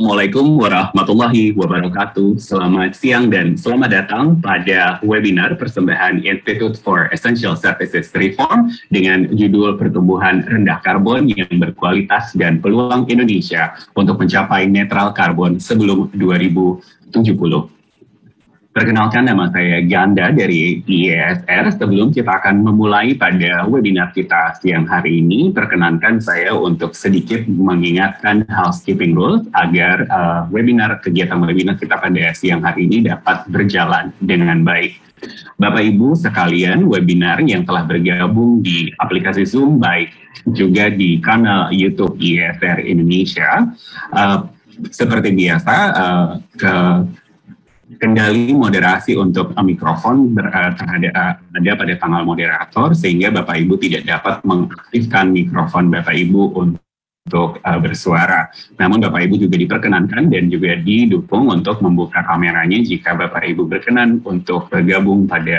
Assalamualaikum warahmatullahi wabarakatuh. Selamat siang dan selamat datang pada webinar persembahan Institute for Essential Services Reform dengan judul Pertumbuhan Rendah Karbon yang Berkualitas dan Peluang Indonesia untuk Mencapai Netral Karbon sebelum 2070. Perkenalkan, nama saya Ganda dari IESR. Sebelum kita akan memulai pada webinar kita siang hari ini, perkenankan saya untuk sedikit mengingatkan housekeeping rules agar kegiatan webinar kita pada siang hari ini dapat berjalan dengan baik. Bapak Ibu sekalian, webinar yang telah bergabung di aplikasi Zoom, baik juga di kanal YouTube IESR Indonesia, seperti biasa, kendali moderasi untuk mikrofon ada pada panel moderator, sehingga Bapak Ibu tidak dapat mengaktifkan mikrofon Bapak Ibu untuk bersuara. Namun Bapak Ibu juga diperkenankan dan juga didukung untuk membuka kameranya jika Bapak Ibu berkenan untuk bergabung pada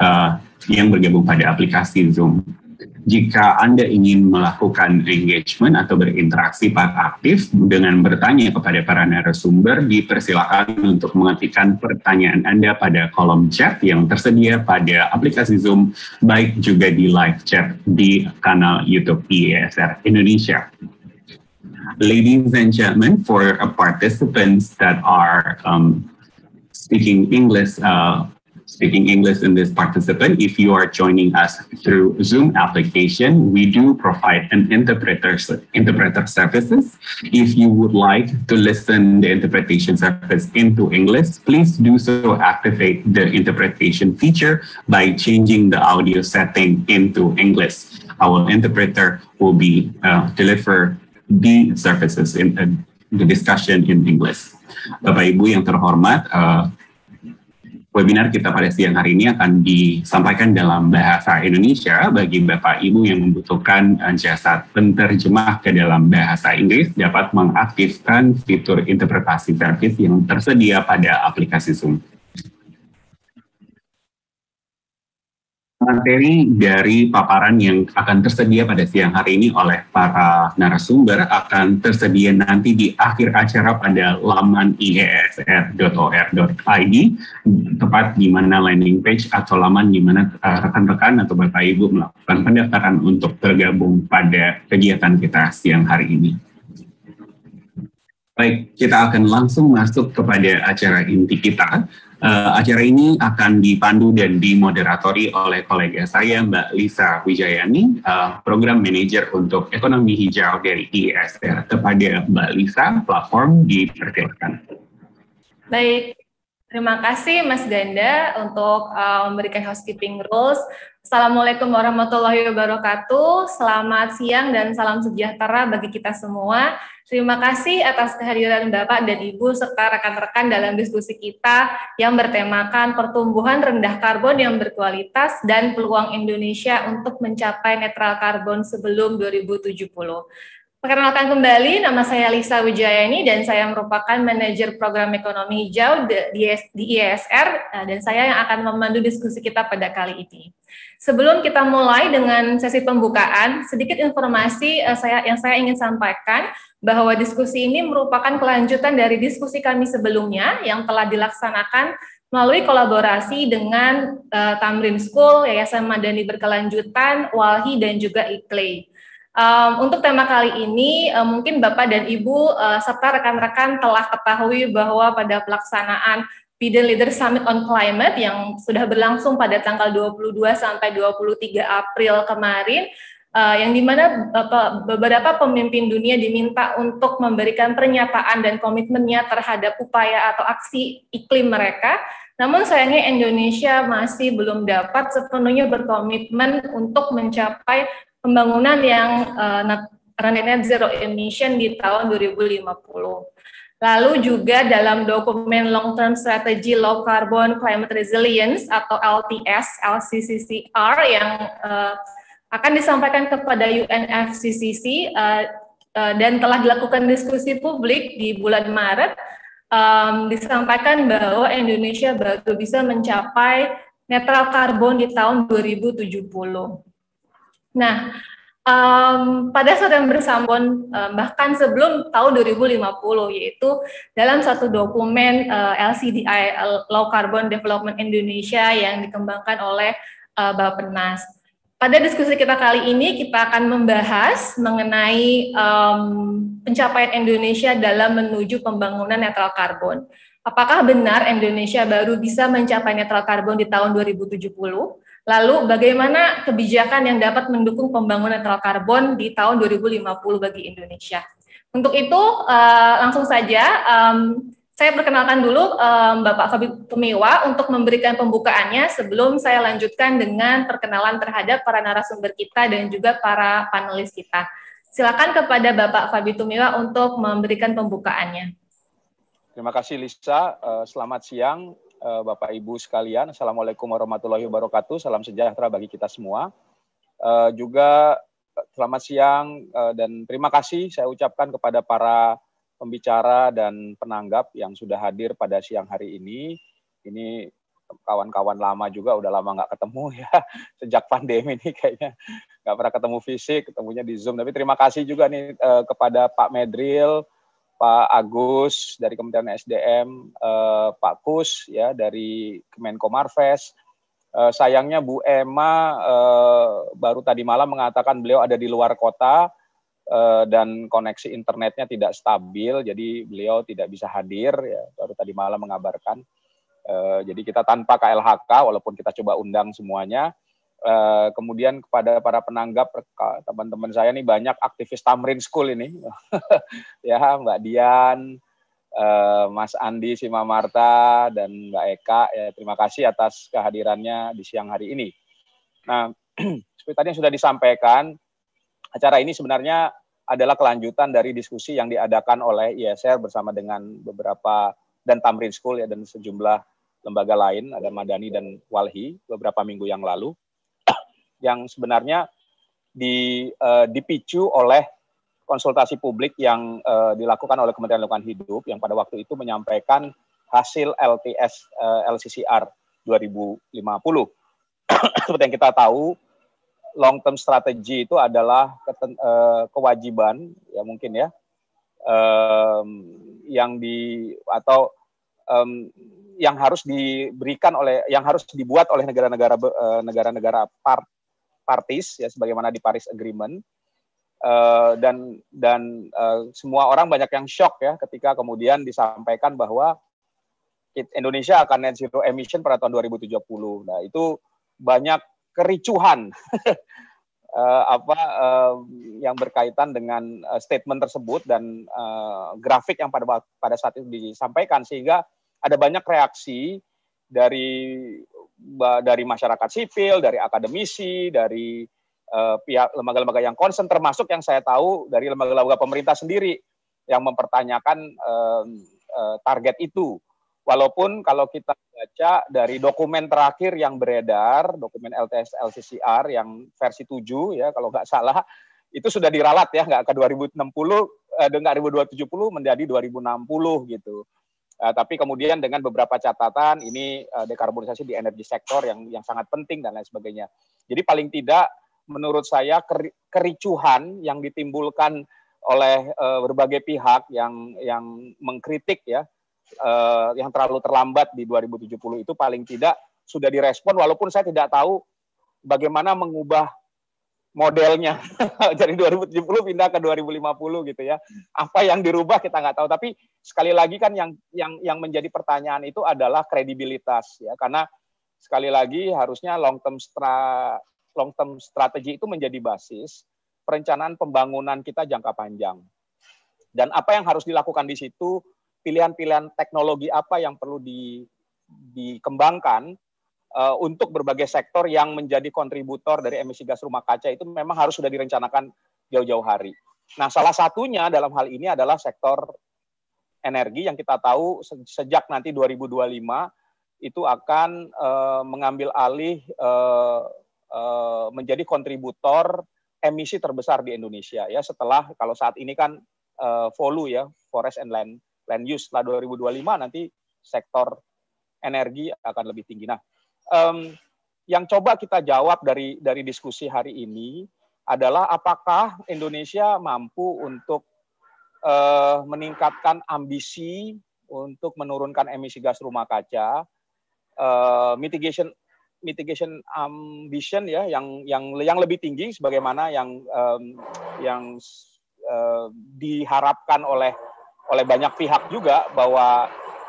aplikasi Zoom. Jika Anda ingin melakukan engagement atau berinteraksi aktif dengan bertanya kepada para narasumber, dipersilakan untuk mengetikkan pertanyaan Anda pada kolom chat yang tersedia pada aplikasi Zoom, baik juga di live chat di kanal YouTube IESR Indonesia. Ladies and gentlemen, for participants that are speaking English in this participant, if you are joining us through Zoom application, we do provide an interpreter services. If you would like to listen the interpretation service into English, please do so. Activate the interpretation feature by changing the audio setting into English. Our interpreter will be deliver the services in the discussion in English. Bapak Ibu yang terhormat, webinar kita pada siang hari ini akan disampaikan dalam bahasa Indonesia. Bagi Bapak Ibu yang membutuhkan jasa penerjemah ke dalam bahasa Inggris, dapat mengaktifkan fitur interpretasi service yang tersedia pada aplikasi Zoom. Materi dari paparan yang akan tersedia pada siang hari ini oleh para narasumber akan tersedia nanti di akhir acara pada laman iesr.or.id, tepat di mana landing page atau laman di mana rekan-rekan atau Bapak Ibu melakukan pendaftaran untuk bergabung pada kegiatan kita siang hari ini. Baik, kita akan langsung masuk kepada acara inti kita. Acara ini akan dipandu dan dimoderatori oleh kolega saya, Mbak Lisa Wijayani, Program Manager untuk Ekonomi Hijau dari IESR. Kepada Mbak Lisa, platform dipersilakan. Baik, terima kasih Mas Ganda untuk memberikan housekeeping rules. Assalamualaikum warahmatullahi wabarakatuh. Selamat siang dan salam sejahtera bagi kita semua. Terima kasih atas kehadiran Bapak dan Ibu serta rekan-rekan dalam diskusi kita yang bertemakan pertumbuhan rendah karbon yang berkualitas dan peluang Indonesia untuk mencapai netral karbon sebelum 2070. Perkenalkan kembali, nama saya Lisa Wijayani dan saya merupakan manajer program ekonomi hijau di IESR dan saya yang akan memandu diskusi kita pada kali ini. Sebelum kita mulai dengan sesi pembukaan, sedikit informasi yang saya ingin sampaikan bahwa diskusi ini merupakan kelanjutan dari diskusi kami sebelumnya yang telah dilaksanakan melalui kolaborasi dengan Tamrin School, Yayasan Madani Berkelanjutan, Walhi, dan juga IKLE. Untuk tema kali ini, mungkin Bapak dan Ibu serta rekan-rekan telah ketahui bahwa pada pelaksanaan Biden Leader Summit on Climate yang sudah berlangsung pada tanggal 22 sampai 23 April kemarin, yang dimana beberapa pemimpin dunia diminta untuk memberikan pernyataan dan komitmennya terhadap upaya atau aksi iklim mereka. Namun sayangnya Indonesia masih belum dapat sepenuhnya berkomitmen untuk mencapai pembangunan yang net zero emission di tahun 2050. Lalu juga dalam dokumen Long Term Strategy Low Carbon Climate Resilience atau LTS LCCCR yang akan disampaikan kepada UNFCCC dan telah dilakukan diskusi publik di bulan Maret, disampaikan bahwa Indonesia baru bisa mencapai netral karbon di tahun 2070. Nah, pada saat yang bersambung bahkan sebelum tahun 2050, yaitu dalam satu dokumen LCDI Low Carbon Development Indonesia yang dikembangkan oleh Bappenas. Pada diskusi kita kali ini kita akan membahas mengenai pencapaian Indonesia dalam menuju pembangunan netral karbon. Apakah benar Indonesia baru bisa mencapai netral karbon di tahun 2070? Lalu bagaimana kebijakan yang dapat mendukung pembangunan netral karbon di tahun 2050 bagi Indonesia? Untuk itu langsung saja saya perkenalkan dulu Bapak Fabi Tumiwa untuk memberikan pembukaannya sebelum saya lanjutkan dengan perkenalan terhadap para narasumber kita dan juga para panelis kita. Silakan kepada Bapak Fabi Tumiwa untuk memberikan pembukaannya. Terima kasih Lisa, selamat siang Bapak Ibu sekalian, Assalamualaikum warahmatullahi wabarakatuh, salam sejahtera bagi kita semua. Juga selamat siang dan terima kasih saya ucapkan kepada para pembicara dan penanggap yang sudah hadir pada siang hari ini. Ini kawan-kawan lama juga, udah lama nggak ketemu ya, sejak pandemi ini kayaknya nggak pernah ketemu fisik, ketemunya di Zoom. Tapi terima kasih juga nih kepada Pak Medril, Pak Agus dari Kementerian SDM, Pak Kus ya dari Kemenko Marves. Sayangnya Bu Emma baru tadi malam mengatakan beliau ada di luar kota dan koneksi internetnya tidak stabil, jadi beliau tidak bisa hadir. Ya, baru tadi malam mengabarkan. Jadi kita tanpa KLHK, walaupun kita coba undang semuanya. Kemudian kepada para penanggap, teman-teman saya nih banyak aktivis Tamrin School ini, ya Mbak Dian, Mas Andi Simamarta, dan Mbak Eka, ya, terima kasih atas kehadirannya di siang hari ini. Nah, seperti tadi yang sudah disampaikan, acara ini sebenarnya adalah kelanjutan dari diskusi yang diadakan oleh ISR bersama dengan beberapa, dan Tamrin School ya, dan sejumlah lembaga lain, ada Madani dan Walhi, beberapa minggu yang lalu, yang sebenarnya dipicu oleh konsultasi publik yang dilakukan oleh Kementerian Lingkungan Hidup yang pada waktu itu menyampaikan hasil LTS LCCR 2050. Seperti yang kita tahu, long term strategy itu adalah kewajiban ya mungkin ya yang harus diberikan oleh, yang harus dibuat oleh negara-negara parties ya, sebagaimana di Paris Agreement, dan semua orang banyak yang shock ya ketika kemudian disampaikan bahwa Indonesia akan net zero emission pada tahun 2070. Nah, itu banyak kericuhan yang berkaitan dengan statement tersebut dan grafik yang pada saat itu disampaikan, sehingga ada banyak reaksi dari masyarakat sipil, dari akademisi, dari pihak lembaga-lembaga yang concern, termasuk yang saya tahu dari lembaga-lembaga pemerintah sendiri yang mempertanyakan target itu. Walaupun kalau kita baca dari dokumen terakhir yang beredar, dokumen LTS LCCR yang versi 7 ya kalau nggak salah, itu sudah diralat ya, nggak ke 2060, nggak 2070 menjadi 2060 gitu. Tapi kemudian dengan beberapa catatan, ini dekarbonisasi di energi sektor yang sangat penting dan lain sebagainya. Jadi paling tidak menurut saya kericuhan yang ditimbulkan oleh berbagai pihak yang mengkritik ya, yang terlalu terlambat di 2070 itu paling tidak sudah direspon, walaupun saya tidak tahu bagaimana mengubah modelnya dari 2070 pindah ke 2050 gitu ya. Apa yang dirubah kita nggak tahu, tapi sekali lagi kan yang menjadi pertanyaan itu adalah kredibilitas ya, karena sekali lagi harusnya long term strategi itu menjadi basis perencanaan pembangunan kita jangka panjang. Dan apa yang harus dilakukan di situ, pilihan-pilihan teknologi apa yang perlu dikembangkan untuk berbagai sektor yang menjadi kontributor dari emisi gas rumah kaca itu memang harus sudah direncanakan jauh-jauh hari. Nah, salah satunya dalam hal ini adalah sektor energi yang kita tahu sejak nanti 2025 itu akan mengambil alih menjadi kontributor emisi terbesar di Indonesia ya, setelah kalau saat ini kan FOLU ya, Forest and Land Use, setelah 2025 nanti sektor energi akan lebih tinggi. Nah, yang coba kita jawab dari diskusi hari ini adalah apakah Indonesia mampu untuk meningkatkan ambisi untuk menurunkan emisi gas rumah kaca, mitigation ambition ya yang lebih tinggi sebagaimana yang diharapkan oleh banyak pihak juga, bahwa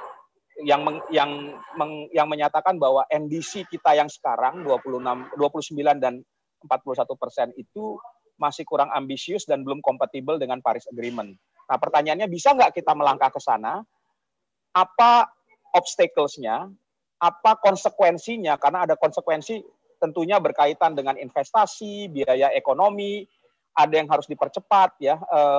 yang menyatakan bahwa NDC kita yang sekarang 29 dan 41% itu masih kurang ambisius dan belum kompatibel dengan Paris Agreement. Nah, pertanyaannya, bisa nggak kita melangkah ke sana? Apa obstacles-nya? Apa konsekuensinya? Karena ada konsekuensi tentunya berkaitan dengan investasi, biaya ekonomi, ada yang harus dipercepat ya.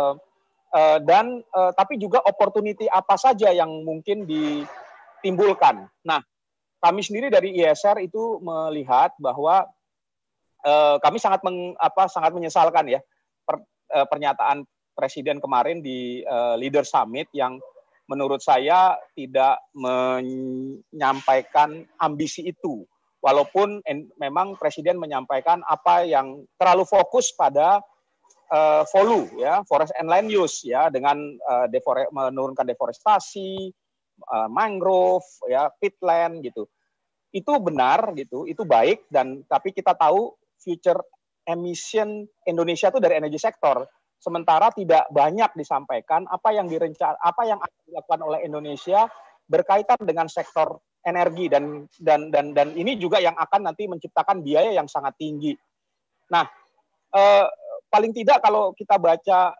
Tapi juga opportunity apa saja yang mungkin ditimbulkan. Nah, kami sendiri dari ISR itu melihat bahwa kami sangat menyesalkan ya pernyataan Presiden kemarin di Leader Summit yang menurut saya tidak menyampaikan ambisi itu. Walaupun memang Presiden menyampaikan apa yang terlalu fokus pada FOLU ya, forest and land use ya, dengan menurunkan deforestasi, mangrove ya, peatland gitu. Itu benar gitu, itu baik, dan tapi kita tahu future emission Indonesia itu dari energy sector. Sementara tidak banyak disampaikan apa yang akan dilakukan oleh Indonesia berkaitan dengan sektor energi, dan ini juga yang akan nanti menciptakan biaya yang sangat tinggi. Nah, paling tidak kalau kita baca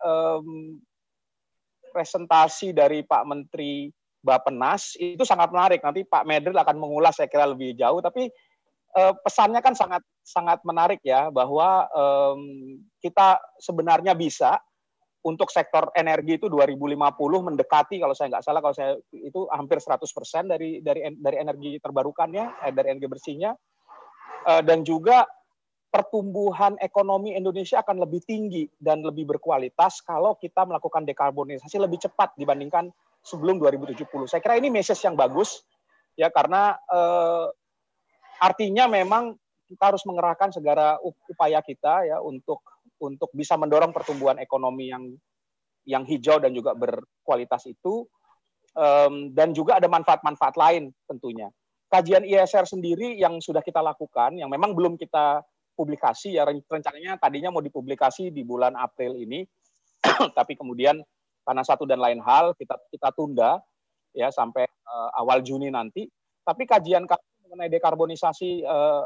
presentasi dari Pak Menteri Bappenas itu sangat menarik. Nanti Pak Medril akan mengulas saya kira lebih jauh, tapi pesannya kan sangat menarik ya, bahwa kita sebenarnya bisa untuk sektor energi itu 2050 mendekati, kalau saya nggak salah, kalau saya itu hampir 100% dari energi terbarukannya, dari energi bersihnya, dan juga pertumbuhan ekonomi Indonesia akan lebih tinggi dan lebih berkualitas kalau kita melakukan dekarbonisasi lebih cepat dibandingkan sebelum 2070. Saya kira ini message yang bagus ya, karena artinya memang kita harus mengerahkan segala upaya kita ya untuk bisa mendorong pertumbuhan ekonomi yang hijau dan juga berkualitas itu, dan juga ada manfaat-manfaat lain tentunya. Kajian ISR sendiri yang sudah kita lakukan, yang memang belum kita publikasi ya, rencananya tadinya mau dipublikasi di bulan April ini, tapi kemudian karena satu dan lain hal kita tunda ya sampai awal Juni nanti. Tapi kajian kami mengenai dekarbonisasi,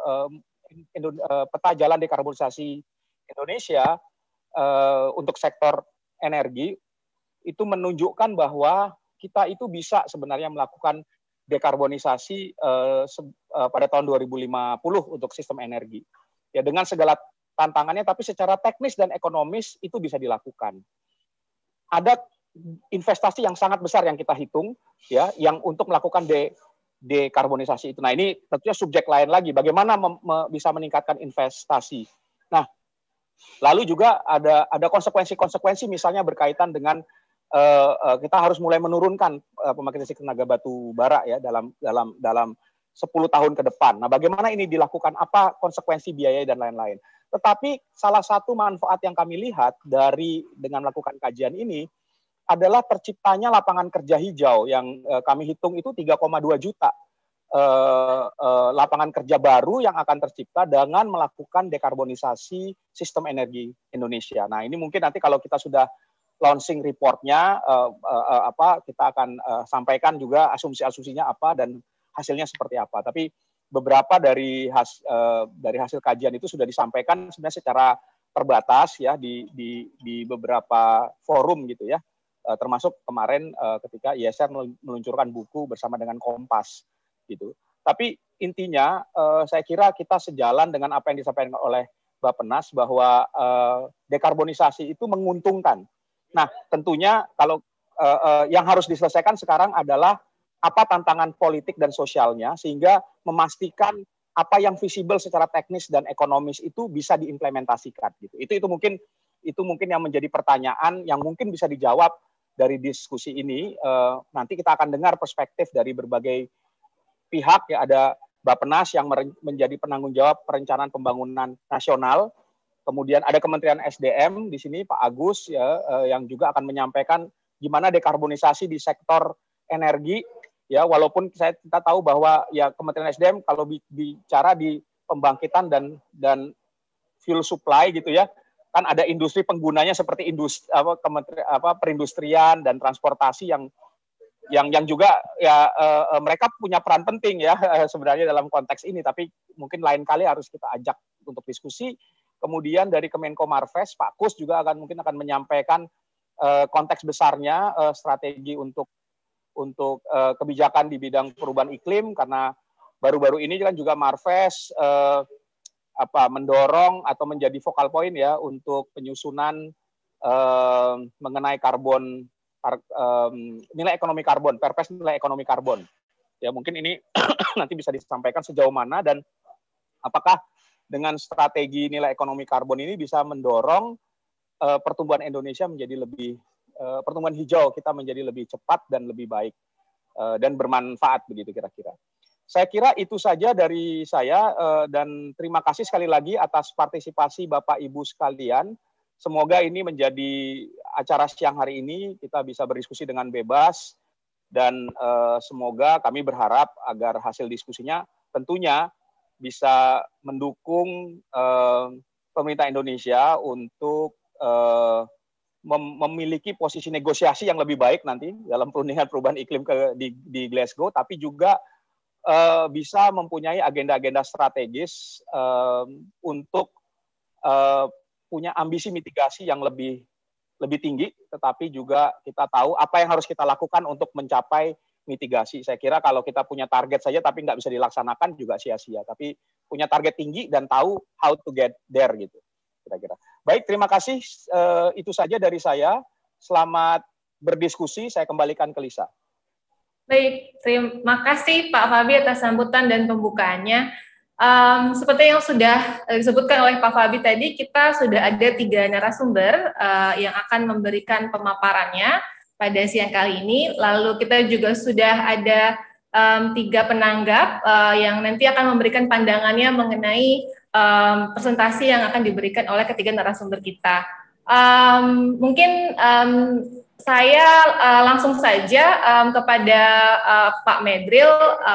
peta jalan dekarbonisasi Indonesia untuk sektor energi itu menunjukkan bahwa kita itu bisa sebenarnya melakukan dekarbonisasi pada tahun 2050 untuk sistem energi. Ya, dengan segala tantangannya, tapi secara teknis dan ekonomis itu bisa dilakukan. Ada investasi yang sangat besar yang kita hitung ya, yang untuk melakukan dekarbonisasi itu. Nah, ini tentunya subjek lain lagi, bagaimana bisa meningkatkan investasi. Nah, lalu juga ada konsekuensi-konsekuensi misalnya berkaitan dengan kita harus mulai menurunkan pembangkit listrik tenaga batu bara ya dalam 10 tahun ke depan. Nah, bagaimana ini dilakukan, apa konsekuensi biaya dan lain-lain. Tetapi salah satu manfaat yang kami lihat dengan melakukan kajian ini adalah terciptanya lapangan kerja hijau yang kami hitung itu 3,2 juta lapangan kerja baru yang akan tercipta dengan melakukan dekarbonisasi sistem energi Indonesia. Nah, ini mungkin nanti kalau kita sudah launching reportnya, kita akan sampaikan juga asumsi-asumsinya apa dan hasilnya seperti apa. Tapi beberapa dari hasil kajian itu sudah disampaikan sebenarnya secara terbatas ya di beberapa forum gitu ya, termasuk kemarin ketika ISR meluncurkan buku bersama dengan Kompas gitu. Tapi intinya saya kira kita sejalan dengan apa yang disampaikan oleh Bappenas bahwa dekarbonisasi itu menguntungkan. Nah, tentunya kalau yang harus diselesaikan sekarang adalah apa tantangan politik dan sosialnya, sehingga memastikan apa yang visible secara teknis dan ekonomis itu bisa diimplementasikan gitu. Itu mungkin yang menjadi pertanyaan yang mungkin bisa dijawab dari diskusi ini. Nanti kita akan dengar perspektif dari berbagai pihak ya, ada Bappenas yang menjadi penanggung jawab perencanaan pembangunan nasional, Kemudian ada Kementerian SDM di sini, Pak Agus ya, yang juga akan menyampaikan gimana dekarbonisasi di sektor energi ya, walaupun kita tahu bahwa ya Kementerian SDM kalau bicara di pembangkitan dan fuel supply gitu ya, kan ada industri penggunanya seperti industri perindustrian dan transportasi yang juga ya mereka punya peran penting ya sebenarnya dalam konteks ini, tapi mungkin lain kali harus kita ajak untuk diskusi. Kemudian dari Kemenko Marves, Pak Kus juga mungkin akan menyampaikan konteks besarnya strategi untuk kebijakan di bidang perubahan iklim, karena baru-baru ini kan juga Marves mendorong atau menjadi focal point ya untuk penyusunan mengenai nilai ekonomi karbon, Perpres nilai ekonomi karbon. Ya mungkin ini nanti bisa disampaikan sejauh mana dan apakah dengan strategi nilai ekonomi karbon ini bisa mendorong pertumbuhan Indonesia menjadi pertumbuhan hijau kita menjadi lebih cepat dan lebih baik dan bermanfaat begitu kira-kira. Saya kira itu saja dari saya dan terima kasih sekali lagi atas partisipasi Bapak Ibu sekalian. Semoga ini menjadi acara siang hari ini kita bisa berdiskusi dengan bebas dan semoga kami berharap agar hasil diskusinya tentunya bisa mendukung pemerintah Indonesia untuk memiliki posisi negosiasi yang lebih baik nanti dalam perundingan perubahan iklim di Glasgow, tapi juga bisa mempunyai agenda-agenda strategis untuk punya ambisi mitigasi yang lebih tinggi, tetapi juga kita tahu apa yang harus kita lakukan untuk mencapai mitigasi. Saya kira kalau kita punya target saja tapi nggak bisa dilaksanakan juga sia-sia. Tapi punya target tinggi dan tahu how to get there gitu. Kira-kira. Baik, terima kasih. Itu saja dari saya. Selamat berdiskusi. Saya kembalikan ke Lisa. Baik, terima kasih Pak Fabi atas sambutan dan pembukaannya. Seperti yang sudah disebutkan oleh Pak Fabi tadi, kita sudah ada 3 narasumber yang akan memberikan pemaparannya pada siang kali ini. Lalu kita juga sudah ada 3 penanggap yang nanti akan memberikan pandangannya mengenai presentasi yang akan diberikan oleh ketiga narasumber kita. Mungkin saya langsung saja kepada Pak Medril.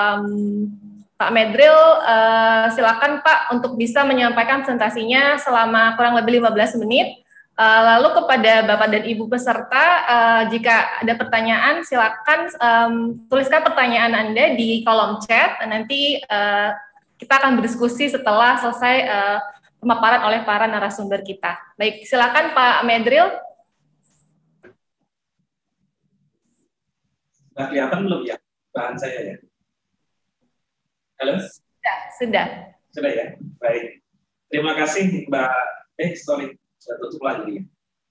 Pak Medril, silakan Pak untuk bisa menyampaikan presentasinya selama kurang lebih 15 menit. Lalu kepada Bapak dan Ibu peserta, jika ada pertanyaan, silakan tuliskan pertanyaan Anda di kolom chat. Nanti kita akan berdiskusi setelah selesai pemaparan oleh para narasumber kita. Baik, silakan Pak Medril. Sudah kelihatan belum ya bahan saya ya? Halo? Sudah. Sudah ya? Baik. Terima kasih Mbak. Sorry. Sudah tutup lagi.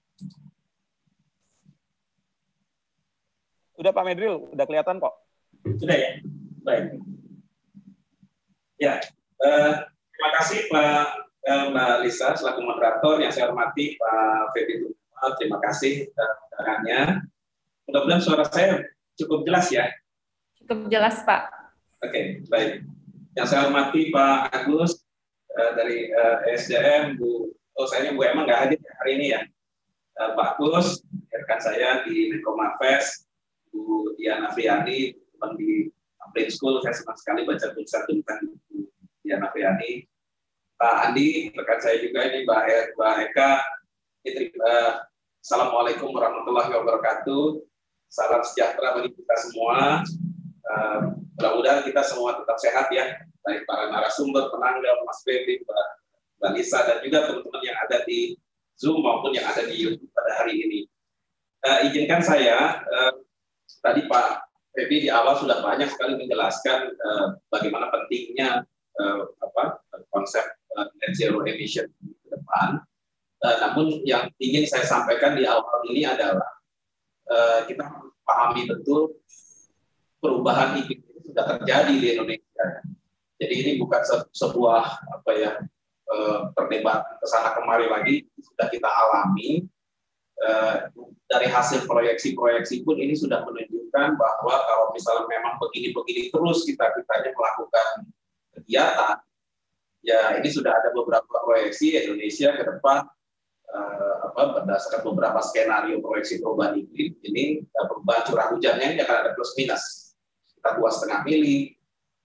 Sudah Pak Medril, sudah kelihatan kok. Sudah ya? Baik. Ya, terima kasih Mbak Lisa selaku moderator, yang saya hormati Pak Feby. Terima kasih undangannya. Mudah-mudahan suara saya cukup jelas ya? Cukup jelas Pak. Oke, baik. Yang saya hormati Pak Agus dari SDM, sayanya Bu Emma nggak hadir hari ini ya. Pak Agus, rekan saya di Menko Marves, Bu Diana Friani, teman di Upgrade School, saya senang sekali baca tulisan-tulisan Bu Diana Friani. Pak Andi, rekan saya juga ini, Mbak Eka. Assalamualaikum warahmatullahi wabarakatuh. Salam sejahtera bagi kita semua. Mudah-mudahan kita semua tetap sehat ya, baik para narasumber, penanggap, Mas Feby, Mbak Lisa, dan juga teman-teman yang ada di Zoom maupun yang ada di YouTube pada hari ini. Izinkan saya, tadi Pak Feby di awal sudah banyak sekali menjelaskan bagaimana pentingnya konsep net zero emission ke depan. Namun yang ingin saya sampaikan di awal ini adalah kita pahami betul perubahan iklim itu sudah terjadi di Indonesia. Jadi ini bukan sebuah perdebatan kesana kemari lagi, sudah kita alami. Dari hasil proyeksi-proyeksi pun ini sudah menunjukkan bahwa kalau misalnya memang begini-begini terus kita melakukan kegiatan, Ya, ini sudah ada beberapa proyeksi Indonesia ke depan berdasarkan beberapa skenario proyeksi perubahan iklim. Ini perubahan curah hujannya ini akan ada plus minus sekitar 2,5 mili.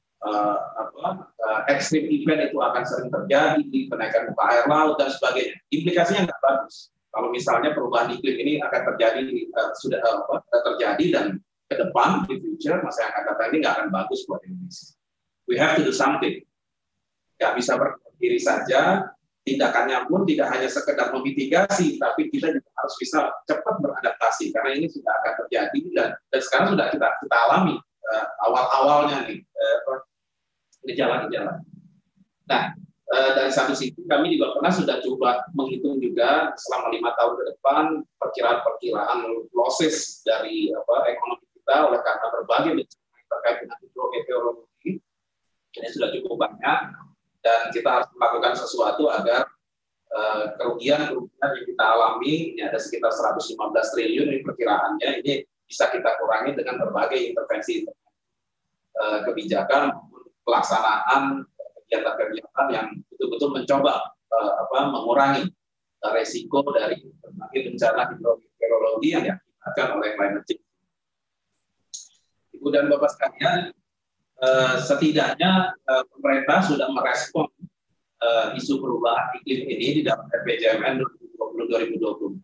Ekstrim event itu akan sering terjadi, kenaikan muka air laut dan sebagainya. Implikasinya nggak bagus. Kalau misalnya perubahan iklim ini akan terjadi terjadi dan ke depan di future masa yang akan datang ini nggak akan bagus buat Indonesia. We have to do something. Nggak bisa berdiri saja. Tindakannya pun tidak hanya sekedar memitigasi, tapi kita juga harus bisa cepat beradaptasi karena ini sudah akan terjadi dan sekarang sudah kita alami awal-awalnya nih gejala-gejala. Nah, dari satu sisi kami juga pernah sudah coba menghitung juga selama 5 tahun ke depan perkiraan losses dari ekonomi kita oleh karena berbagai bencana terkait dengan hidrometeorologi. Ini sudah cukup banyak dan kita harus melakukan sesuatu agar kerugian yang kita alami ini ada sekitar 115 triliun ini perkiraannya ini bisa kita kurangi dengan berbagai intervensi kebijakan maupun pelaksanaan kegiatan-kegiatan yang betul-betul mencoba mengurangi resiko dari berbagai bencana hidrometeorologi yang diakibatkan oleh climate change. Ibu dan Bapak sekalian, setidaknya pemerintah sudah merespon isu perubahan iklim ini di dalam RPJMN 2020-2024.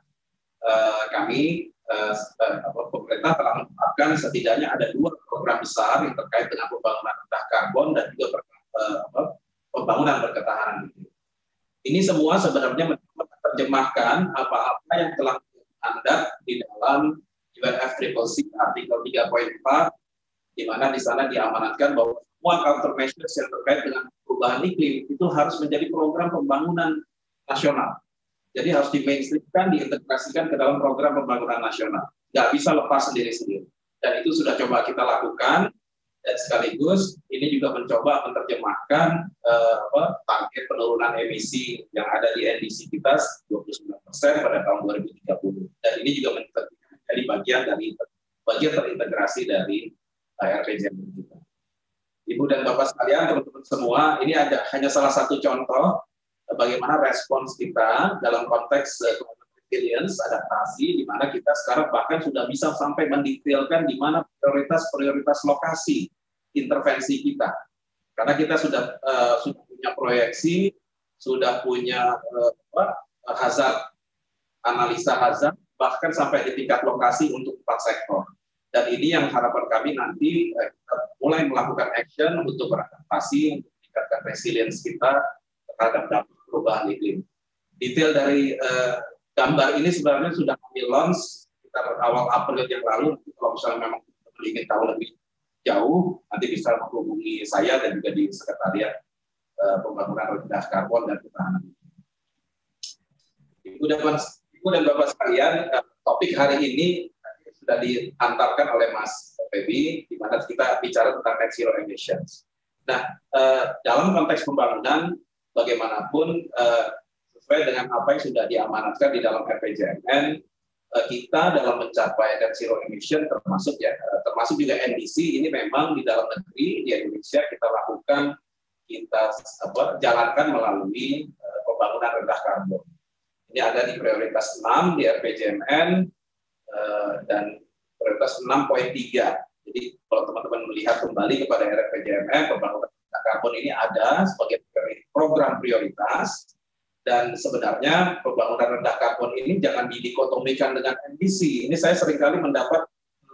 Kami pemerintah telah menetapkan setidaknya ada 2 program besar yang terkait dengan pembangunan rendah karbon dan juga pembangunan berketahanan iklim. Ini semua sebenarnya menerjemahkan apa-apa yang telah dimandat di dalam UNFCCC artikel 3.4 di mana di sana diamanatkan bahwa semua countermeasures yang terkait dengan perubahan iklim itu harus menjadi program pembangunan nasional. Jadi harus di-mainstreamkan, diintegrasikan ke dalam program pembangunan nasional. Nggak bisa lepas sendiri-sendiri. Dan itu sudah coba kita lakukan, dan sekaligus ini juga mencoba menerjemahkan target penurunan emisi yang ada di NDC kita 29% pada tahun 2030. Dan ini juga menjadi bagian terintegrasi dari RPJMN kita. Ibu dan Bapak sekalian, teman-teman semua, ini hanya salah satu contoh bagaimana respons kita dalam konteks resilience, adaptasi, di mana kita sekarang bahkan sudah bisa sampai mendetailkan di mana prioritas lokasi intervensi kita. Karena kita sudah punya proyeksi, sudah punya analisa hazard, bahkan sampai di tingkat lokasi untuk 4 sektor. Dan ini yang harapan kami nanti kita mulai melakukan action untuk beradaptasi, untuk meningkatkan resilience kita terhadap dampak perubahan iklim. Detail dari gambar ini sebenarnya sudah kami launch sekitar awal April yang lalu. Kalau misalnya memang ingin tahu lebih jauh, nanti bisa menghubungi saya dan juga di Sekretariat Pembangunan Rendah Karbon dan Ketahanan. Ibu dan Bapak sekalian, topik hari ini sudah diantarkan oleh Mas Febi, di mana kita bicara tentang net zero emissions. Nah, dalam konteks pembangunan, bagaimanapun sesuai dengan apa yang sudah diamanatkan di dalam RPJMN, kita dalam mencapai net zero emission termasuk juga NDC ini memang di dalam negeri di Indonesia kita jalankan melalui pembangunan rendah karbon. Ini ada di prioritas 6 di RPJMN. Dan prioritas 6.3. Jadi kalau teman-teman melihat kembali kepada RPJMN, pembangunan rendah karbon ini ada sebagai program prioritas, dan sebenarnya pembangunan rendah karbon ini jangan didikotomikan dengan NDC. Ini saya seringkali mendapat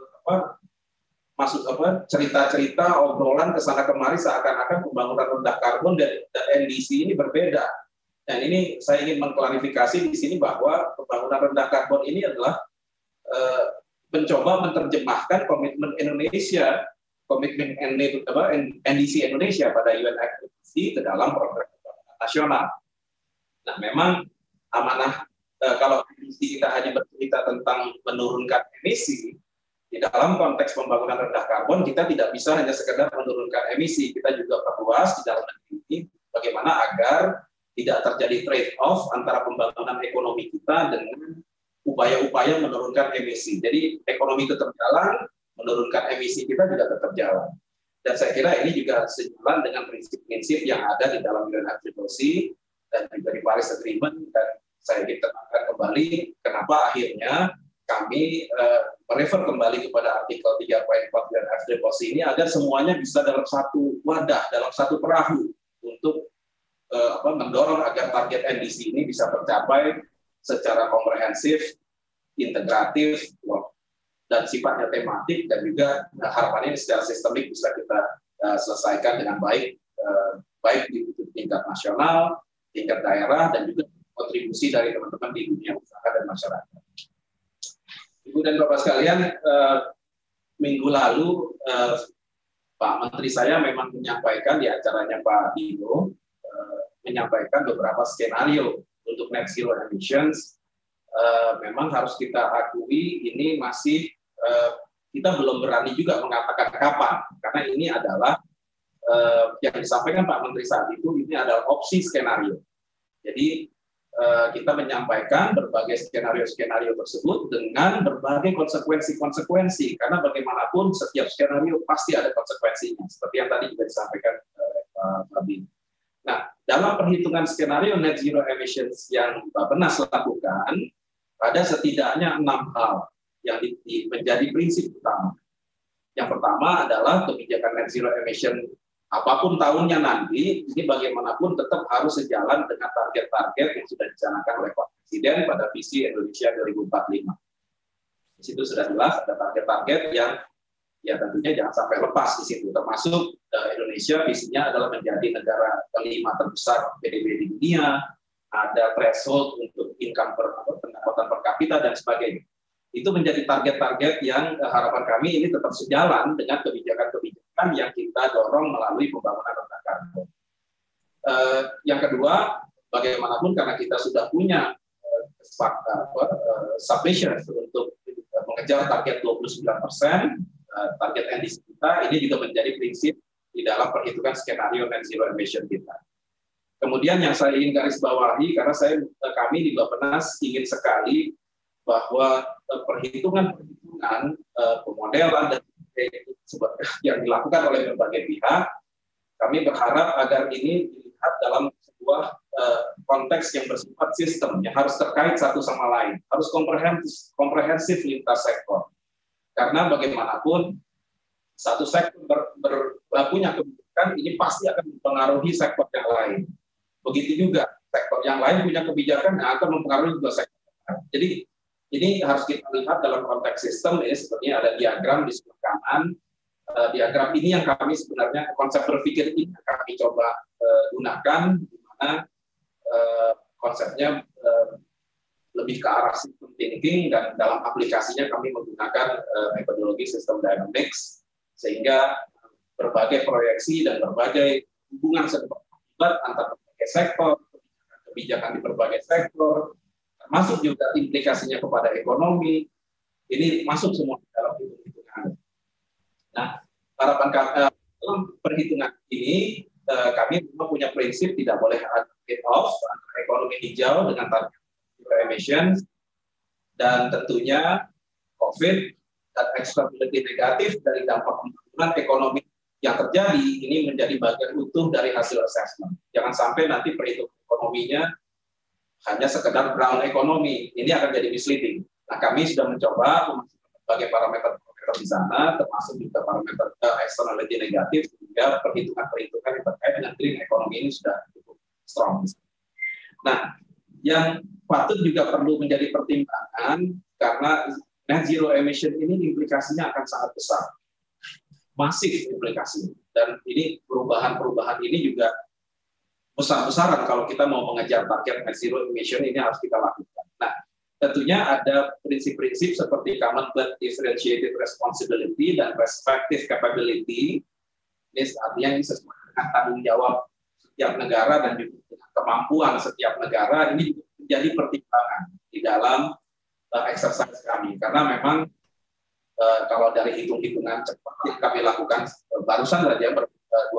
cerita-cerita obrolan kesana kemari seakan-akan pembangunan rendah karbon dan NDC ini berbeda. Dan ini saya ingin mengklarifikasi di sini bahwa pembangunan rendah karbon ini adalah mencoba menerjemahkan komitmen Indonesia, komitmen NDC Indonesia pada UNFCCC ke dalam program nasional. Nah, memang amanah kalau NDC kita hanya bercerita tentang menurunkan emisi, di dalam konteks pembangunan rendah karbon kita tidak bisa hanya sekedar menurunkan emisi, kita juga perluas di dalam negeri ini bagaimana agar tidak terjadi trade-off antara pembangunan ekonomi kita dengan upaya-upaya menurunkan emisi. Jadi ekonomi tetap jalan, menurunkan emisi kita juga tetap jalan. Dan saya kira ini juga sejalan dengan prinsip-prinsip yang ada di dalam UNFCCC dan juga di Paris Agreement, dan saya ingin tekankan kembali kenapa akhirnya kami merefer kembali kepada artikel 3.4 UNFCCC ini agar semuanya bisa dalam satu wadah, dalam satu perahu untuk mendorong agar target NDC ini bisa tercapai secara komprehensif, integratif, dan sifatnya tematik, dan juga harapannya secara sistemik bisa kita selesaikan dengan baik, baik di tingkat nasional, tingkat daerah, dan juga kontribusi dari teman-teman di dunia usaha dan masyarakat. Ibu dan Bapak sekalian, minggu lalu Pak Menteri saya memang menyampaikan di acaranya Pak Dino, menyampaikan beberapa skenario untuk net zero emissions. Memang harus kita akui ini masih kita belum berani juga mengatakan kapan, karena ini adalah yang disampaikan Pak Menteri saat itu, ini adalah opsi skenario. Jadi kita menyampaikan berbagai skenario-skenario tersebut dengan berbagai konsekuensi-konsekuensi, karena bagaimanapun setiap skenario pasti ada konsekuensinya, seperti yang tadi juga disampaikan Pak Bin. Nah, dalam perhitungan skenario net zero emissions yang Bappenas lakukan, ada setidaknya 6 hal yang menjadi prinsip utama. Yang pertama adalah kebijakan net zero emission apapun tahunnya nanti, ini bagaimanapun tetap harus sejalan dengan target-target yang sudah dicanangkan oleh Pak Presiden pada visi Indonesia 2045. Di situ sudah jelas ada target-target yang ya tentunya jangan sampai lepas di situ, termasuk Indonesia visinya adalah menjadi negara kelima terbesar PDB di dunia, ada threshold untuk income pendapatan per kapita dan sebagainya. Itu menjadi target-target yang harapan kami ini tetap sejalan dengan kebijakan-kebijakan yang kita dorong melalui pembangunan rendah karbon. Yang kedua, bagaimanapun karena kita sudah punya submission untuk mengejar target 29%, target NDC kita, ini juga menjadi prinsip di dalam perhitungan skenario net zero emission kita. Kemudian yang saya ingin garis bawahi, karena kami di Bappenas ingin sekali bahwa perhitungan pemodelan dan yang dilakukan oleh berbagai pihak, kami berharap agar ini dilihat dalam sebuah konteks yang bersifat sistem, yang harus terkait satu sama lain, harus komprehensif lintas sektor. Karena bagaimanapun satu sektor punya kebijakan, ini pasti akan mempengaruhi sektor yang lain. Begitu juga sektor yang lain punya kebijakan yang akan mempengaruhi juga sektor yang lain. Jadi ini harus kita lihat dalam konteks sistem. Ini sepertinya ada diagram di sebelah kanan. Diagram ini yang kami sebenarnya, konsep berpikir ini kami coba gunakan, di mana konsepnya lebih ke arah system thinking, dan dalam aplikasinya kami menggunakan metodologi system dynamics, sehingga berbagai proyeksi dan berbagai hubungan sebab akibat antar berbagai sektor, kebijakan di berbagai sektor, termasuk juga implikasinya kepada ekonomi, ini masuk semua dalam hitung-hitungan. Nah, harapan kami dalam perhitungan ini, kami memang punya prinsip tidak boleh ada trade-off antara ekonomi hijau dengan target emissions, dan tentunya COVID dan externality negatif dari dampak pembangunan ekonomi yang terjadi ini menjadi bagian utuh dari hasil assessment. Jangan sampai nanti perhitungan ekonominya hanya sekedar ground ekonomi, ini akan jadi misleading. Nah, kami sudah mencoba memasukkan berbagai parameter di sana, termasuk juga parameter externality negatif, sehingga perhitungan-perhitungan yang terkait dengan green ekonomi ini sudah cukup strong. Nah, yang patut juga perlu menjadi pertimbangan, karena net zero emission ini implikasinya akan sangat besar, masif implikasinya, dan ini perubahan-perubahan ini juga besar-besaran kalau kita mau mengejar target net zero emission ini harus kita lakukan. Nah, tentunya ada prinsip-prinsip seperti common but differentiated responsibility dan respective capability. Ini artinya ini sesuai dengan tanggung jawab setiap negara dan juga dengan kemampuan setiap negara. Ini menjadi pertimbangan di dalam exercise kami, karena memang kalau dari hitung-hitungan cepat yang kami lakukan barusan saja dalam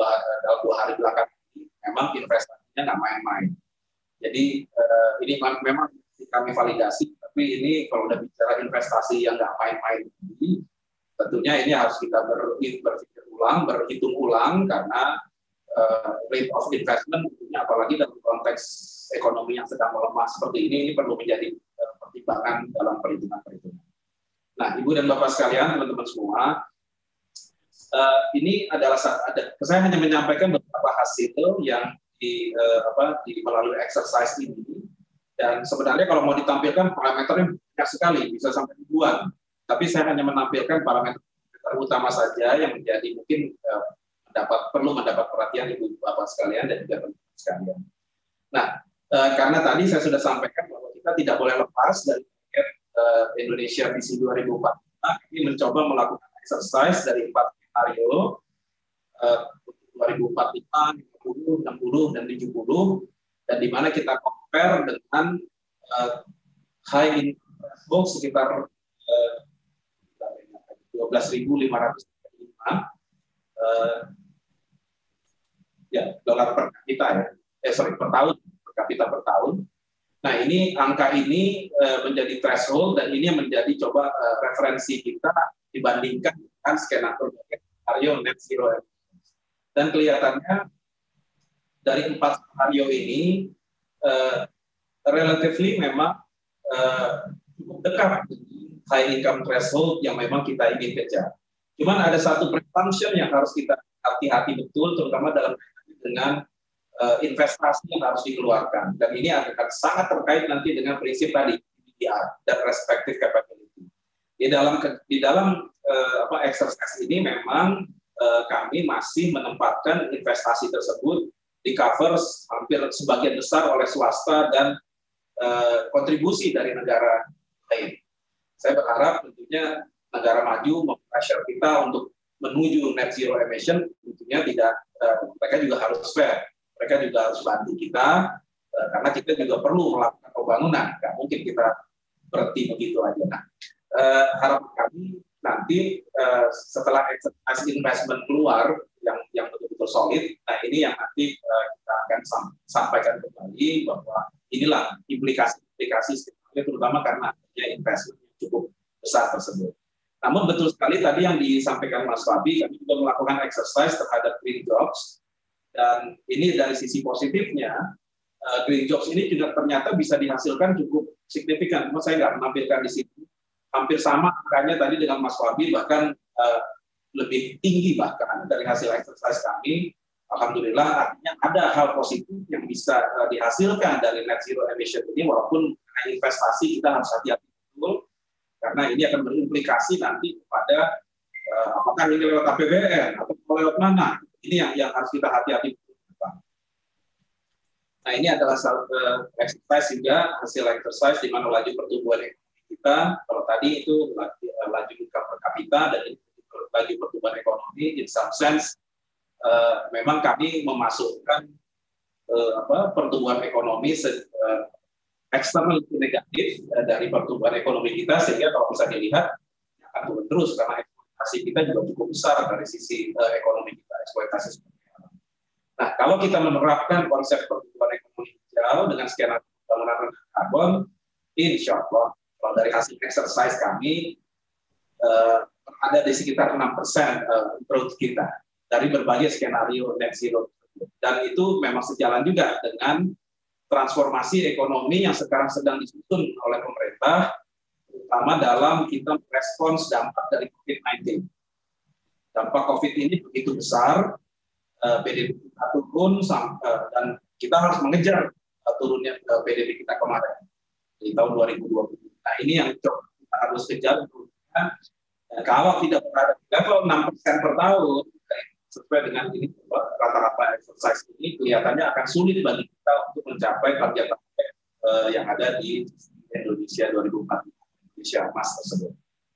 2 hari belakang, memang investasinya nggak main-main. Jadi ini memang kami validasi, tapi ini kalau udah bicara investasi yang nggak main-main, tentunya ini harus kita berpikir ulang, berhitung ulang karena rate of investment, apalagi dalam konteks ekonomi yang sedang melemah seperti ini perlu menjadi pertimbangan dalam perhitungan-perhitungan. Nah, Ibu dan Bapak sekalian, teman-teman semua, ini adalah saya hanya menyampaikan beberapa hasil yang melalui exercise ini, dan sebenarnya kalau mau ditampilkan parameternya banyak sekali, bisa sampai ribuan. Tapi saya hanya menampilkan parameter utama saja yang menjadi mungkin perlu mendapat perhatian Ibu Bapak sekalian dan juga teman-teman sekalian. Nah, karena tadi saya sudah sampaikan bahwa kita tidak boleh lepas dari Indonesia Visi 2045, ini mencoba melakukan exercise dari 4 skenario 2045, 50, 60, dan 70, dan di mana kita compare dengan high income threshold sekitar 12.505 dolar per kapita per tahun, per kapita per tahun. Nah, ini angka ini menjadi threshold, dan ini menjadi referensi kita dibandingkan dengan skenario net zero. Dan kelihatannya dari 4 skenario ini relatively memang cukup dekat dengan high income threshold yang memang kita ingin kejar. Cuman ada satu presumption yang harus kita hati-hati betul, terutama dalam kaitan dengan investasi yang harus dikeluarkan. Dan ini akan sangat terkait nanti dengan prinsip tadi, PDR dan respective capability. Di dalam exercise ini memang kami masih menempatkan investasi tersebut di cover hampir sebagian besar oleh swasta dan kontribusi dari negara lain. Saya berharap tentunya negara maju mempressure kita untuk menuju net zero emission, tentunya mereka juga harus fair, mereka juga harus bantu kita, karena kita juga perlu melakukan pembangunan, nggak mungkin kita berhenti begitu aja. Nah, harapan kami nanti setelah investment keluar yang betul-betul solid, nah ini yang nanti kita akan sampaikan kembali bahwa inilah implikasi terutama karena adanya investment yang cukup besar tersebut. Namun betul sekali tadi yang disampaikan Mas Fabi, kami juga melakukan exercise terhadap green jobs, dan ini dari sisi positifnya, green jobs ini juga ternyata bisa dihasilkan cukup signifikan. Cuma saya nggak menampilkan di sini. Hampir sama angkanya tadi dengan Mas Fabi, bahkan lebih tinggi bahkan dari hasil exercise kami. Alhamdulillah, artinya ada hal positif yang bisa dihasilkan dari net zero emission ini, walaupun investasi kita harus hati-hati betul, karena ini akan berimplikasi nanti kepada apakah ini lewat APBN atau lewat mana. Ini yang harus kita hati-hati. Nah, ini adalah exercise juga, hasil exercise di mana laju pertumbuhan ekonomi kita, kalau tadi itu laju income per kapita, dan laju pertumbuhan ekonomi, in some sense, memang kami memasukkan pertumbuhan ekonomi eksternal negatif dari pertumbuhan ekonomi kita, sehingga kalau bisa dilihat akan turun terus karena ekspektasi kita juga cukup besar dari sisi ekonomi kita, ekspektasi. Nah, kalau kita menerapkan konsep pertumbuhan ekonomi hijau dengan skenario pembangunan rendah karbon, insya Allah kalau dari hasil exercise kami ada di sekitar 6% growth kita dari berbagai skenario net zero, dan itu memang sejalan juga dengan transformasi ekonomi yang sekarang sedang disusun oleh pemerintah, terutama dalam kita merespons dampak dari COVID-19. Dampak COVID ini begitu besar, PDB kita turun, dan kita harus mengejar turunnya PDB kita kemarin di tahun 2020. Nah, ini yang kita harus kejar. Kalau tidak berada di level 6% per tahun, sesuai dengan ini rata-rata exercise ini, kelihatannya akan sulit bagi kita untuk mencapai target yang ada di Indonesia 2040, Indonesia Emas tersebut.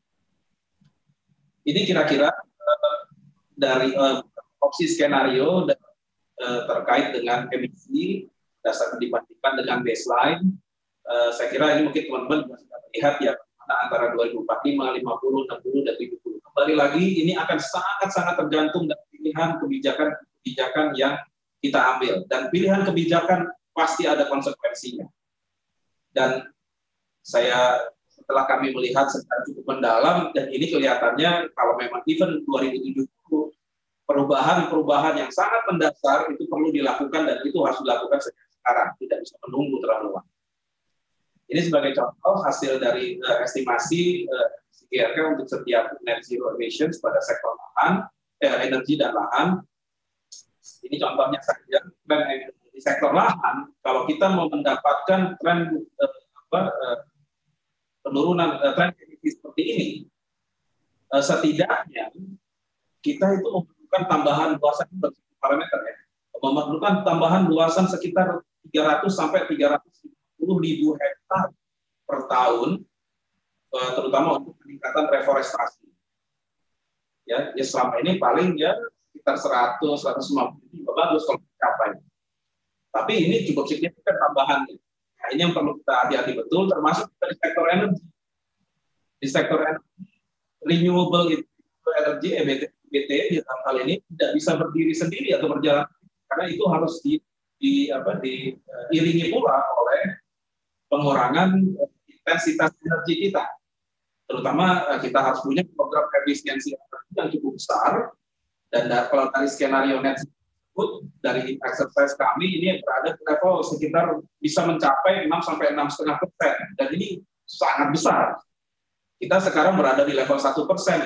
Ini kira-kira dari opsi skenario terkait dengan emisi dasar dibandingkan dengan baseline. Saya kira ini mungkin teman-teman juga sudah melihat ya, antara 2045, 50, 60, dan 70. Kembali lagi, ini akan sangat-sangat tergantung dari pilihan kebijakan yang kita ambil. Dan pilihan kebijakan pasti ada konsekuensinya. Dan setelah kami melihat secara cukup mendalam, dan ini kelihatannya kalau memang event 2070 perubahan-perubahan yang sangat mendasar itu perlu dilakukan dan itu harus dilakukan sekarang, tidak bisa menunggu terlalu lama. Ini sebagai contoh hasil dari estimasi CGRK untuk setiap net zero emissions pada sektor lahan, energi dan lahan. Ini contohnya saja, di sektor lahan, kalau kita mau mendapatkan tren penurunan tren emisi seperti ini, setidaknya kita itu memerlukan tambahan luasan parameter ya, memerlukan tambahan luasan sekitar 300 sampai 350 ribu hektar per tahun, terutama untuk peningkatan reforestasi. Ya selama ini paling ya sekitar 100-150 juga bagus kalau dicapai. Tapi ini cukup signifikan tambahannya. Nah, ini yang perlu kita hati-hati betul, termasuk dari sektor energi. Di sektor energi, renewable energy EBT di dalam hal ini tidak bisa berdiri sendiri atau berjalan, karena itu harus diiringi pula oleh pengurangan intensitas energi kita. Terutama kita harus punya program efisiensi yang cukup besar, dan kalau dari skenario net dari exercise kami ini berada di level sekitar bisa mencapai 6-6,5%, dan ini sangat besar. Kita sekarang berada di level 1%,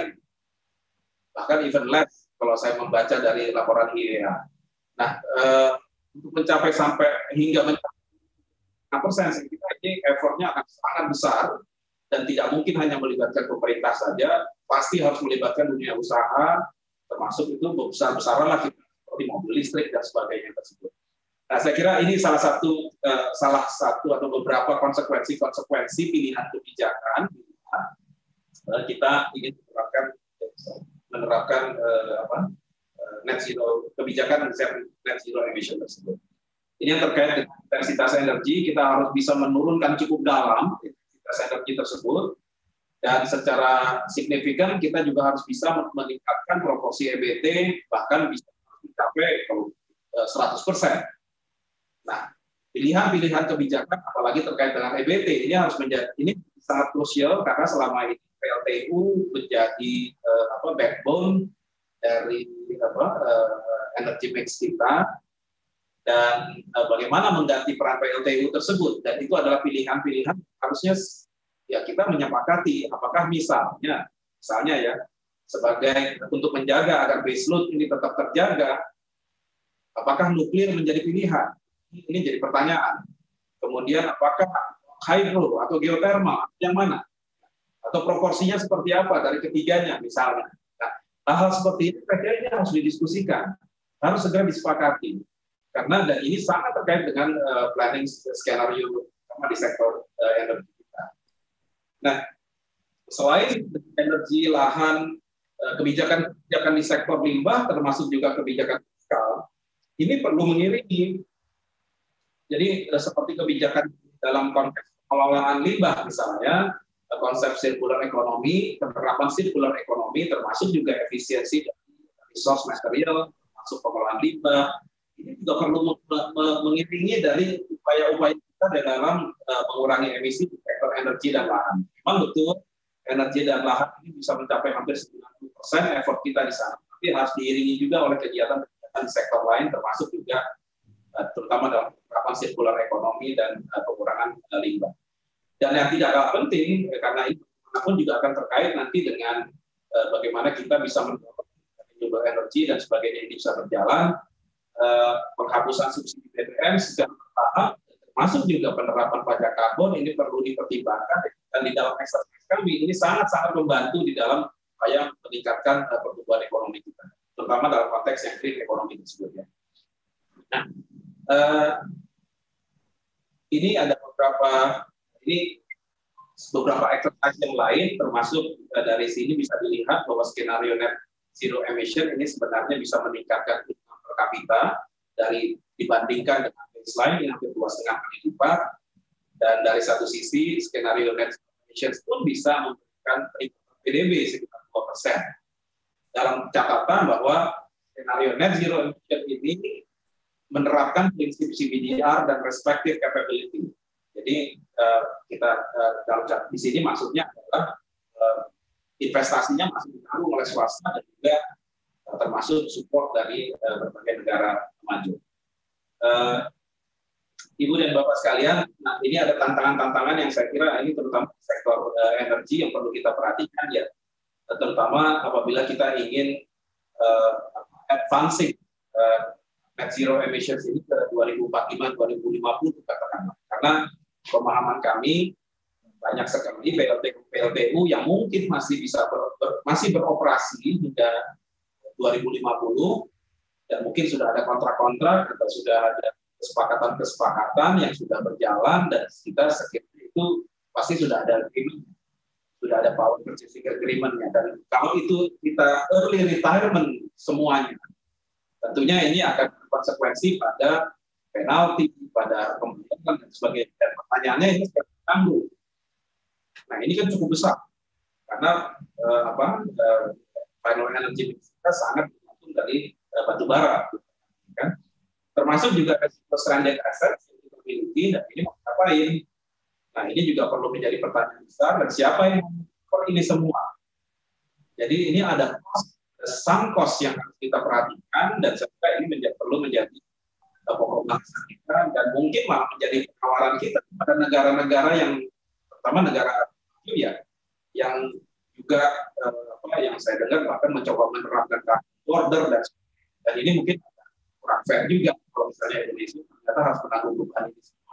bahkan even less kalau saya membaca dari laporan IEA. Nah, untuk mencapai hingga mencapai 6%, saya kira ini effortnya akan sangat besar dan tidak mungkin hanya melibatkan pemerintah saja, pasti harus melibatkan dunia usaha, termasuk itu besar-besaran lah kita seperti mobil listrik dan sebagainya tersebut. Nah, saya kira ini salah satu atau beberapa konsekuensi pilihan kebijakan kita ingin menerapkan net zero, kebijakan net zero emission tersebut. Ini yang terkait dengan intensitas energi, kita harus bisa menurunkan cukup dalam intensitas energi tersebut, dan secara signifikan kita juga harus bisa meningkatkan proporsi EBT, bahkan bisa mencapai 100%. Nah, pilihan-pilihan kebijakan, apalagi terkait dengan EBT, ini harus menjadi sangat krusial karena selama ini PLTU menjadi backbone dari energy mix kita, dan bagaimana mengganti peran PLTU tersebut, dan itu adalah pilihan-pilihan harusnya ya kita menyepakati apakah misalnya ya sebagai untuk menjaga agar baseload ini tetap terjaga, apakah nuklir menjadi pilihan? Ini jadi pertanyaan. Kemudian apakah hydro atau geothermal yang mana? Atau proporsinya seperti apa dari ketiganya misalnya. Nah, hal-hal seperti ini saya kira ini harus didiskusikan, harus segera disepakati. Karena dan ini sangat terkait dengan planning skenario di sektor energi kita. Nah, selain energi, lahan, kebijakan di sektor limbah, termasuk juga kebijakan fiskal, ini perlu mengiringi. Jadi seperti kebijakan dalam konteks pengelolaan limbah misalnya, konsep circular economy, penerapan circular economy, termasuk juga efisiensi dari resource material, termasuk pengelolaan limbah, ini juga perlu mengiringi dari upaya-upaya kita dalam mengurangi emisi di sektor energi dan lahan. Memang betul, energi dan lahan ini bisa mencapai hampir 90% effort kita di sana, tapi harus diiringi juga oleh kegiatan-kegiatan di sektor lain, termasuk juga terutama dalam penerapan circular economy dan pengurangan limbah. Dan yang tidak kalah penting, karena itu pun juga akan terkait nanti dengan bagaimana kita bisa mendorong renewable energy dan sebagainya ini bisa berjalan, penghapusan subsidi BBM secara bertahap, termasuk juga penerapan pajak karbon ini perlu dipertimbangkan, dan di dalam eksersis kami ini sangat-sangat membantu di dalam upaya meningkatkan pertumbuhan ekonomi kita, terutama dalam konteks yang green ekonomi tersebut ya. Nah, ini ada beberapa eksersis yang lain, termasuk dari sini bisa dilihat bahwa skenario net zero emission ini sebenarnya bisa meningkatkan income per kapita dibandingkan dengan baseline yang hampir 2,5 kali lipat, dan dari satu sisi skenario net zero emissions pun bisa memberikan peningkatan PDB sekitar 2%. Dalam catatan bahwa skenario net zero emission ini menerapkan prinsip CBDR dan respective capability. Jadi kita di sini maksudnya adalah investasinya masih ditanggung oleh swasta dan juga termasuk support dari berbagai negara maju. Ibu dan Bapak sekalian, nah ini ada tantangan-tantangan yang saya kira ini terutama sektor energi yang perlu kita perhatikan ya, terutama apabila kita ingin advancing net zero emissions ini ke 2045-2050 katakanlah. Karena pemahaman kami banyak sekali PLTU yang mungkin masih bisa masih beroperasi hingga 2050 dan mungkin sudah ada kontrak-kontrak atau sudah ada kesepakatan-kesepakatan yang sudah berjalan dan kita sekiranya itu pasti sudah ada agreement, sudah ada power purchasing agreement-nya. Dan kalau itu kita early retirement semuanya, tentunya ini akan berkonsekuensi pada penalti, pada pembayaran dan sebagainya. Dan pertanyaannya ini siapa yang tanggung? Nah ini kan cukup besar karena final energy kita sangat bergantung dari batu bara, kan? Termasuk juga stranded assets yang kita miliki dan ini mau ngapain? Nah ini juga perlu menjadi pertanyaan besar dan siapa yang mengukur ini semua? Jadi ini ada sunk cost yang harus kita perhatikan dan saya kira ini perlu menjadi pokok bangsa kita dan mungkin malah menjadi penawaran kita pada negara-negara yang pertama negara ya yang juga yang saya dengar bahkan mencoba menerapkan border dan ini mungkin kurang fair juga kalau misalnya Indonesia ternyata harus menanggung beban ini semua.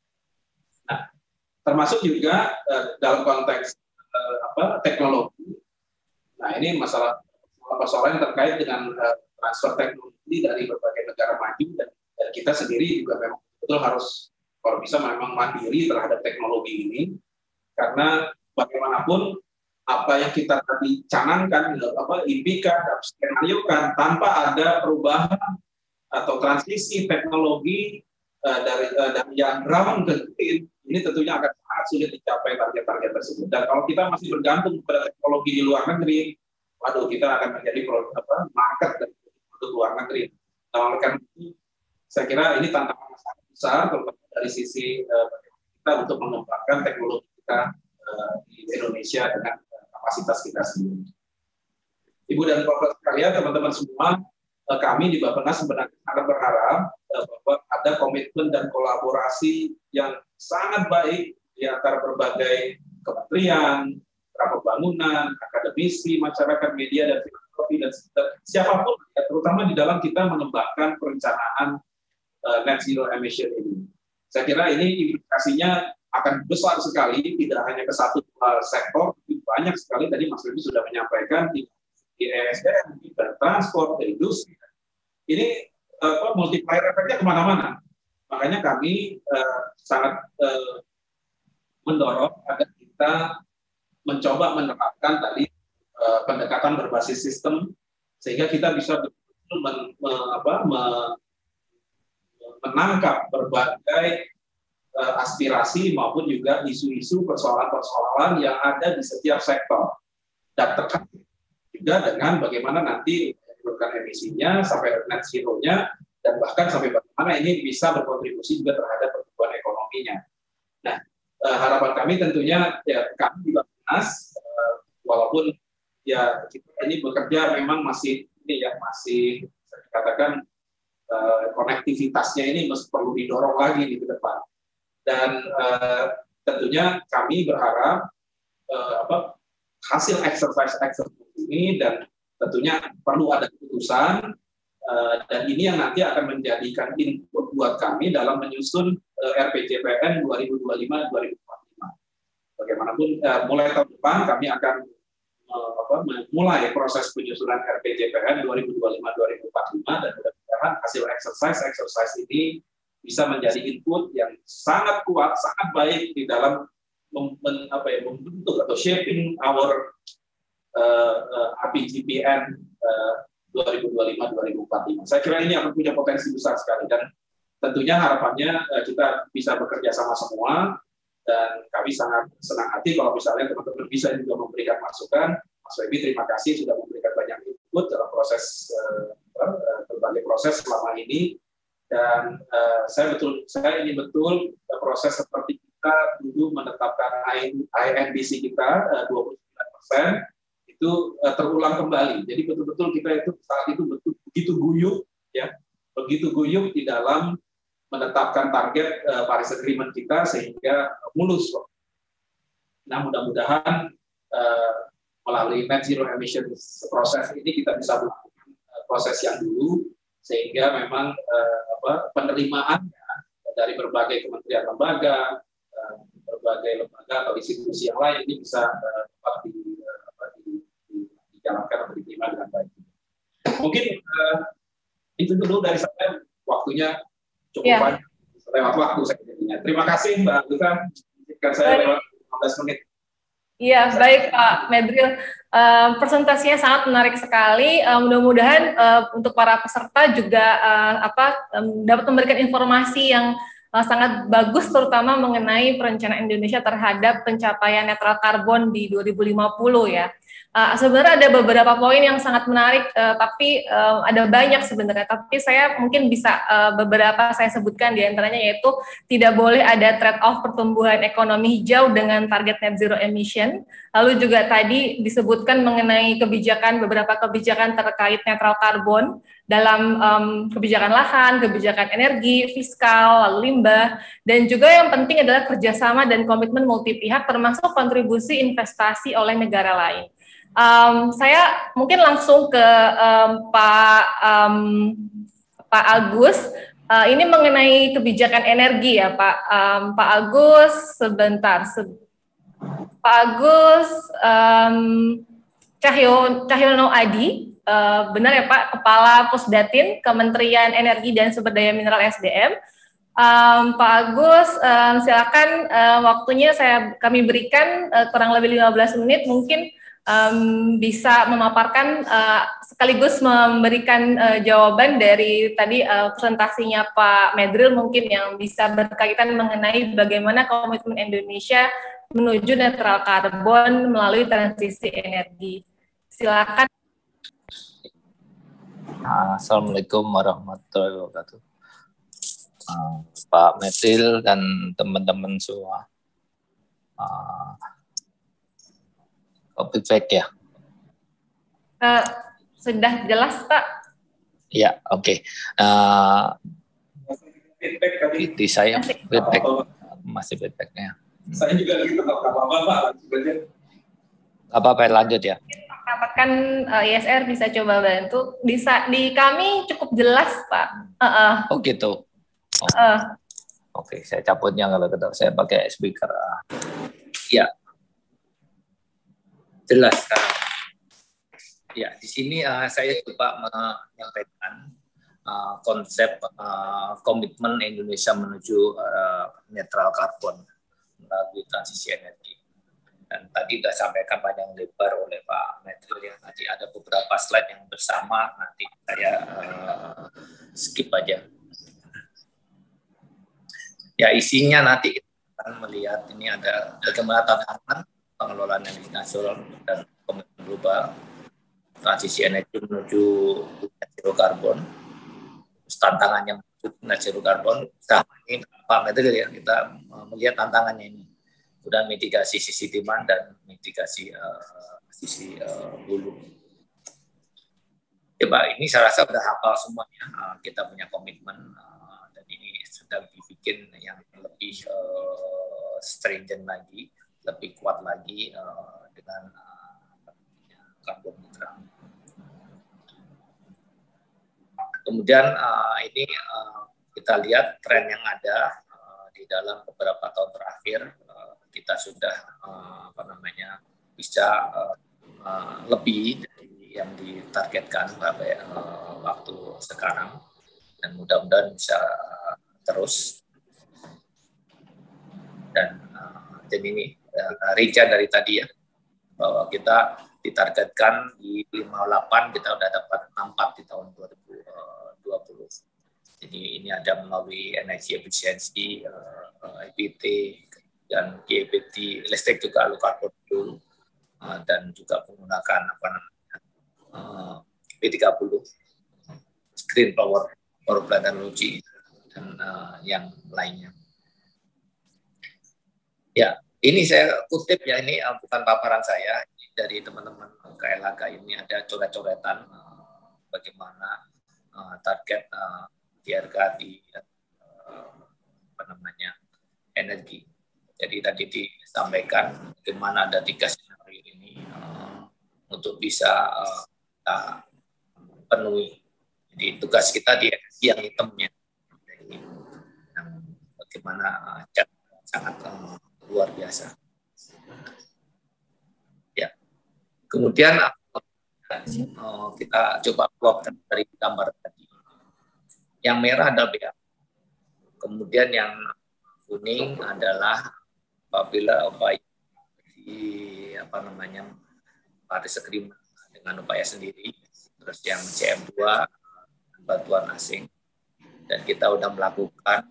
Nah, termasuk juga dalam konteks teknologi. Nah, ini masalah yang terkait dengan transfer teknologi dari berbagai negara maju dan kita sendiri juga memang betul harus kalau bisa memang mandiri terhadap teknologi ini karena bagaimanapun apa yang kita tadi canangkan, impikan, skenariokan tanpa ada perubahan atau transisi teknologi dari yang ground ke green, ini tentunya akan sangat sulit dicapai target-target tersebut. Dan kalau kita masih bergantung pada teknologi di luar negeri, waduh kita akan menjadi market dari produk luar negeri. Nah, oleh karena itu, saya kira ini tantangan yang sangat besar, terutama dari sisi kita untuk mengembangkan teknologi kita di Indonesia dengan kapasitas kita sendiri. Ibu dan Bapak sekalian, teman-teman semua, kami di Bappenas sebenarnya sangat berharap bahwa ada komitmen dan kolaborasi yang sangat baik di antara berbagai kementerian, pembangunan, akademisi, masyarakat, media, dan filantropi, dan siapapun, terutama di dalam kita mengembangkan perencanaan net zero emission ini. Saya kira ini implikasinya akan besar sekali, tidak hanya ke satu sektor, tapi banyak sekali. Tadi Mas Levi sudah menyampaikan di ESDM, di transport, di industri. Ini multiplier efeknya kemana-mana. Makanya kami sangat mendorong agar kita mencoba menerapkan tadi pendekatan berbasis sistem, sehingga kita bisa menangkap berbagai aspirasi maupun juga isu-isu persoalan-persoalan yang ada di setiap sektor dan terkait juga dengan bagaimana nanti menurunkan emisinya sampai net zero-nya dan bahkan sampai bagaimana ini bisa berkontribusi juga terhadap pertumbuhan ekonominya. Nah, harapan kami tentunya ya kami juga Bappenas walaupun ya kita ini bekerja memang masih saya katakan konektivitasnya ini masih perlu didorong lagi di depan. Dan tentunya kami berharap hasil exercise ini dan tentunya perlu ada keputusan dan ini yang nanti akan menjadikan input buat kami dalam menyusun RPJPN 2025-2045. Bagaimanapun mulai tahun depan kami akan memulai proses penyusunan RPJPN 2025-2045 dan mudah-mudahan hasil exercise ini bisa menjadi input yang sangat kuat, sangat baik di dalam membentuk atau shaping our RPJPN 2025-2045. Saya kira ini akan punya potensi besar sekali dan tentunya harapannya kita bisa bekerja sama semua dan kami sangat senang hati kalau misalnya teman-teman bisa juga memberikan masukan. Mas Febi, terima kasih sudah memberikan banyak input dalam proses berbagai proses selama ini. Dan saya ingin betul proses seperti kita dulu menetapkan INBC kita 29%, itu terulang kembali. Jadi betul-betul kita itu saat itu begitu guyup, ya, begitu guyup di dalam menetapkan target Paris Agreement kita sehingga mulus. Nah, mudah-mudahan melalui net zero emissions proses ini kita bisa melakukan proses yang dulu sehingga memang penerimaannya dari berbagai kementerian lembaga, berbagai lembaga atau institusi yang lain ini bisa dapat dijalankan atau diterima dengan baik. Mungkin itu dulu dari saya, waktunya cukup banyak, lewat waktu saya jadinya. Terima kasih Mbak Duka, saya lewat 15 menit. Iya, baik Pak Medril. Presentasinya sangat menarik sekali. Mudah-mudahan untuk para peserta juga dapat memberikan informasi yang sangat bagus, terutama mengenai perencanaan Indonesia terhadap pencapaian netral karbon di 2050 ya. Sebenarnya ada beberapa poin yang sangat menarik, tapi ada banyak sebenarnya. Tapi saya mungkin bisa beberapa saya sebutkan diantaranya, yaitu tidak boleh ada trade-off pertumbuhan ekonomi hijau dengan target net zero emission. Lalu juga tadi disebutkan mengenai beberapa kebijakan terkait netral karbon dalam kebijakan lahan, kebijakan energi, fiskal, lalu limbah, dan juga yang penting adalah kerjasama dan komitmen multi pihak termasuk kontribusi investasi oleh negara lain. Saya mungkin langsung ke Pak Agus. Ini mengenai kebijakan energi ya Pak. Pak Agus, sebentar. Pak Agus Cahyono Adi, benar ya Pak, Kepala Pusdatin Kementerian Energi dan Sumber Daya Mineral SDM. Pak Agus, silakan waktunya kami berikan kurang lebih 15 menit, mungkin bisa memaparkan sekaligus memberikan jawaban dari tadi presentasinya Pak Medril, mungkin yang bisa berkaitan mengenai bagaimana komitmen Indonesia menuju netral karbon melalui transisi energi. Silakan. Assalamualaikum warahmatullahi wabarakatuh. Pak Medril dan teman-teman semua. Feedback ya? Sudah jelas Pak? Ya, oke. Feedback tadi. Di saya feedback, masih feedbacknya. Saya juga gitu, nggak apa-apa Pak. Apa lanjut ya? Dapatkan ISR bisa coba bantu. Di kami cukup jelas Pak. Oh gitu. Oke, saya cabutnya kalau gitu. Saya pakai speaker. Ya. Jelas sekarang. Ya, di sini saya coba menyampaikan konsep komitmen Indonesia menuju netral karbon melalui transisi energi. Dan tadi sudah sampaikan panjang lebar oleh Pak Medril ya. Nanti ada beberapa slide yang bersama, nanti saya skip aja. Ya, isinya nanti kita akan melihat ini ada bagaimana tantangan pengelolaan energi nasional dan komitmen global, transisi energi menuju net zero karbon, tantangannya menuju net zero karbon, sama ini Pak Medril ya, kita melihat tantangannya ini, sudah mitigasi sisi demand dan mitigasi sisi hulu. Ya Pak, ini saya rasa sudah hafal semuanya, kita punya komitmen dan ini sedang dibikin yang lebih stringent lagi, lebih kuat lagi dengan karbon netral. Kemudian ini kita lihat tren yang ada di dalam beberapa tahun terakhir, kita sudah bisa lebih dari yang ditargetkan pada waktu sekarang, dan mudah-mudahan bisa terus. Dan ini rincian dari tadi ya, bahwa kita ditargetkan di 58, kita udah dapat 64 di tahun 2020. Jadi ini ada melalui energi efisiensi, EBT, dan EBT listrik juga low carbon fuel, dan juga menggunakan P30, green power plant technology, dan yang lainnya. Ya, ini saya kutip ya, ini bukan paparan saya, dari teman-teman KLHK ini ada coret-coretan bagaimana target TRK di energi. Jadi tadi disampaikan bagaimana ada 3 skenario ini untuk bisa kita penuhi. Jadi tugas kita di energi yang hitamnya. Jadi, bagaimana sangat luar biasa. Ya. Kemudian kita coba plot dari gambar tadi. Yang merah adalah BA. Kemudian yang kuning adalah apabila upaya di Paris Agreement dengan upaya sendiri, terus yang CM2 bantuan asing, dan kita sudah melakukan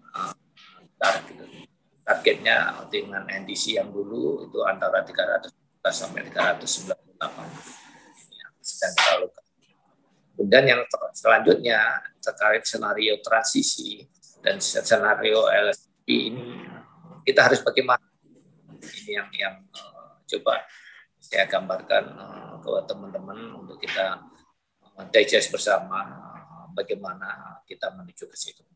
targetnya dengan NDC yang dulu itu antara 300 sampai 398 yang sedang kita lakukan. Kemudian yang selanjutnya terkait senario transisi dan senario LSP ini kita harus bagaimana? Ini yang coba saya gambarkan ke teman-teman untuk kita digest bersama bagaimana kita menuju ke situ.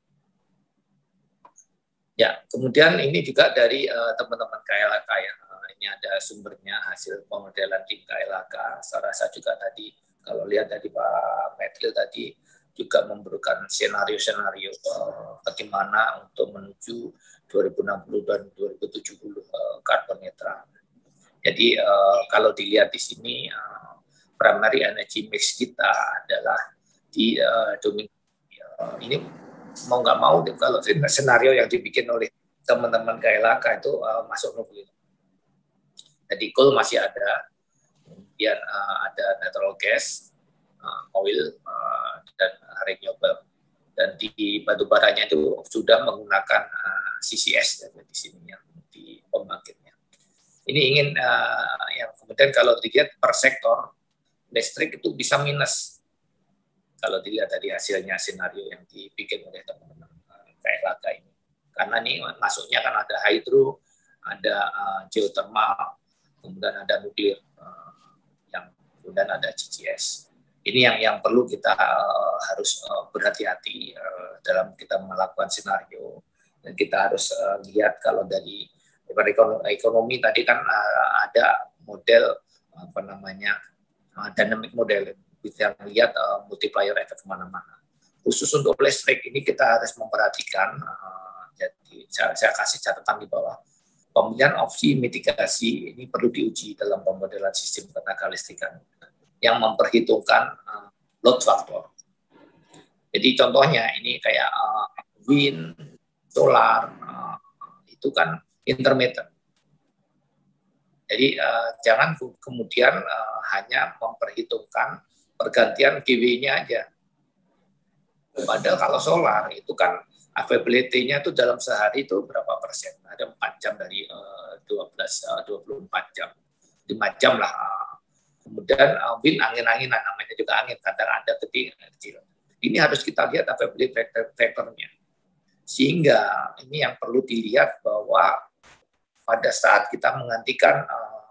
Ya, kemudian ini juga dari teman-teman KLHK ya. Ini ada sumbernya hasil pemodelan tim KLHK. Saya rasa juga tadi kalau lihat dari Pak Medlil tadi juga memberikan senario-senario bagaimana untuk menuju 2060 dan 2070 karbon netral. Jadi kalau dilihat di sini primary energy mix kita adalah di ini mau nggak mau kalau senario yang dibikin oleh teman-teman KLHK itu masuk nuklir. Jadi coal masih ada, kemudian ada natural gas, oil, dan renewable. Dan di batu baranya itu sudah menggunakan CCS di sini yang di pembangkitnya. Ini ingin yang kemudian kalau dilihat per sektor listrik itu bisa minus. Kalau dilihat dari hasilnya senario yang dibikin oleh teman-teman KLHK ini. Karena ini masuknya kan ada hydro, ada geothermal, kemudian ada nuklir, kemudian ada CCS. Ini yang perlu kita harus berhati-hati dalam kita melakukan senario. Dan kita harus lihat kalau dari ekonomi tadi kan ada model dynamic model. Kita lihat multiplier efek kemana-mana. Khusus untuk listrik ini kita harus memperhatikan. Jadi saya kasih catatan di bawah. Pemilihan opsi mitigasi ini perlu diuji dalam pemodelan sistem tenaga listrikan yang memperhitungkan load factor. Jadi contohnya ini kayak wind, solar, itu kan intermittent. Jadi jangan kemudian hanya memperhitungkan pergantian GW-nya aja. Padahal kalau solar itu kan availability-nya itu dalam sehari itu berapa persen? Ada 4 jam dari 24 jam. 5 jam lah. Kemudian wind angin-anginan, namanya juga angin, kadang ada gede, kecil. Ini harus kita lihat availability factor-nya. Sehingga ini yang perlu dilihat bahwa pada saat kita menggantikan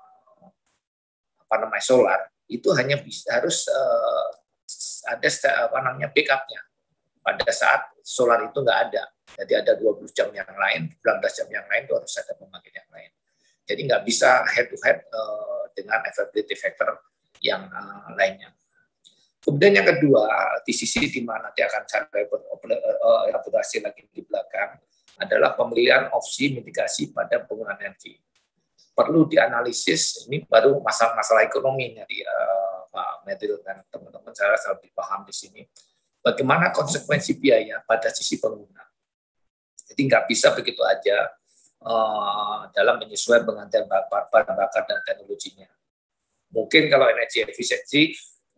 solar, itu hanya harus ada backup-nya. Pada saat solar itu nggak ada. Jadi ada 20 jam yang lain, 19 jam yang lain itu harus ada pembangkit yang lain. Jadi nggak bisa head-to-head dengan availability factor yang lainnya. Kemudian yang kedua, di sisi di mana nanti akan saya elaborasi lagi di belakang, adalah pemilihan opsi mitigasi pada penggunaan energi. Perlu dianalisis, ini baru masalah ekonominya di Pak Medlil dan teman-teman saya rasa lebih paham di sini. Bagaimana konsekuensi biaya pada sisi pengguna. Jadi nggak bisa begitu aja dalam menyesuaikan penggantian bahan bakar dan teknologinya. Mungkin kalau energi efisiensi,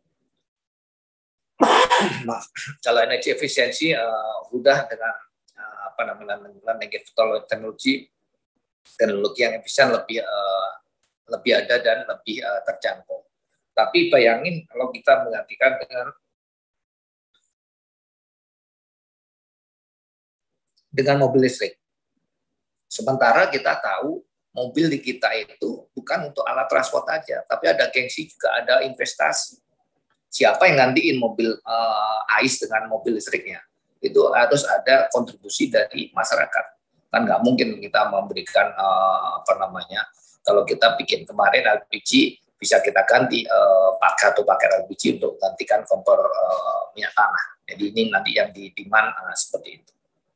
kalau energi efisiensi sudah dengan teknologi yang efisien lebih ada dan lebih terjangkau. Tapi bayangin kalau kita menggantikan dengan mobil listrik. Sementara kita tahu mobil di kita itu bukan untuk alat transport aja, tapi ada gengsi juga, ada investasi. Siapa yang gantiin mobil AIS dengan mobil listriknya? Itu harus ada kontribusi dari masyarakat. Kan nggak mungkin kita memberikan kalau kita bikin kemarin LPG bisa kita ganti pakai LPG untuk gantikan kompor minyak tanah. Jadi ini nanti yang di demand seperti itu.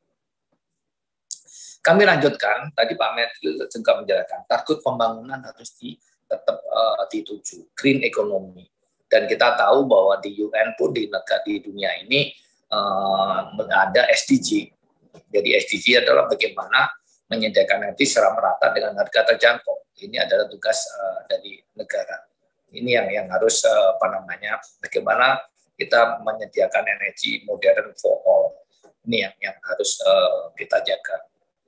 Kami lanjutkan, tadi Pak Menteri juga menjelaskan, target pembangunan harus tetap dituju, green economy. Dan kita tahu bahwa di UN pun di dunia ini ada SDG. Jadi SDG adalah bagaimana menyediakan energi secara merata dengan harga terjangkau. Ini adalah tugas dari negara. Ini yang harus bagaimana kita menyediakan energi modern for all. Ini yang harus kita jaga.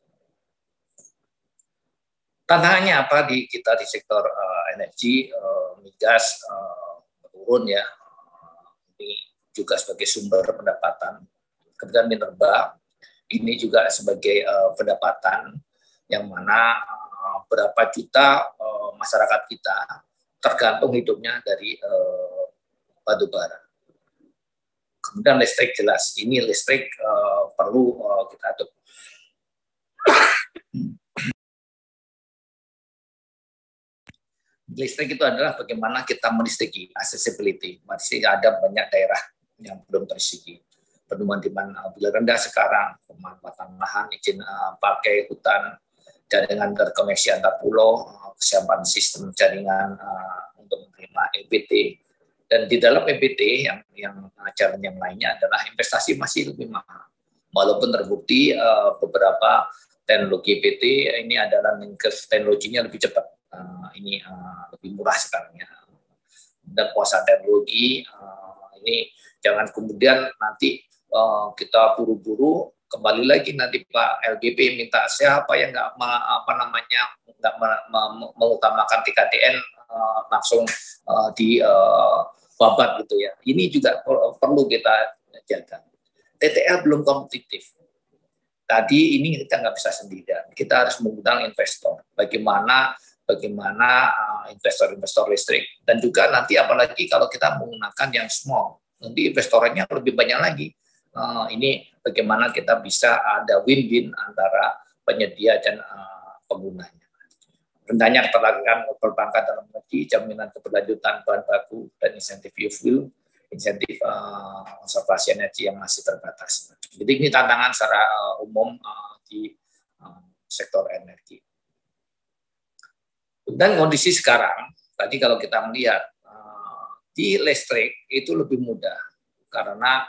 Tantangannya apa kita di sektor energi, migas turun ya. Ini juga sebagai sumber pendapatan. Kemudian minerba ini juga sebagai pendapatan yang mana berapa juta masyarakat kita tergantung hidupnya dari batu bara. Kemudian listrik jelas, ini listrik perlu kita atur. Listrik itu adalah bagaimana kita melistriki, accessibility. Masih ada banyak daerah yang belum terlistriki. Demand bila rendah sekarang, pemanfaatan lahan, izin pakai hutan, jaringan interkoneksi antar pulau, kesiapan sistem jaringan untuk menerima EBT. Dan di dalam EBT yang jalan yang lainnya adalah investasi masih lebih mahal. Walaupun terbukti beberapa teknologi EBT ini adalah teknologinya lebih cepat. Ini lebih murah sekarang ya. Dan kuasa teknologi ini jangan kemudian nanti kita buru-buru kembali lagi nanti Pak LGP minta siapa yang nggak mengutamakan TKTN langsung di babat gitu ya. Ini juga perlu kita jaga. TTL belum kompetitif. Tadi ini kita nggak bisa sendirian. Kita harus mengundang investor. Bagaimana investor-investor listrik, dan juga nanti apalagi kalau kita menggunakan yang small, nanti investornya lebih banyak lagi. Ini bagaimana kita bisa ada win-win antara penyedia dan penggunanya. Rendahnya keterlambatan perbankan dalam negeri, jaminan keberlanjutan bahan baku, dan insentif fuel, insentif konservasi energi yang masih terbatas. Jadi ini tantangan secara umum di sektor energi. Dan kondisi sekarang, tadi kalau kita melihat di listrik itu lebih mudah karena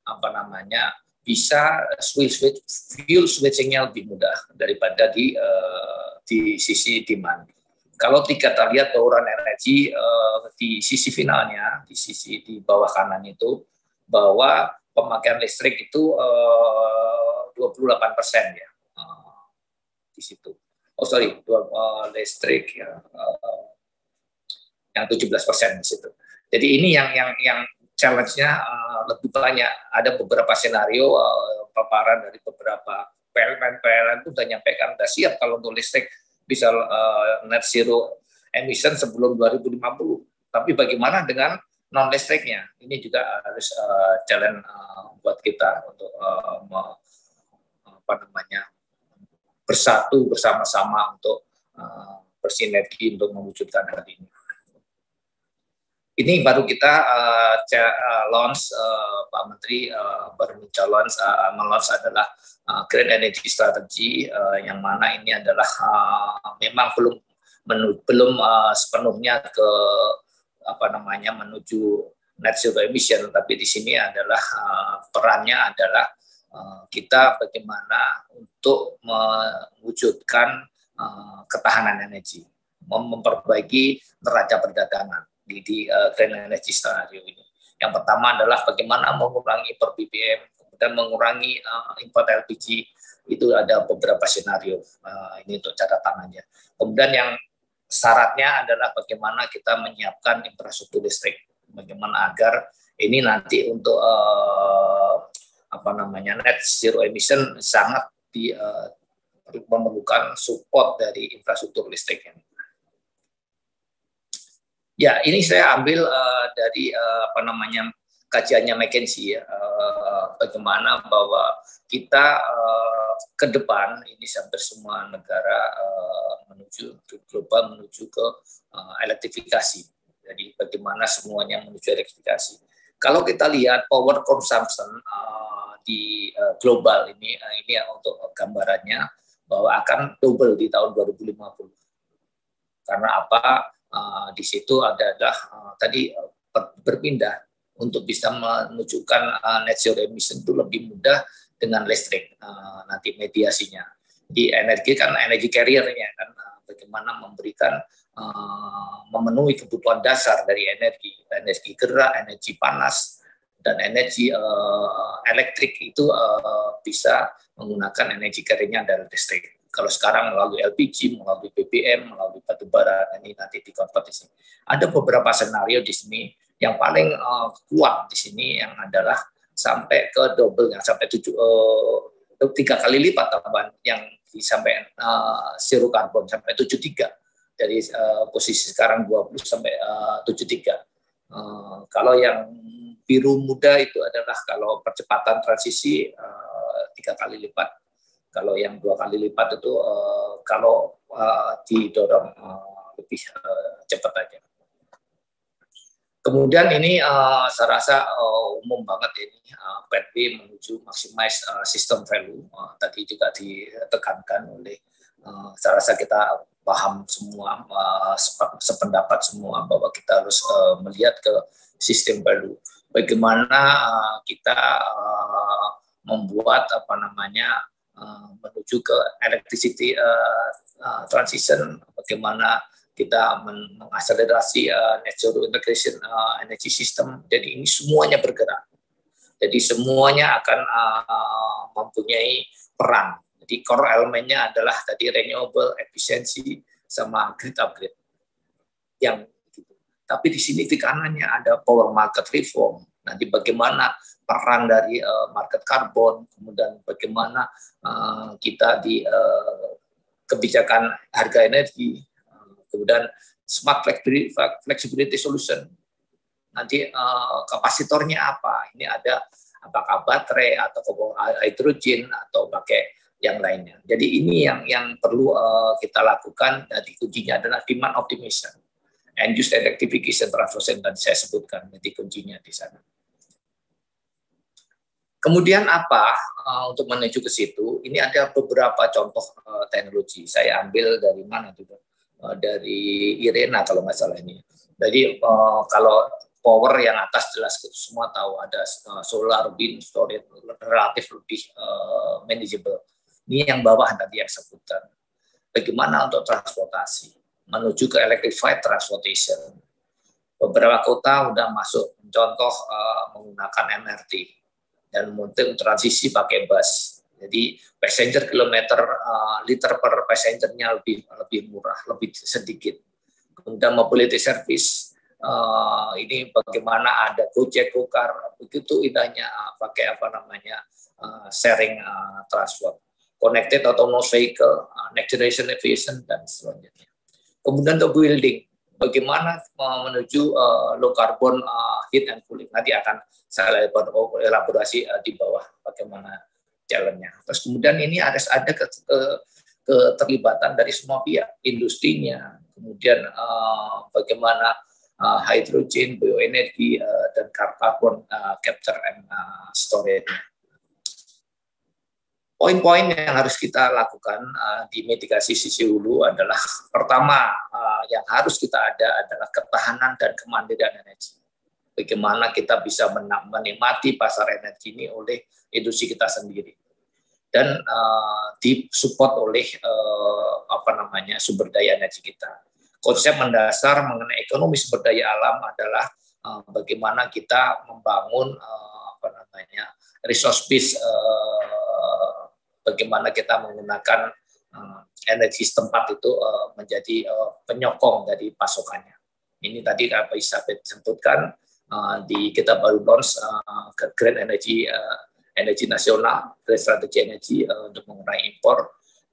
bisa fuel switching-nya lebih mudah daripada di sisi demand. Kalau kita lihat bauran energi di sisi finalnya, di bawah kanan itu, bahwa pemakaian listrik itu 28% ya di situ. Listrik yang 17% di situ. Jadi ini yang challenge-nya lebih banyak. Ada beberapa skenario paparan dari beberapa PLN itu sudah nyampaikan sudah siap kalau untuk listrik bisa net zero emission sebelum 2050. Tapi bagaimana dengan non listriknya? Ini juga harus challenge buat kita untuk bersatu bersama-sama untuk bersinergi untuk mewujudkan hal ini. Ini baru kita launch, Pak Menteri baru launch adalah Green Energy Strategy, yang mana ini adalah memang belum sepenuhnya ke menuju net zero emission, tapi di sini adalah perannya adalah kita bagaimana untuk mewujudkan ketahanan energi, memperbaiki neraca perdagangan di Green Energy Scenario ini. Yang pertama adalah bagaimana mengurangi per BBM, kemudian mengurangi import LPG. Itu ada beberapa skenario, ini untuk catatannya. Kemudian yang syaratnya adalah bagaimana kita menyiapkan infrastruktur listrik, bagaimana agar ini nanti untuk net zero emission sangat memerlukan support dari infrastruktur listrik. Ya, ini saya ambil dari kajiannya McKinsey, bagaimana bahwa kita ke depan ini hampir semua negara menuju global menuju ke elektrifikasi. Jadi bagaimana semuanya menuju elektrifikasi. Kalau kita lihat power consumption di global ini untuk gambarannya bahwa akan double di tahun 2050. Karena apa? Di situ adalah tadi berpindah untuk bisa menunjukkan net zero emission itu lebih mudah dengan listrik nanti mediasinya. Di energi kan energy carrier-nya kan bagaimana memberikan memenuhi kebutuhan dasar dari energi gerak, energi panas dan energi elektrik itu bisa menggunakan energy carrier-nya dari listrik. Kalau sekarang melalui LPG, melalui BBM, melalui batu bara, ini nanti dikonvert di sini. Ada beberapa skenario di sini yang paling kuat di sini yang adalah sampai ke double-nya, sampai 3 kali lipat tambahan yang sampai zero carbon sampai 73 dari posisi sekarang 20 sampai 73. Kalau yang biru muda itu adalah kalau percepatan transisi 3 kali lipat. Kalau yang 2 kali lipat itu kalau didorong lebih cepat aja. Kemudian ini saya rasa umum banget ini plan B menuju maximize system value. Tadi juga ditekankan oleh saya rasa kita paham semua, sependapat semua bahwa kita harus melihat ke sistem value. Bagaimana kita membuat menuju ke electricity transition, bagaimana kita mengakselerasi net zero integration energy system. Jadi ini semuanya bergerak. Jadi semuanya akan mempunyai peran. Jadi core elemennya adalah tadi renewable, efisiensi, sama grid upgrade. Yang gitu. Tapi di sini di kanannya ada power market reform. Nanti bagaimana peran dari market karbon, kemudian bagaimana kita di kebijakan harga energi, kemudian smart flexibility solution. Nanti kapasitornya apa? Ini ada apakah baterai atau hidrogen atau pakai yang lainnya. Jadi ini yang perlu kita lakukan. Jadi kuncinya adalah demand optimization, end use electrification transformation dan saya sebutkan. Jadi kuncinya di sana. Kemudian apa untuk menuju ke situ? Ini ada beberapa contoh teknologi. Saya ambil dari mana juga? Dari IRENA kalau nggak salah ini. Jadi kalau power yang atas jelas kita semua tahu ada solar, wind, storage relatif lebih manageable. Ini yang bawah tadi yang sebutkan. Bagaimana untuk transportasi menuju ke electrified transportation? Beberapa kota sudah masuk contoh menggunakan MRT dan mungkin transisi pakai bus. Jadi passenger kilometer liter per passengernya lebih murah, lebih sedikit. Kemudian mobility service ini bagaimana ada Gojek, Gokar, begitu indahnya pakai sharing transport, connected autonomous vehicle, next generation aviation dan selanjutnya. Kemudian untuk building, bagaimana menuju low carbon heat and cooling. Nanti akan saya elaborasi di bawah bagaimana jalannya. Terus kemudian ini ada keterlibatan dari semua pihak, industrinya, kemudian bagaimana hydrogen, bioenergi, dan carbon capture and storage. Poin-poin yang harus kita lakukan di mitigasi sisi hulu adalah pertama yang harus kita ada adalah ketahanan dan kemandirian energi. Bagaimana kita bisa menikmati pasar energi ini oleh industri kita sendiri dan disupport oleh sumber daya energi kita. Konsep mendasar mengenai ekonomi sumber daya alam adalah bagaimana kita membangun resource base, bagaimana kita menggunakan energi setempat itu menjadi penyokong dari pasokannya. Ini tadi Pak Isabet sebutkan kita baru launch Green Energy nasional, Green Strategy Energy untuk mengurangi impor.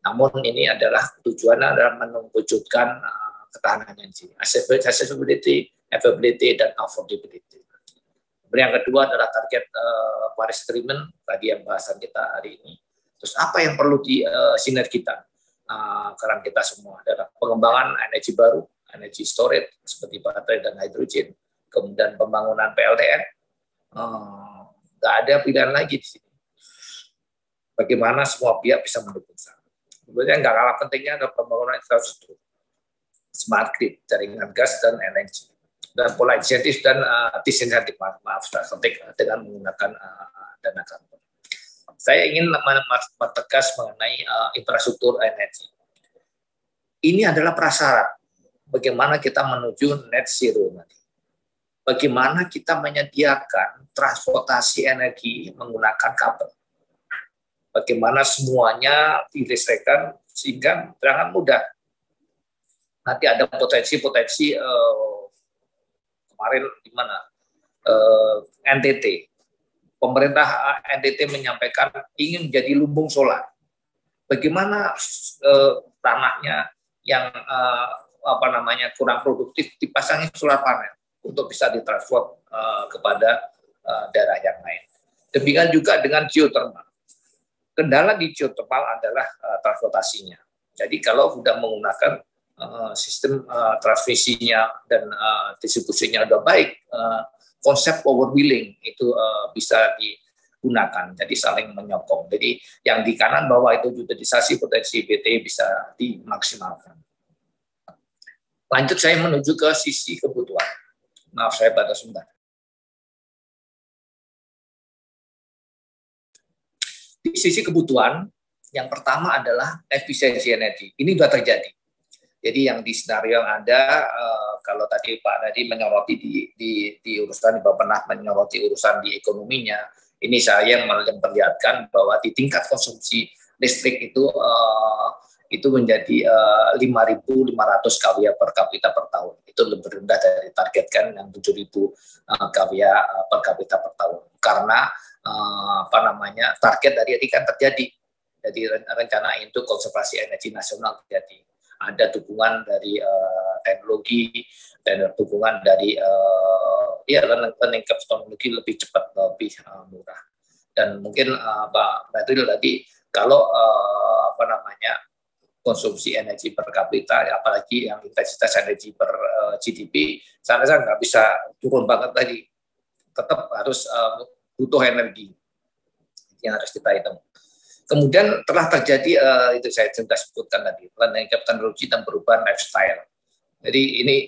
Namun ini adalah tujuannya adalah mewujudkan ketahanan energi, accessibility, availability, dan affordability. Kemudian yang kedua adalah target Paris Agreement, tadi yang bahasan kita hari ini. Terus apa yang perlu sinergikan karena kita semua adalah pengembangan energi baru, energi storage seperti baterai dan hidrogen, kemudian pembangunan PLTN. Nggak ada pilihan lagi di sini. Bagaimana semua pihak bisa mendukung. Kemudian nggak kalah pentingnya adalah pembangunan infrastruktur, smart grid, jaringan gas dan energi, dan pola insentif dan disinsentif, maaf dengan menggunakan dana karbon. Saya ingin mempertegas mengenai infrastruktur energi. Ini adalah prasyarat bagaimana kita menuju net zero nanti. Bagaimana kita menyediakan transportasi energi menggunakan kabel. Bagaimana semuanya dilistrikkan sehingga jangan mudah. Nanti ada potensi-potensi kemarin di mana NTT, pemerintah NTT menyampaikan ingin menjadi lumbung solar. Bagaimana tanahnya yang kurang produktif dipasangi solar panel untuk bisa ditransport kepada daerah yang lain. Demikian juga dengan geothermal. Kendala di geothermal adalah transportasinya. Jadi kalau sudah menggunakan sistem transmisinya dan distribusinya sudah baik, konsep power wheeling itu bisa digunakan. Jadi saling menyokong. Jadi yang di kanan bawah itu hibridisasi potensi BT bisa dimaksimalkan. Lanjut saya menuju ke sisi kebutuhan. Maaf saya batas sebentar. Di sisi kebutuhan, yang pertama adalah efisiensi energi. Ini sudah terjadi. Jadi yang di skenario yang ada, kalau tadi Pak Nadi menyoroti di urusan, Bapak pernah menyoroti urusan di ekonominya, ini saya yang memperlihatkan bahwa di tingkat konsumsi listrik itu menjadi 5.500 kWh per kapita per tahun. Itu lebih rendah dari targetkan yang 7.000 kWh per kapita per tahun. Karena target dari ini kan terjadi. Jadi rencana itu konservasi energi nasional terjadi. Ada dukungan dari teknologi dan dukungan dari peningkatan teknologi lebih cepat, lebih murah. Dan mungkin Pak Badril tadi kalau konsumsi energi per kapita, apalagi yang intensitas energi per GDP, saya rasa nggak bisa turun banget tadi. Tetap harus butuh energi yang harus kita hitung. Kemudian telah terjadi, itu saya sudah sebutkan tadi, peningkatan teknologi dan perubahan lifestyle. Jadi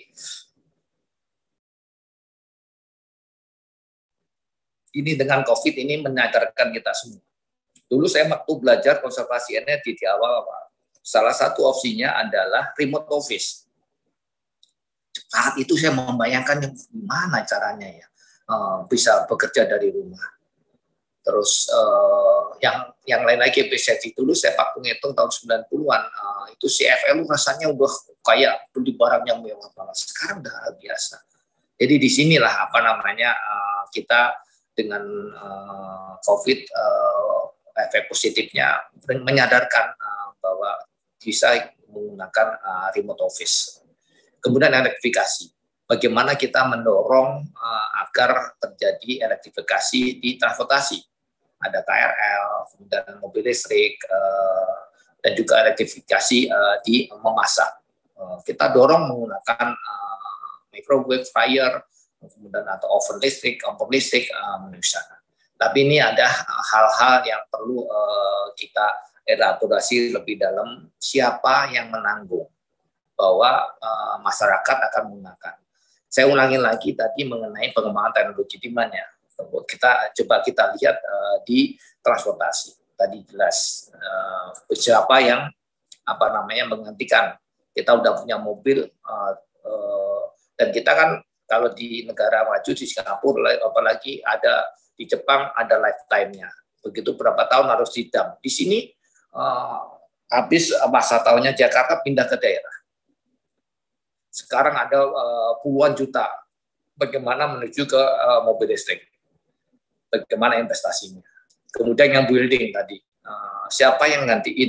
ini dengan COVID ini menyadarkan kita semua. Dulu saya waktu belajar konservasi energi di awal-awal, salah satu opsinya adalah remote office. Saat itu saya membayangkan gimana caranya ya bisa bekerja dari rumah. Terus yang lain lagi efisiensi dulu saya hitung tahun 90-an itu CFL rasanya udah kayak beli barang yang mewah banget. Sekarang udah biasa. Jadi disinilah kita dengan COVID efek positifnya menyadarkan bahwa bisa menggunakan remote office. Kemudian elektrifikasi. Bagaimana kita mendorong agar terjadi elektrifikasi di transportasi. Ada KRL, kemudian mobil listrik, dan juga elektrifikasi di memasak. Kita dorong menggunakan microwave fryer, kemudian atau oven listrik, kompor listrik menuju sana. Tapi ini ada hal-hal yang perlu kita elaborasi lebih dalam, siapa yang menanggung bahwa masyarakat akan menggunakan. Saya ulangi lagi tadi mengenai pengembangan teknologi demand-nya. Kita lihat di transportasi. Tadi jelas siapa yang menggantikan. Kita udah punya mobil dan kita kan kalau di negara maju di Singapura apalagi ada di Jepang ada lifetime-nya. Begitu berapa tahun harus didam. Di sini habis masa tahunnya Jakarta pindah ke daerah. Sekarang ada puluhan juta. Bagaimana menuju ke mobil listrik? Bagaimana investasinya? Kemudian yang building tadi, siapa yang gantiin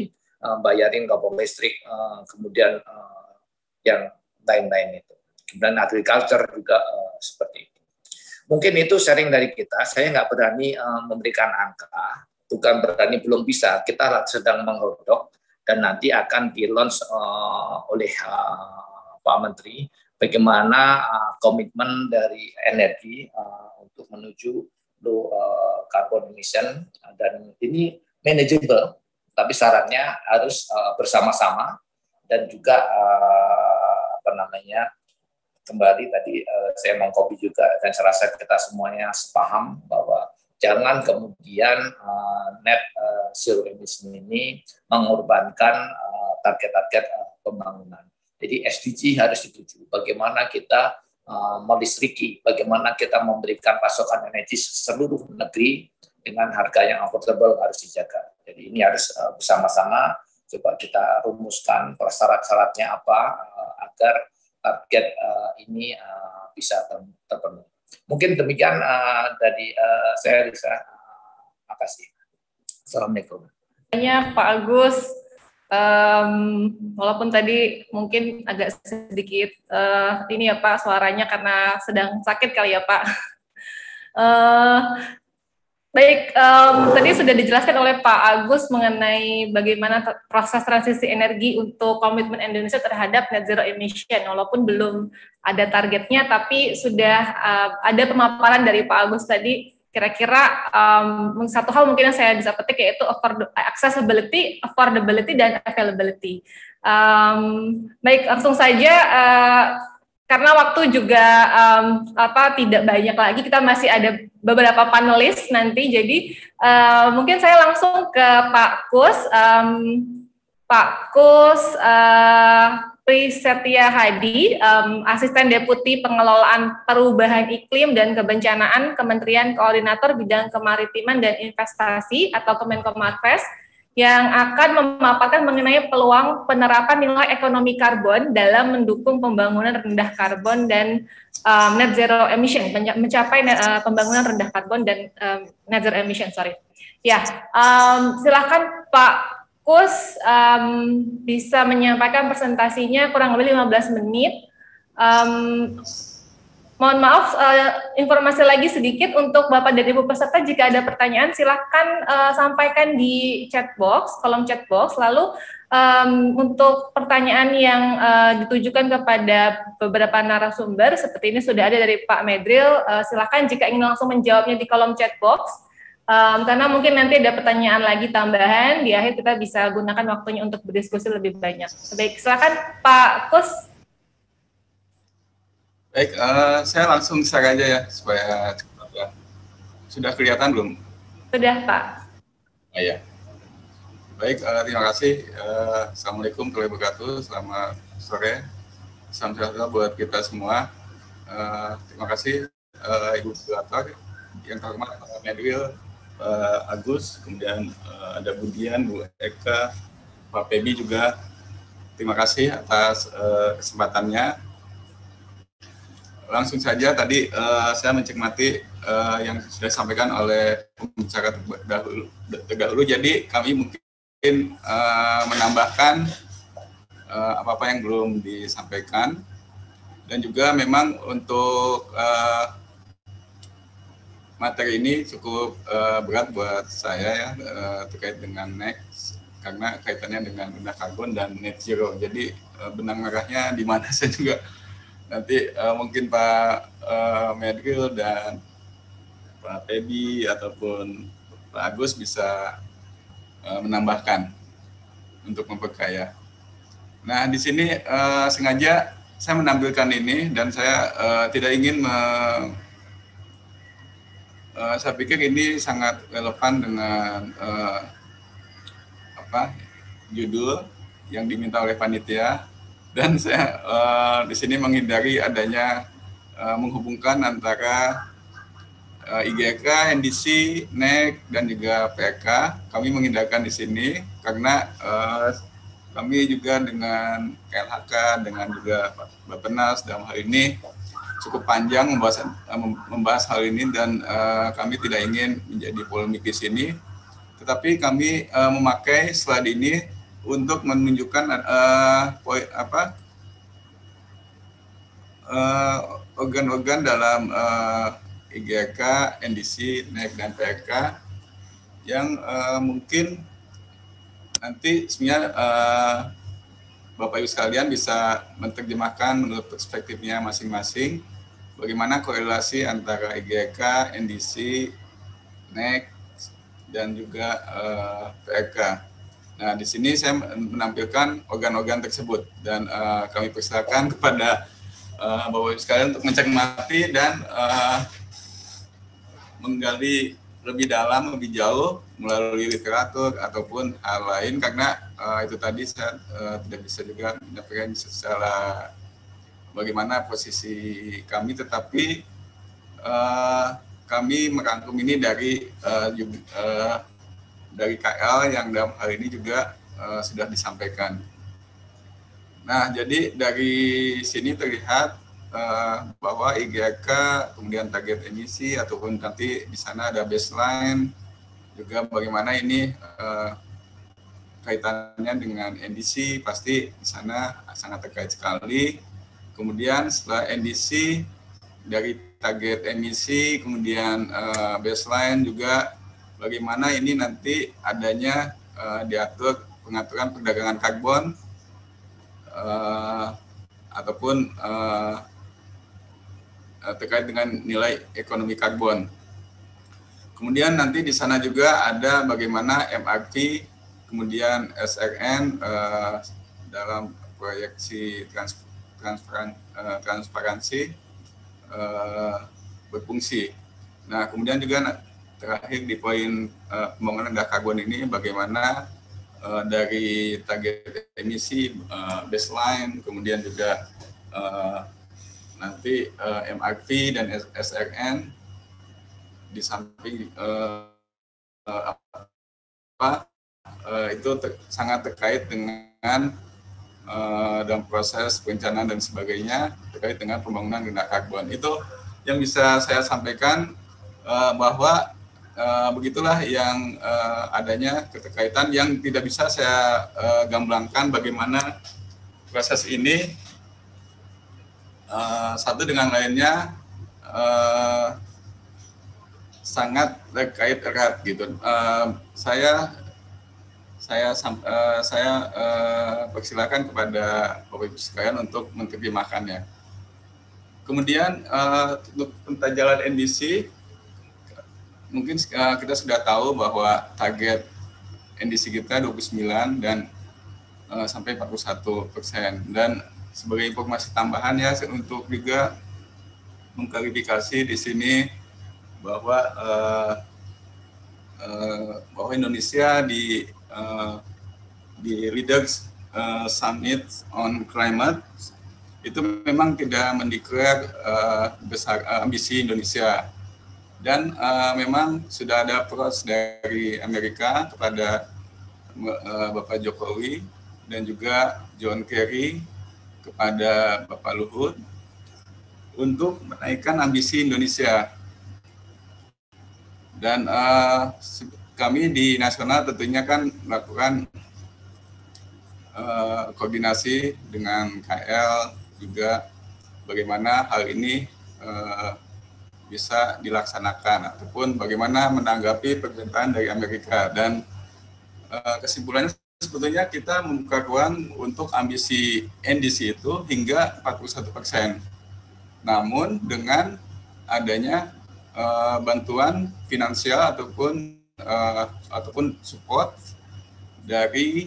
bayarin kompor listrik, kemudian yang lain-lain itu. Kemudian agriculture juga seperti itu. Mungkin itu sharing dari kita. Saya nggak berani memberikan angka, bukan berani, belum bisa. Kita sedang menggodok dan nanti akan di-launch oleh Pak Menteri bagaimana komitmen dari energi untuk menuju low carbon emission, dan ini manageable, tapi syaratnya harus bersama-sama dan juga kembali tadi saya mengcopy juga, dan saya rasa kita semuanya sepaham bahwa jangan kemudian net zero emission ini mengorbankan target-target pembangunan. Jadi SDG harus dituju. Bagaimana kita melistriki, bagaimana kita memberikan pasokan energi seluruh negeri dengan harga yang affordable harus dijaga. Jadi ini harus bersama-sama coba kita rumuskan syarat-syaratnya apa agar target ini bisa terpenuhi. Mungkin demikian dari saya, Lisa. Terima kasih. Assalamualaikum. Banyak Pak Agus. Walaupun tadi mungkin agak sedikit ini ya Pak suaranya karena sedang sakit kali ya Pak. Baik, tadi sudah dijelaskan oleh Pak Agus mengenai bagaimana proses transisi energi untuk komitmen Indonesia terhadap net zero emission, walaupun belum ada targetnya, tapi sudah ada pemaparan dari Pak Agus tadi. Kira-kira satu hal mungkin yang saya bisa petik yaitu accessibility, affordability, dan availability. Baik, langsung saja. Karena waktu juga tidak banyak lagi, kita masih ada beberapa panelis nanti, jadi mungkin saya langsung ke Pak Kus. Pak Kus Prisetia Hadi, Asisten Deputi Pengelolaan Perubahan Iklim dan Kebencanaan Kementerian Koordinator Bidang Kemaritiman dan Investasi atau Kemenkomarves, yang akan memaparkan mengenai peluang penerapan nilai ekonomi karbon dalam mendukung pembangunan rendah karbon dan net zero emission, mencapai pembangunan rendah karbon dan net zero emission, Ya, silakan Pak Kus bisa menyampaikan presentasinya kurang lebih 15 menit. Mohon maaf, informasi lagi sedikit untuk Bapak dan Ibu peserta, jika ada pertanyaan silakan sampaikan di chat box, kolom chat box. Lalu untuk pertanyaan yang ditujukan kepada beberapa narasumber, seperti ini sudah ada dari Pak Medril, silakan jika ingin langsung menjawabnya di kolom chat box, karena mungkin nanti ada pertanyaan lagi tambahan, di akhir kita bisa gunakan waktunya untuk berdiskusi lebih banyak. Baik, silakan Pak Kus. Baik, saya langsung share aja ya, supaya sudah kelihatan belum? Sudah, Pak. Ya. Baik, terima kasih. Assalamualaikum warahmatullahi wabarakatuh. Selamat sore. Salam sejahtera buat kita semua. Terima kasih Ibu Moderator, yang terhormat Pak Medril, Pak Agus, kemudian ada Bu Dian, Bu Eka, Pak Pebi juga. Terima kasih atas kesempatannya. Langsung saja, tadi saya mencermati yang sudah disampaikan oleh pembicara terdahulu. Jadi kami mungkin menambahkan apa-apa yang belum disampaikan, dan juga memang untuk materi ini cukup berat buat saya ya, terkait dengan next, karena kaitannya dengan rendah karbon dan net zero. Jadi benang merahnya di mana saya juga nanti mungkin Pak Medril dan Pak Pebi ataupun Pak Agus bisa menambahkan untuk memperkaya. Nah, di sini sengaja saya menampilkan ini, dan saya tidak ingin saya pikir ini sangat relevan dengan judul yang diminta oleh panitia. Dan saya di sini menghindari adanya menghubungkan antara IGK, NDC, NEC, dan juga PK. Kami menghindarkan di sini karena kami juga dengan KLHK, dengan juga Bappenas dalam hal ini cukup panjang membahas hal ini, dan kami tidak ingin menjadi polemik di sini. Tetapi kami memakai slide ini untuk menunjukkan organ-organ dalam IGRK, NDC, NEC, dan PRK yang mungkin nanti sebenarnya Bapak Ibu sekalian bisa menerjemahkan menurut perspektifnya masing-masing bagaimana korelasi antara IGRK, NDC, NEC, dan juga PRK. Nah, di sini saya menampilkan organ-organ tersebut dan kami persilakan kepada Bapak Ibu sekalian untuk mencermati dan menggali lebih dalam, lebih jauh melalui literatur ataupun hal lain, karena itu tadi saya tidak bisa juga menyampaikan secara bagaimana posisi kami, tetapi kami merangkum ini dari KL yang dalam hal ini juga sudah disampaikan. Nah, jadi dari sini terlihat bahwa IGRK, kemudian target emisi, ataupun nanti di sana ada baseline, juga bagaimana ini kaitannya dengan NDC, pasti di sana sangat terkait sekali. Kemudian setelah NDC, dari target emisi, kemudian baseline juga bagaimana ini nanti adanya diatur pengaturan perdagangan karbon ataupun terkait dengan nilai ekonomi karbon. Kemudian nanti di sana juga ada bagaimana MRV, kemudian SRN dalam proyeksi transparansi berfungsi. Nah, kemudian juga terakhir di poin pembangunan rendah karbon ini bagaimana dari target emisi, baseline, kemudian juga nanti MRV dan SRN di samping itu sangat terkait dengan dalam proses perencanaan dan sebagainya terkait dengan pembangunan rendah karbon. Itu yang bisa saya sampaikan, bahwa begitulah yang adanya keterkaitan yang tidak bisa saya gamblangkan bagaimana proses ini satu dengan lainnya sangat terkait erat gitu. Saya persilakan kepada Bapak Ibu sekalian untuk menerjemahkannya. Kemudian untuk pentajalan NDC, mungkin kita sudah tahu bahwa target NDC kita 29 dan sampai 41%. Dan sebagai informasi tambahan ya, untuk juga mengklarifikasi di sini bahwa Indonesia di Leaders Summit on Climate itu memang tidak mendeklar besar ambisi Indonesia, dan memang sudah ada approach dari Amerika kepada Bapak Jokowi dan juga John Kerry kepada Bapak Luhut untuk menaikkan ambisi Indonesia. Dan kami di nasional tentunya kan melakukan koordinasi dengan KL juga bagaimana hal ini bisa dilaksanakan ataupun bagaimana menanggapi pernyataan dari Amerika. Dan kesimpulannya sebetulnya kita membuka ruang untuk ambisi NDC itu hingga 41%. Namun dengan adanya bantuan finansial ataupun support dari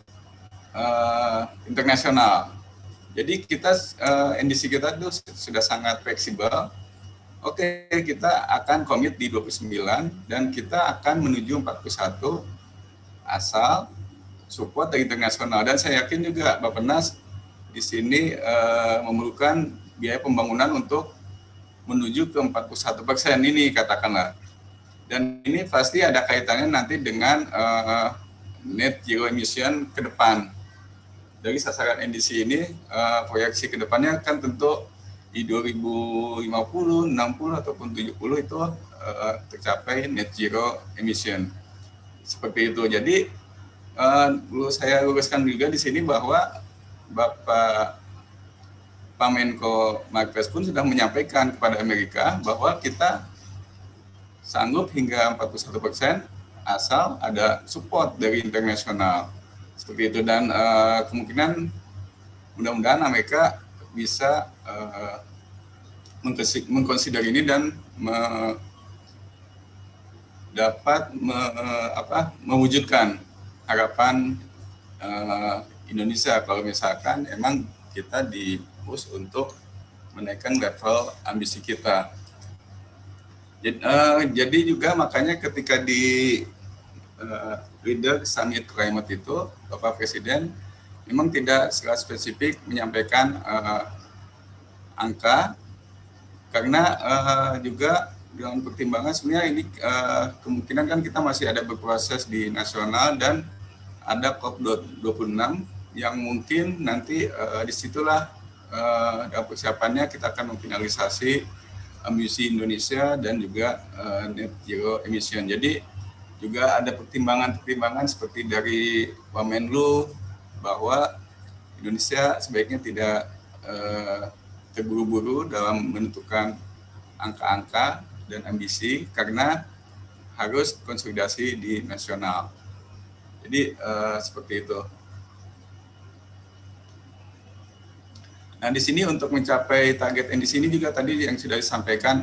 internasional. Jadi kita NDC kita itu sudah sangat fleksibel. Oke, kita akan komit di 29 dan kita akan menuju 41 asal support dari internasional. Dan saya yakin juga Bappenas di sini memerlukan biaya pembangunan untuk menuju ke 41% ini katakanlah. Dan ini pasti ada kaitannya nanti dengan net zero emission ke depan. Dari sasaran NDC ini, proyeksi ke depannya kan tentu di 2050, 60 ataupun 70 itu tercapai net zero emission. Seperti itu. Jadi perlu saya luruskan juga di sini bahwa Bapak Pak Menko Marves pun sudah menyampaikan kepada Amerika bahwa kita sanggup hingga 41% asal ada support dari internasional. Seperti itu, dan kemungkinan mudah-mudahan Amerika bisa mengkonsider ini dan dapat mewujudkan harapan Indonesia kalau misalkan emang kita di-push untuk menaikkan level ambisi kita. Jadi juga makanya ketika di Leader Summit Climate itu, Bapak Presiden memang tidak secara spesifik menyampaikan angka, karena juga dengan pertimbangan sebenarnya ini kemungkinan kan kita masih ada berproses di nasional dan ada COP26 yang mungkin nanti disitulah dalam persiapannya kita akan memfinalisasi ambisi Indonesia dan juga net zero emission. Jadi juga ada pertimbangan-pertimbangan seperti dari Wamenlu bahwa Indonesia sebaiknya tidak terburu-buru dalam menentukan angka-angka dan ambisi karena harus konsolidasi di nasional. Jadi seperti itu. Nah, di sini untuk mencapai target NDC ini juga tadi yang sudah disampaikan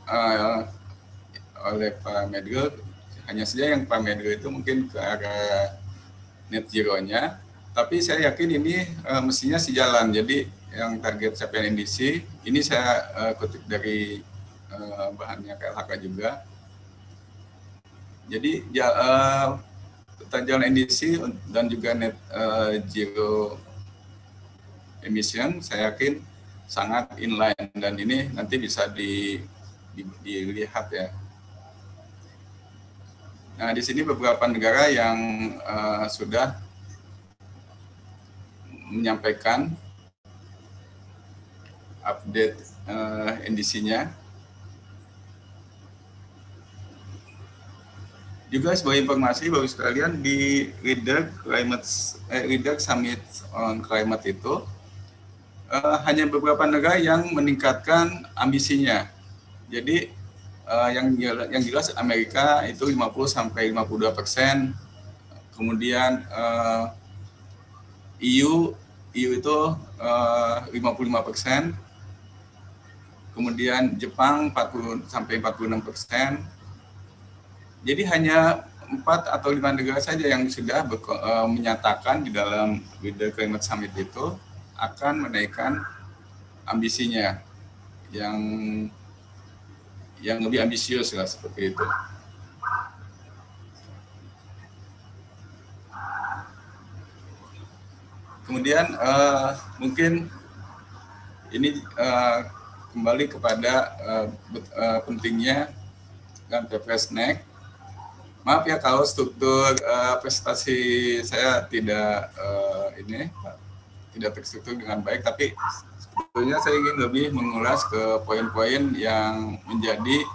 oleh Pak Medgo, hanya saja yang Pak Medgo itu mungkin ke arah net zero-nya, tapi saya yakin ini mestinya sejalan. Jadi yang target capaian NDC, ini saya kutip dari bahannya KLHK juga. Jadi jalan NDC dan juga net zero emission saya yakin sangat inline, dan ini nanti bisa dilihat ya. Nah, di sini beberapa negara yang sudah menyampaikan update NDC-nya. Juga sebagai informasi bagi sekalian, di Leader Summit on Climate itu hanya beberapa negara yang meningkatkan ambisinya. Jadi yang jelas Amerika itu 50-52%, kemudian EU itu 55%, kemudian Jepang 40-46%. Jadi hanya 4 atau 5 negara saja yang sudah menyatakan di dalam Leader Climate Summit itu akan menaikkan ambisinya yang lebih ambisius lah, seperti itu. Kemudian mungkin ini kembali kepada pentingnya dan Kepresnek. Maaf ya kalau struktur presentasi saya tidak terstruktur dengan baik, tapi sebetulnya saya ingin lebih mengulas ke poin-poin yang menjadi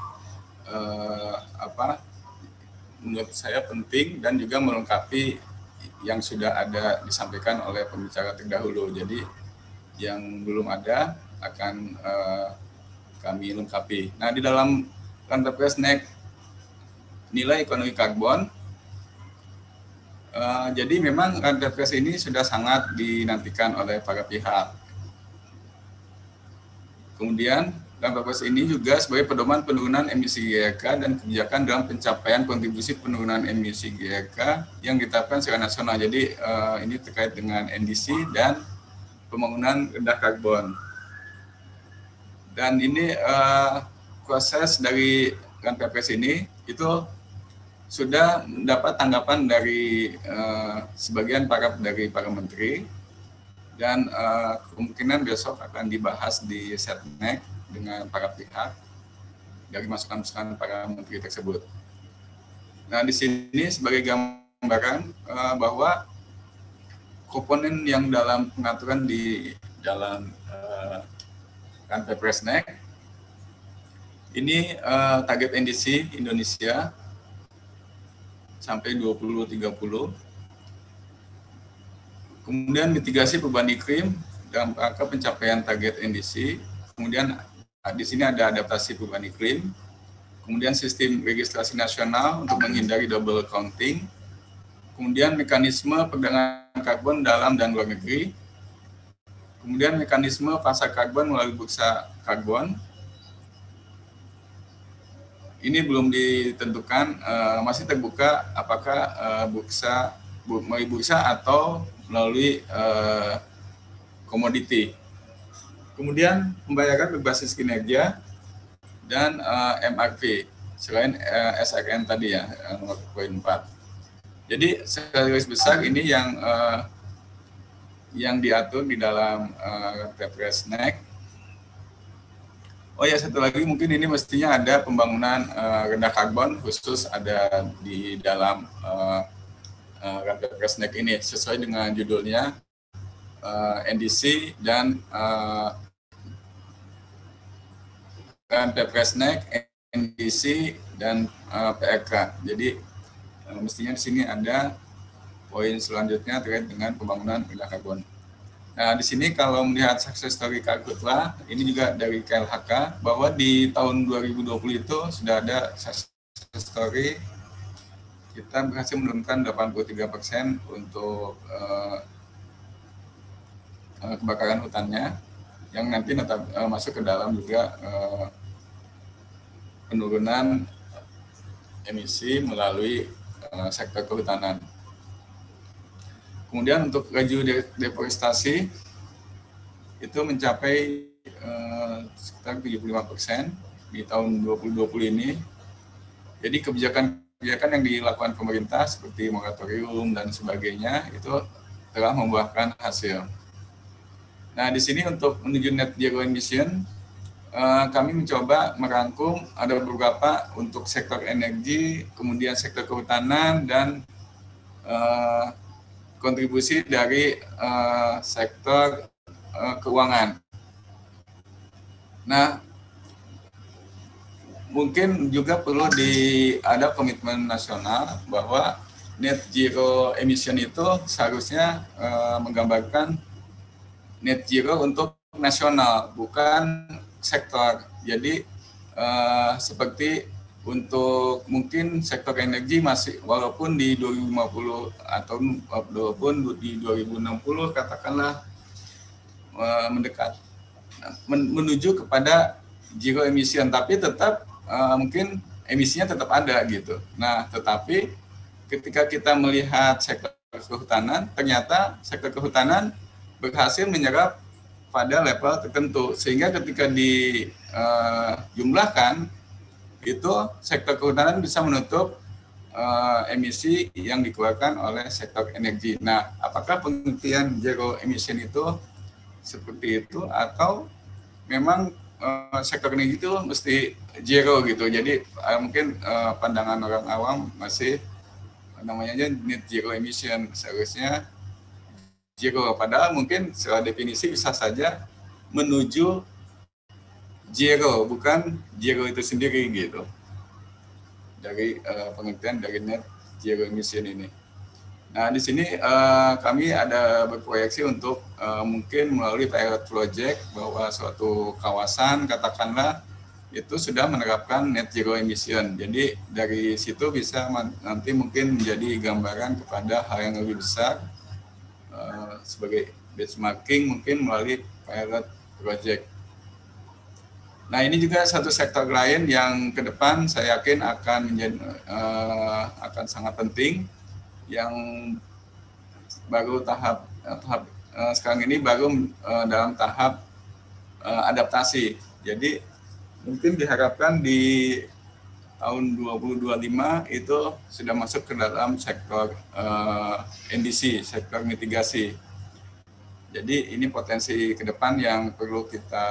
menurut saya penting dan juga melengkapi yang sudah ada disampaikan oleh pembicara terdahulu. Jadi yang belum ada akan kami lengkapi. Nah, di dalam Kepresnek nilai ekonomi karbon, jadi memang Kepres ini sudah sangat dinantikan oleh para pihak. Kemudian Kepres ini juga sebagai pedoman penurunan emisi GHG dan kebijakan dalam pencapaian kontribusi penurunan emisi GHG yang ditetapkan secara nasional. Jadi ini terkait dengan NDC dan pembangunan rendah karbon. Dan ini proses dari Kepres ini itu sudah mendapat tanggapan dari sebagian dari para menteri, dan kemungkinan besok akan dibahas di Setnek dengan para pihak dari masukan-masukan para menteri tersebut. Nah, di sini sebagai gambaran bahwa komponen yang dalam pengaturan di dalam Kepresnek ini target NDC Indonesia sampai 2030 Kemudian mitigasi perubahan iklim dalam rangka pencapaian target NDC. Kemudian di sini ada adaptasi perubahan iklim. Kemudian sistem registrasi nasional untuk menghindari double counting. Kemudian mekanisme perdagangan karbon dalam dan luar negeri. Kemudian mekanisme pasar karbon melalui bursa karbon. Ini belum ditentukan, masih terbuka apakah melalui bursa atau melalui komoditi. Kemudian pembayaran berbasis kinerja dan MRP selain SRN tadi ya, nomor poin 4. Jadi secara garis besar ini yang diatur di dalam Kepres-NEC. Oh ya, satu lagi mungkin ini mestinya ada pembangunan rendah karbon khusus ada di dalam Kepres-NEC ini sesuai dengan judulnya NDC dan Kepres-NEC, NDC dan PRK. Jadi mestinya di sini ada poin selanjutnya terkait dengan pembangunan rendah karbon. Nah, di sini kalau melihat success story Karhutla, ini juga dari KLHK, bahwa di tahun 2020 itu sudah ada success story, kita berhasil menurunkan 83% untuk kebakaran hutannya, yang nanti masuk ke dalam juga penurunan emisi melalui sektor kehutanan. Kemudian untuk laju deforestasi itu mencapai sekitar 75% di tahun 2020 ini. Jadi kebijakan yang dilakukan pemerintah seperti moratorium dan sebagainya itu telah membuahkan hasil. Nah, di sini untuk menuju net zero emission, kami mencoba merangkum ada beberapa untuk sektor energi, kemudian sektor kehutanan, dan kontribusi dari sektor keuangan. Nah, mungkin juga perlu ada komitmen nasional bahwa net zero emission itu seharusnya menggambarkan net zero untuk nasional, bukan sektor. Jadi seperti untuk mungkin sektor energi masih, walaupun di 2050 atau walaupun di 2060 katakanlah mendekat menuju kepada zero emission, tapi tetap mungkin emisinya tetap ada gitu. Nah, tetapi ketika kita melihat sektor kehutanan, ternyata sektor kehutanan berhasil menyerap pada level tertentu, sehingga ketika dijumlahkan itu sektor kehutanan bisa menutup emisi yang dikeluarkan oleh sektor energi. Nah, apakah pengertian zero emission itu seperti itu atau memang sektor energi itu mesti zero gitu? Jadi mungkin pandangan orang awam masih namanya net zero emission, seharusnya zero, padahal mungkin secara definisi bisa saja menuju zero, bukan zero itu sendiri gitu, dari pengertian dari net zero emission ini. Nah, di sini kami ada berproyeksi untuk mungkin melalui pilot project bahwa suatu kawasan katakanlah itu sudah menerapkan net zero emission. Jadi dari situ bisa nanti mungkin menjadi gambaran kepada hal yang lebih besar sebagai benchmarking mungkin melalui pilot project. Nah, ini juga satu sektor lain yang ke depan saya yakin akan akan sangat penting, yang baru tahap sekarang ini baru dalam tahap adaptasi. Jadi mungkin diharapkan di tahun 2025 itu sudah masuk ke dalam sektor NDC, sektor mitigasi. Jadi ini potensi ke depan yang perlu kita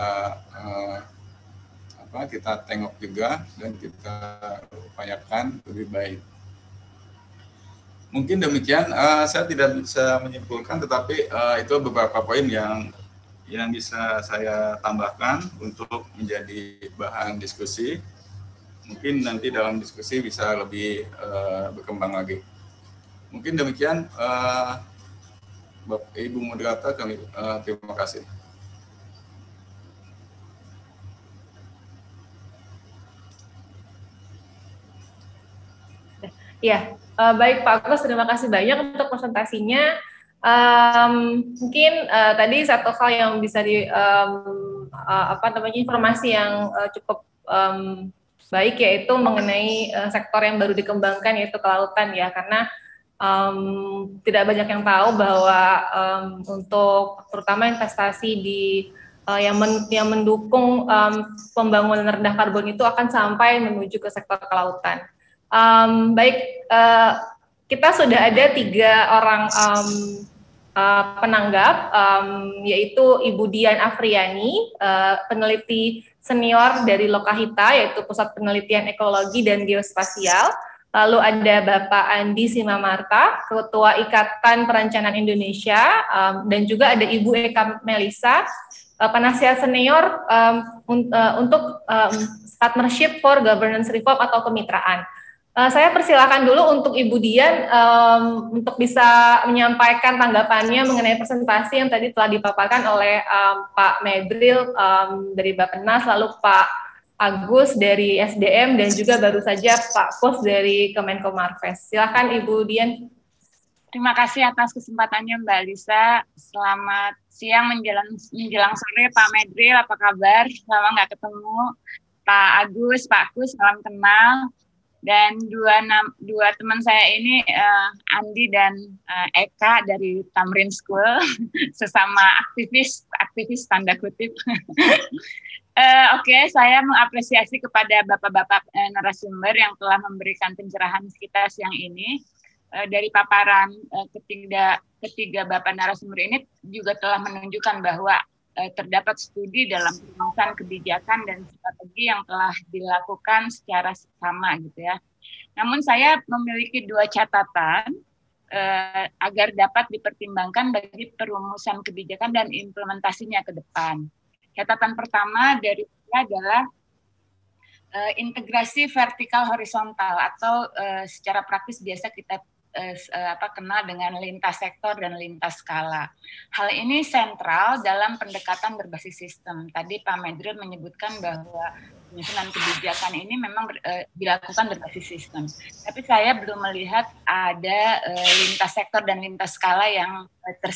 tengok juga dan kita upayakan lebih baik. Mungkin demikian, saya tidak bisa menyimpulkan, tetapi itu beberapa poin yang bisa saya tambahkan untuk menjadi bahan diskusi. Mungkin nanti dalam diskusi bisa lebih berkembang lagi. Mungkin demikian Bapak Ibu moderator, kami terima kasih. Ya, baik Pak Agus, terima kasih banyak untuk presentasinya. Mungkin tadi satu hal yang bisa informasi yang cukup baik, yaitu mengenai sektor yang baru dikembangkan, yaitu kelautan ya, karena tidak banyak yang tahu bahwa untuk terutama investasi di yang mendukung pembangunan rendah karbon itu akan sampai menuju ke sektor kelautan. Kita sudah ada 3 orang penanggap, yaitu Ibu Dian Afriani, peneliti senior dari Lokahita, yaitu Pusat Penelitian Ekologi dan Geospasial. Lalu ada Bapak Andi Simamarta, Ketua Ikatan Perencanaan Indonesia, dan juga ada Ibu Eka Melisa, penasihat senior untuk Partnership for Governance Reform atau kemitraan. Saya persilakan dulu untuk Ibu Dian untuk bisa menyampaikan tanggapannya mengenai presentasi yang tadi telah dipaparkan oleh Pak Medril dari Bappenas, lalu Pak Agus dari SDM, dan juga baru saja Pak Kus dari Kemenko Marves. Silakan Ibu Dian. Terima kasih atas kesempatannya Mbak Lisa. Selamat siang menjelang sore Pak Medril, apa kabar? Lama nggak ketemu. Pak Agus, Pak Kus, salam kenal. Dan dua teman saya ini Andi dan Eka dari Tamrin School, sesama aktivis tanda kutip. Oke, saya mengapresiasi kepada bapak-bapak narasumber yang telah memberikan pencerahan kita siang ini. Dari paparan ketiga bapak narasumber ini juga telah menunjukkan bahwa terdapat studi dalam perumusan kebijakan dan strategi yang telah dilakukan secara sama gitu ya. Namun saya memiliki 2 catatan agar dapat dipertimbangkan bagi perumusan kebijakan dan implementasinya ke depan. Catatan pertama dari saya adalah integrasi vertikal horizontal atau secara praktis biasa kita kenal dengan lintas sektor dan lintas skala. Hal ini sentral dalam pendekatan berbasis sistem. Tadi Pak Medril menyebutkan bahwa penyusunan kebijakan ini memang dilakukan berbasis sistem. Tapi saya belum melihat ada lintas sektor dan lintas skala yang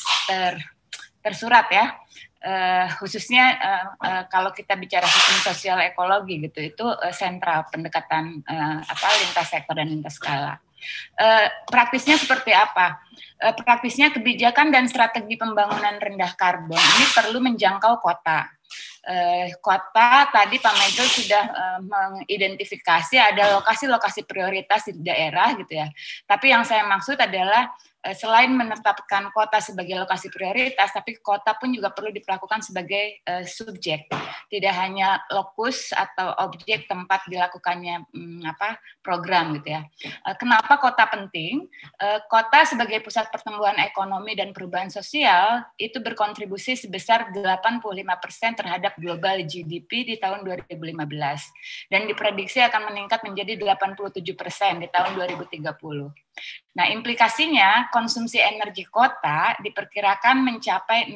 tersurat ya. Khususnya kalau kita bicara sistem sosial ekologi gitu, itu sentral pendekatan lintas sektor dan lintas skala. Praktisnya seperti apa? Praktisnya kebijakan dan strategi pembangunan rendah karbon ini perlu menjangkau kota. Kota tadi Pak Medril sudah mengidentifikasi ada lokasi-lokasi prioritas di daerah gitu ya. Tapi yang saya maksud adalah selain menetapkan kota sebagai lokasi prioritas, tapi kota pun juga perlu diperlakukan sebagai subjek, tidak hanya lokus atau objek tempat dilakukannya program gitu ya. Kenapa kota penting? Kota sebagai pusat pertumbuhan ekonomi dan perubahan sosial itu berkontribusi sebesar 85% terhadap global GDP di tahun 2015 dan diprediksi akan meningkat menjadi 87% di tahun 2030. Nah, implikasinya konsumsi energi kota diperkirakan mencapai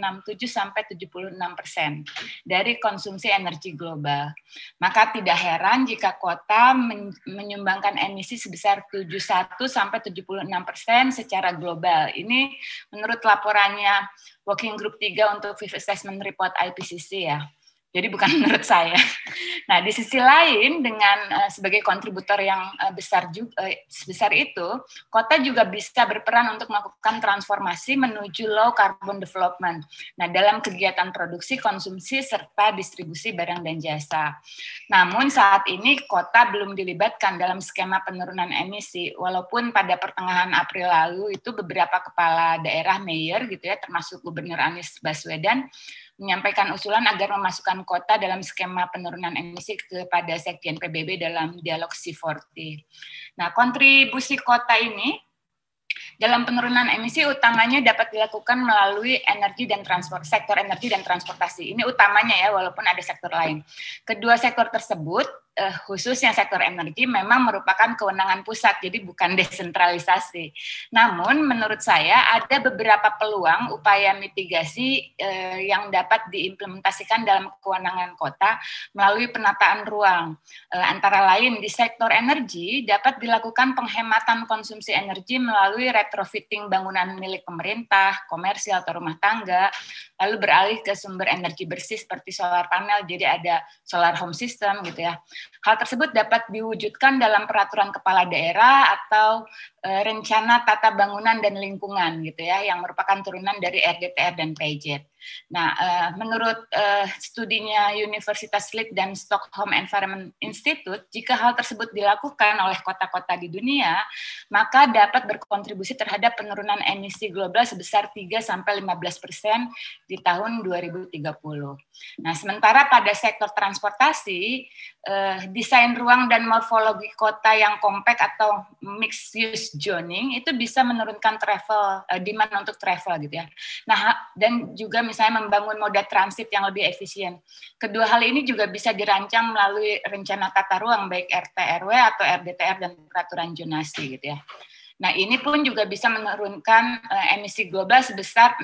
67-76% dari konsumsi energi global. Maka tidak heran jika kota menyumbangkan emisi sebesar 71-76% secara global. Ini menurut laporannya Working Group 3 untuk Fifth Assessment Report IPCC ya. Jadi bukan menurut saya. Nah, di sisi lain dengan sebagai kontributor yang sebesar itu, kota juga bisa berperan untuk melakukan transformasi menuju low carbon development. Nah, dalam kegiatan produksi, konsumsi serta distribusi barang dan jasa. Namun saat ini kota belum dilibatkan dalam skema penurunan emisi, walaupun pada pertengahan April lalu itu beberapa kepala daerah mayor gitu ya, termasuk Gubernur Anies Baswedan menyampaikan usulan agar memasukkan kota dalam skema penurunan emisi kepada Sekjen PBB dalam dialog C40. Nah, kontribusi kota ini dalam penurunan emisi utamanya dapat dilakukan melalui sektor energi dan transportasi. Ini utamanya ya, walaupun ada sektor lain. Kedua sektor tersebut khususnya sektor energi memang merupakan kewenangan pusat, jadi bukan desentralisasi. Namun menurut saya ada beberapa peluang upaya mitigasi yang dapat diimplementasikan dalam kewenangan kota melalui penataan ruang. Antara lain di sektor energi dapat dilakukan penghematan konsumsi energi melalui retrofitting bangunan milik pemerintah, komersial atau rumah tangga, lalu beralih ke sumber energi bersih seperti solar panel, jadi ada solar home system gitu ya. Hal tersebut dapat diwujudkan dalam peraturan kepala daerah atau rencana tata bangunan dan lingkungan gitu ya, yang merupakan turunan dari RDTR dan PJ. Nah, menurut studinya Universitas Leeds dan Stockholm Environment Institute, jika hal tersebut dilakukan oleh kota-kota di dunia, maka dapat berkontribusi terhadap penurunan emisi global sebesar 3-15% di tahun 2030. Nah, sementara pada sektor transportasi, desain ruang dan morfologi kota yang compact atau mixed use zoning itu bisa menurunkan demand untuk travel gitu ya. Nah, dan juga misalnya membangun moda transit yang lebih efisien. Kedua hal ini juga bisa dirancang melalui rencana tata ruang baik RT/RW atau RDTR dan peraturan zonasi gitu ya. Nah, ini pun juga bisa menurunkan emisi global sebesar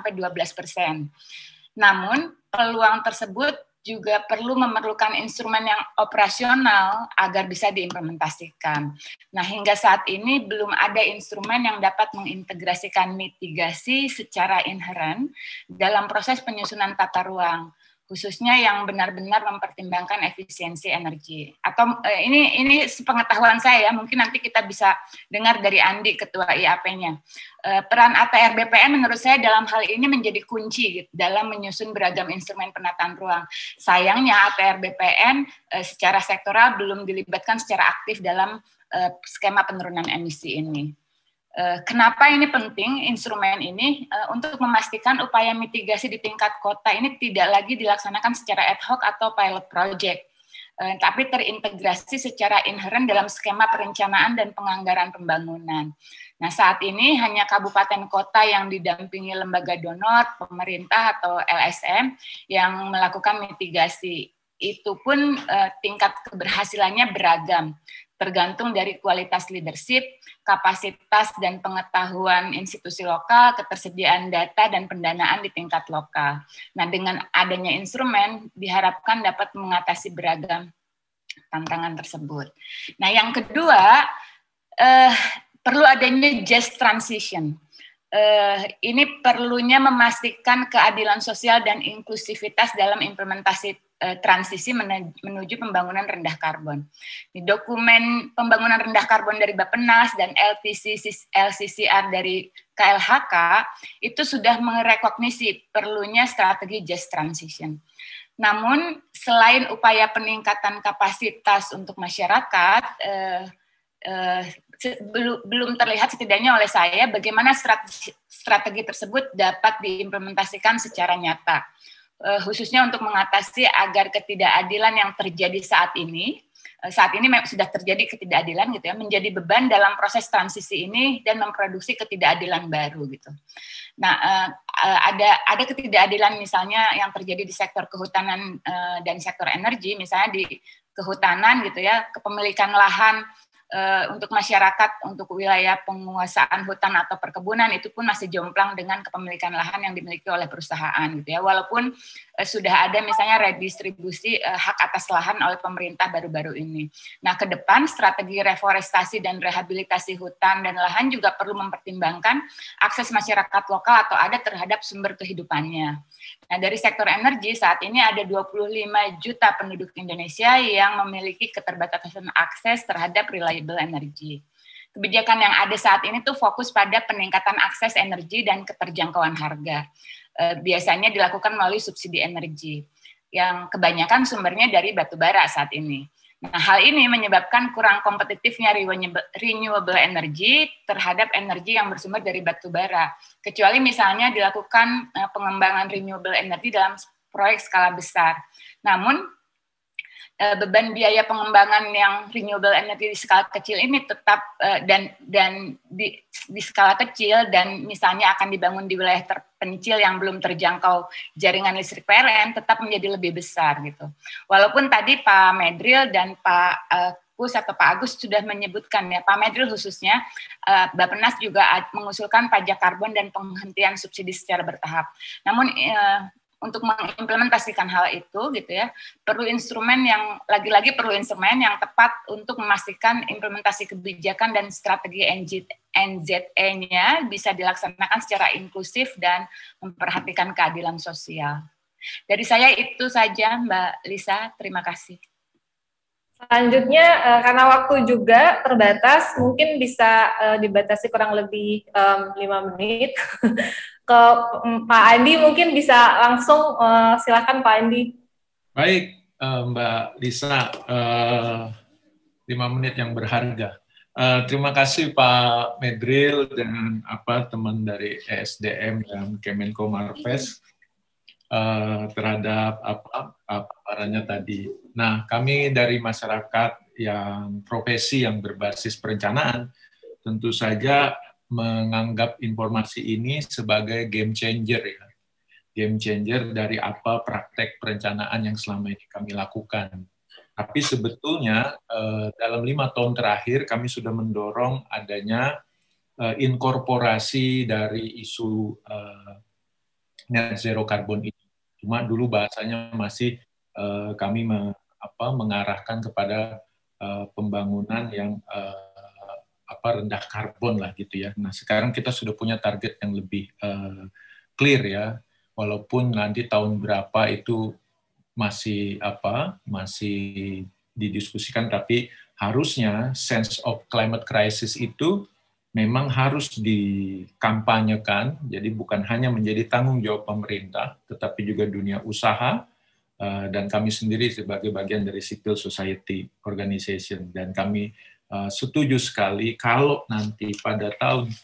6-12%. Namun, peluang tersebut juga perlu memerlukan instrumen yang operasional agar bisa diimplementasikan. Nah, hingga saat ini belum ada instrumen yang dapat mengintegrasikan mitigasi secara inheren dalam proses penyusunan tata ruang, khususnya yang benar-benar mempertimbangkan efisiensi energi. Atau ini sepengetahuan saya, mungkin nanti kita bisa dengar dari Andi, Ketua IAP-nya. Peran ATR BPN menurut saya dalam hal ini menjadi kunci gitu, dalam menyusun beragam instrumen penataan ruang. Sayangnya ATR BPN secara sektoral belum dilibatkan secara aktif dalam skema penurunan emisi ini. Kenapa ini penting instrumen ini? Untuk memastikan upaya mitigasi di tingkat kota ini tidak lagi dilaksanakan secara ad hoc atau pilot project, tapi terintegrasi secara inheren dalam skema perencanaan dan penganggaran pembangunan. Nah, saat ini hanya kabupaten kota yang didampingi lembaga donor, pemerintah atau LSM yang melakukan mitigasi. Itu pun tingkat keberhasilannya beragam, tergantung dari kualitas leadership, kapasitas dan pengetahuan institusi lokal, ketersediaan data dan pendanaan di tingkat lokal. Nah, dengan adanya instrumen diharapkan dapat mengatasi beragam tantangan tersebut. Nah, yang kedua, perlu adanya just transition. Ini perlunya memastikan keadilan sosial dan inklusivitas dalam implementasi transisi menuju pembangunan rendah karbon. Di dokumen pembangunan rendah karbon dari Bappenas dan LCCR dari KLHK itu sudah merekognisi perlunya strategi just transition. Namun selain upaya peningkatan kapasitas untuk masyarakat, belum terlihat setidaknya oleh saya bagaimana strategi tersebut dapat diimplementasikan secara nyata. Khususnya untuk mengatasi agar ketidakadilan yang terjadi saat ini sudah terjadi ketidakadilan gitu ya, menjadi beban dalam proses transisi ini dan memproduksi ketidakadilan baru gitu. Nah, ada ketidakadilan misalnya yang terjadi di sektor kehutanan dan sektor energi, misalnya di kehutanan gitu ya, kepemilikan lahan untuk masyarakat, untuk wilayah penguasaan hutan atau perkebunan itu pun masih jomplang dengan kepemilikan lahan yang dimiliki oleh perusahaan gitu ya. Walaupun sudah ada misalnya redistribusi hak atas lahan oleh pemerintah baru-baru ini. Nah, ke depan strategi reforestasi dan rehabilitasi hutan dan lahan juga perlu mempertimbangkan akses masyarakat lokal atau adat terhadap sumber kehidupannya. Nah, dari sektor energi saat ini ada 25 juta penduduk Indonesia yang memiliki keterbatasan akses terhadap reliable energy. Kebijakan yang ada saat ini tuh fokus pada peningkatan akses energi dan keterjangkauan harga. Biasanya dilakukan melalui subsidi energi, yang kebanyakan sumbernya dari batu bara saat ini. Nah, hal ini menyebabkan kurang kompetitifnya renewable energy terhadap energi yang bersumber dari batu bara. Kecuali misalnya dilakukan pengembangan renewable energy dalam proyek skala besar. Namun, beban biaya pengembangan yang renewable energy di skala kecil ini tetap dan di skala kecil dan misalnya akan dibangun di wilayah terpencil yang belum terjangkau jaringan listrik PLN tetap menjadi lebih besar gitu. Walaupun tadi Pak Medril dan Pak Kus atau Pak Agus sudah menyebutkan ya, Pak Medril khususnya, Bappenas juga mengusulkan pajak karbon dan penghentian subsidi secara bertahap. Namun untuk mengimplementasikan hal itu gitu ya, perlu instrumen yang lagi-lagi perlu instrumen yang tepat untuk memastikan implementasi kebijakan dan strategi NZE-nya bisa dilaksanakan secara inklusif dan memperhatikan keadilan sosial. Dari saya itu saja Mbak Lisa, terima kasih. Selanjutnya, karena waktu juga terbatas, mungkin bisa dibatasi kurang lebih 5 menit. Ke Pak Andi mungkin bisa langsung, silakan Pak Andi. Baik, Mbak Lisa, 5 menit yang berharga. Terima kasih Pak Medril dan teman dari ESDM dan Kemenko Marves terhadap paparannya tadi. Nah, kami dari masyarakat yang profesi yang berbasis perencanaan tentu saja menganggap informasi ini sebagai game changer ya. Game changer dari apa praktek perencanaan yang selama ini kami lakukan. Tapi sebetulnya dalam 5 tahun terakhir kami sudah mendorong adanya inkorporasi dari isu net zero carbon ini. Cuma dulu bahasanya masih kami mengarahkan kepada pembangunan yang rendah karbon lah gitu ya. Nah sekarang kita sudah punya target yang lebih clear ya, walaupun nanti tahun berapa itu masih didiskusikan, tapi harusnya sense of climate crisis itu memang harus dikampanyekan, jadi bukan hanya menjadi tanggung jawab pemerintah, tetapi juga dunia usaha, dan kami sendiri sebagai bagian dari civil society organization. Dan kami setuju sekali kalau nanti pada tahun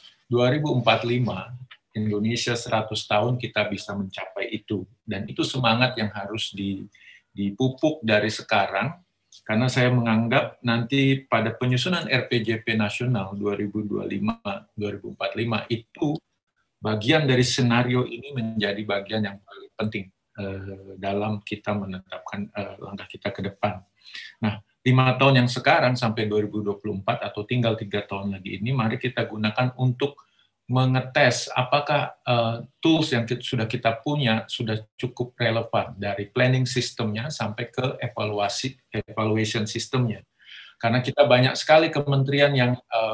2045, Indonesia 100 tahun kita bisa mencapai itu. Dan itu semangat yang harus dipupuk dari sekarang, karena saya menganggap nanti pada penyusunan RPJP nasional 2025-2045 itu bagian dari skenario ini menjadi bagian yang paling penting dalam kita menetapkan langkah kita ke depan. Nah, 5 tahun yang sekarang sampai 2024 atau tinggal 3 tahun lagi ini, mari kita gunakan untuk mengetes apakah tools yang sudah kita punya sudah cukup relevan dari planning sistemnya sampai ke evaluation sistemnya. Karena kita banyak sekali kementerian yang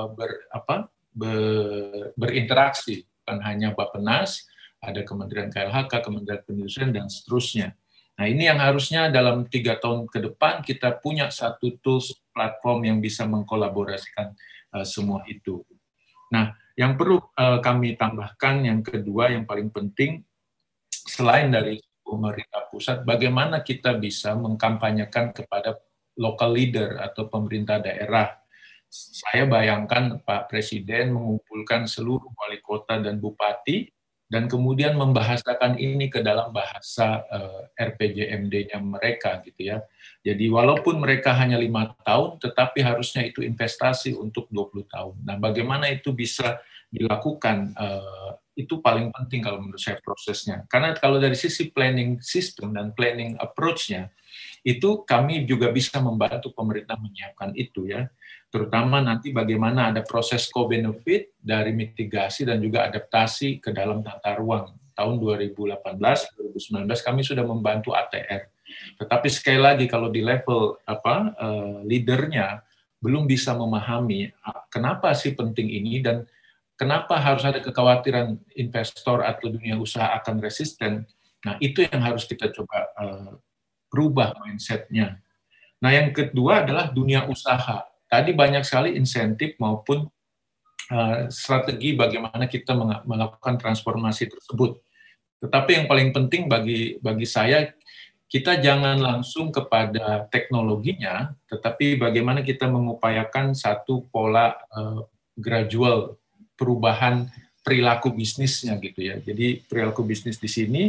berinteraksi, bukan hanya Bappenas, ada Kementerian KLHK, Kementerian Perindustrian, dan seterusnya. Nah ini yang harusnya dalam 3 tahun ke depan kita punya satu tools platform yang bisa mengkolaborasikan semua itu. Nah, yang perlu kami tambahkan, yang kedua, yang paling penting, selain dari pemerintah pusat, bagaimana kita bisa mengkampanyekan kepada local leader atau pemerintah daerah. Saya bayangkan Pak Presiden mengumpulkan seluruh wali kota dan bupati, dan kemudian membahasakan ini ke dalam bahasa RPJMD-nya mereka gitu ya. Jadi walaupun mereka hanya 5 tahun, tetapi harusnya itu investasi untuk 20 tahun. Nah, bagaimana itu bisa dilakukan, itu paling penting kalau menurut saya prosesnya. Karena kalau dari sisi planning system dan planning approach-nya, itu kami juga bisa membantu pemerintah menyiapkan itu ya. Terutama nanti bagaimana ada proses co-benefit dari mitigasi dan juga adaptasi ke dalam tata ruang. Tahun 2018-2019 kami sudah membantu ATR. Tetapi sekali lagi kalau di level leadernya belum bisa memahami kenapa sih penting ini dan kenapa harus ada kekhawatiran investor atau dunia usaha akan resisten. Nah itu yang harus kita coba berubah mindset-nya. Nah yang kedua adalah dunia usaha. Tadi banyak sekali insentif maupun strategi bagaimana kita melakukan transformasi tersebut. Tetapi yang paling penting bagi saya, kita jangan langsung kepada teknologinya, tetapi bagaimana kita mengupayakan satu pola gradual perubahan perilaku bisnisnya gitu ya. Jadi perilaku bisnis di sini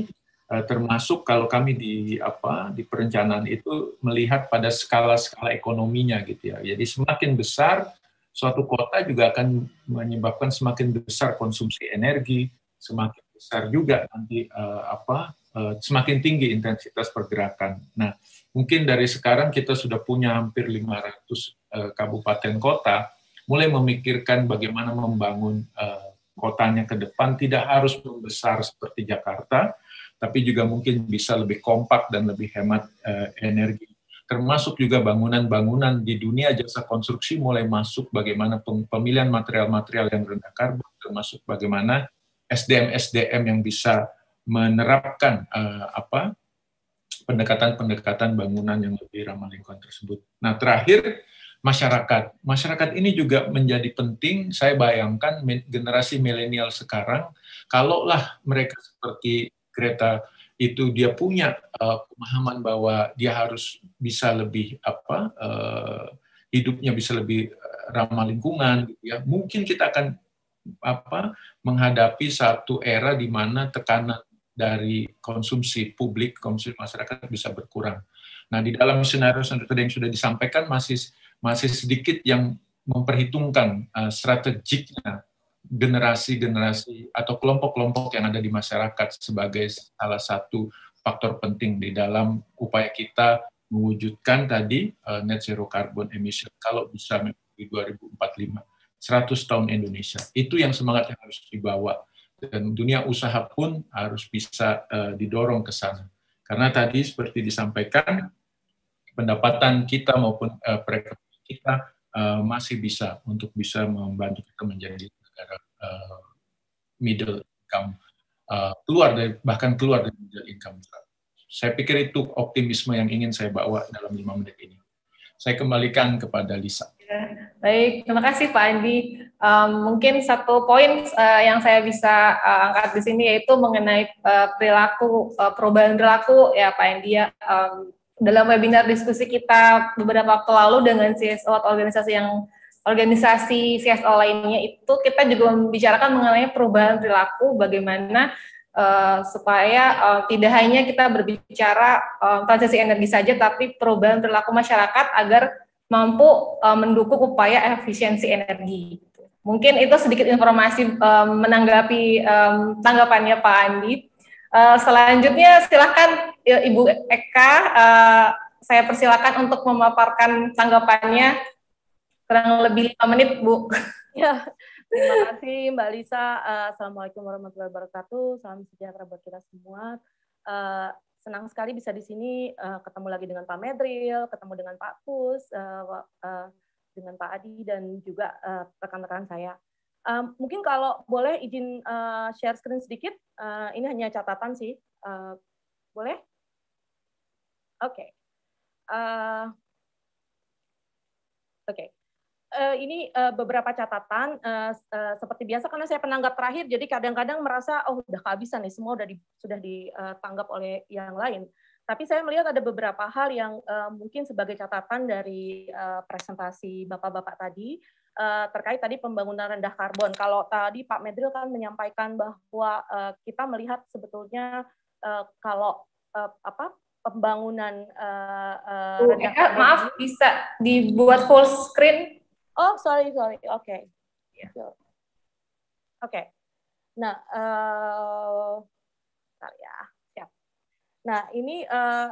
termasuk kalau kami di perencanaan itu melihat pada skala-skala ekonominya gitu ya. Jadi semakin besar suatu kota juga akan menyebabkan semakin besar konsumsi energi, semakin besar juga nanti semakin tinggi intensitas pergerakan. Nah, mungkin dari sekarang kita sudah punya hampir 500 kabupaten kota, mulai memikirkan bagaimana membangun kotanya ke depan, tidak harus membesar seperti Jakarta, tapi juga mungkin bisa lebih kompak dan lebih hemat energi. Termasuk juga bangunan-bangunan di dunia jasa konstruksi mulai masuk bagaimana pemilihan material-material yang rendah karbon, termasuk bagaimana SDM-SDM yang bisa menerapkan pendekatan-pendekatan bangunan yang lebih ramah lingkungan tersebut. Nah, terakhir, masyarakat. Masyarakat ini juga menjadi penting. Saya bayangkan generasi milenial sekarang, kalaulah mereka seperti Greta itu dia punya pemahaman bahwa dia harus bisa lebih hidupnya bisa lebih ramah lingkungan, gitu ya. Mungkin kita akan menghadapi satu era di mana tekanan dari konsumsi publik, konsumsi masyarakat bisa berkurang. Nah, di dalam skenario yang sudah disampaikan masih sedikit yang memperhitungkan strategiknya generasi-generasi atau kelompok-kelompok yang ada di masyarakat sebagai salah satu faktor penting di dalam upaya kita mewujudkan tadi net zero carbon emission kalau bisa di 2045, 100 tahun Indonesia. Itu yang semangat yang harus dibawa, dan dunia usaha pun harus bisa didorong ke sana. Karena tadi seperti disampaikan, pendapatan kita maupun perekonomian kita masih bisa untuk bisa membantu kita menjadi negara middle income, bahkan keluar dari middle income. Saya pikir itu optimisme yang ingin saya bawa dalam 5 menit ini. Saya kembalikan kepada Lisa. Ya, baik, terima kasih Pak Andi. Mungkin satu poin yang saya bisa angkat di sini yaitu mengenai perubahan perilaku ya Pak Andi ya. Dalam webinar diskusi kita beberapa waktu lalu dengan CSO atau organisasi CSO lainnya itu kita juga membicarakan mengenai perubahan perilaku, bagaimana supaya tidak hanya kita berbicara transisi energi saja, tapi perubahan perilaku masyarakat agar mampu mendukung upaya efisiensi energi. Mungkin itu sedikit informasi menanggapi tanggapannya Pak Andi. Selanjutnya silakan Ibu Eka, saya persilakan untuk memaparkan tanggapannya kurang lebih 5 menit, Bu. Ya, terima kasih Mbak Lisa. Assalamualaikum warahmatullahi wabarakatuh. Salam sejahtera buat kita semua. Senang sekali bisa di sini ketemu lagi dengan Pak Medril, ketemu dengan Pak Pus, dengan Pak Adi, dan juga rekan-rekan saya. Mungkin kalau boleh izin share screen sedikit, ini hanya catatan sih. Boleh? Oke. Oke. Ini beberapa catatan seperti biasa karena saya penanggap terakhir, jadi kadang-kadang merasa udah kehabisan nih, semua sudah ditanggap oleh yang lain. Tapi saya melihat ada beberapa hal yang mungkin sebagai catatan dari presentasi bapak-bapak tadi terkait tadi pembangunan rendah karbon. Kalau tadi Pak Medril kan menyampaikan bahwa kita melihat sebetulnya kalau pembangunan rendah karbon. Maaf, bisa dibuat full screen? Oh, sorry. Oke. Oke. Nah, ya, siap. Nah, ini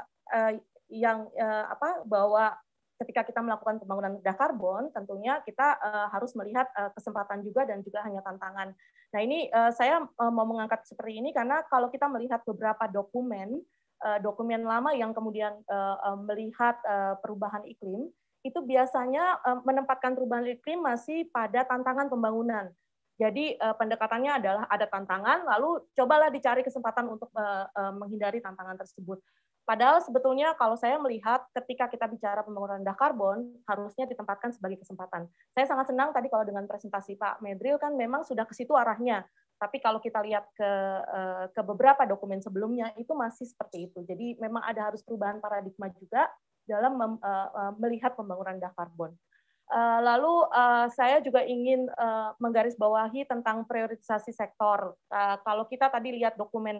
bahwa ketika kita melakukan pembangunan rendah karbon, tentunya kita harus melihat kesempatan juga dan juga hanya tantangan. Nah, ini saya mau mengangkat seperti ini karena kalau kita melihat beberapa dokumen lama yang kemudian melihat perubahan iklim, itu biasanya menempatkan perubahan iklim masih pada tantangan pembangunan. Jadi pendekatannya adalah ada tantangan, lalu cobalah dicari kesempatan untuk menghindari tantangan tersebut. Padahal sebetulnya kalau saya melihat ketika kita bicara pembangunan rendah karbon, harusnya ditempatkan sebagai kesempatan. Saya sangat senang tadi kalau dengan presentasi Pak Medril kan memang sudah ke situ arahnya. Tapi kalau kita lihat ke beberapa dokumen sebelumnya, itu masih seperti itu. Jadi memang ada harus perubahan paradigma juga dalam melihat pembangunan rendah karbon. Lalu saya juga ingin menggarisbawahi tentang prioritisasi sektor. Kalau kita tadi lihat dokumen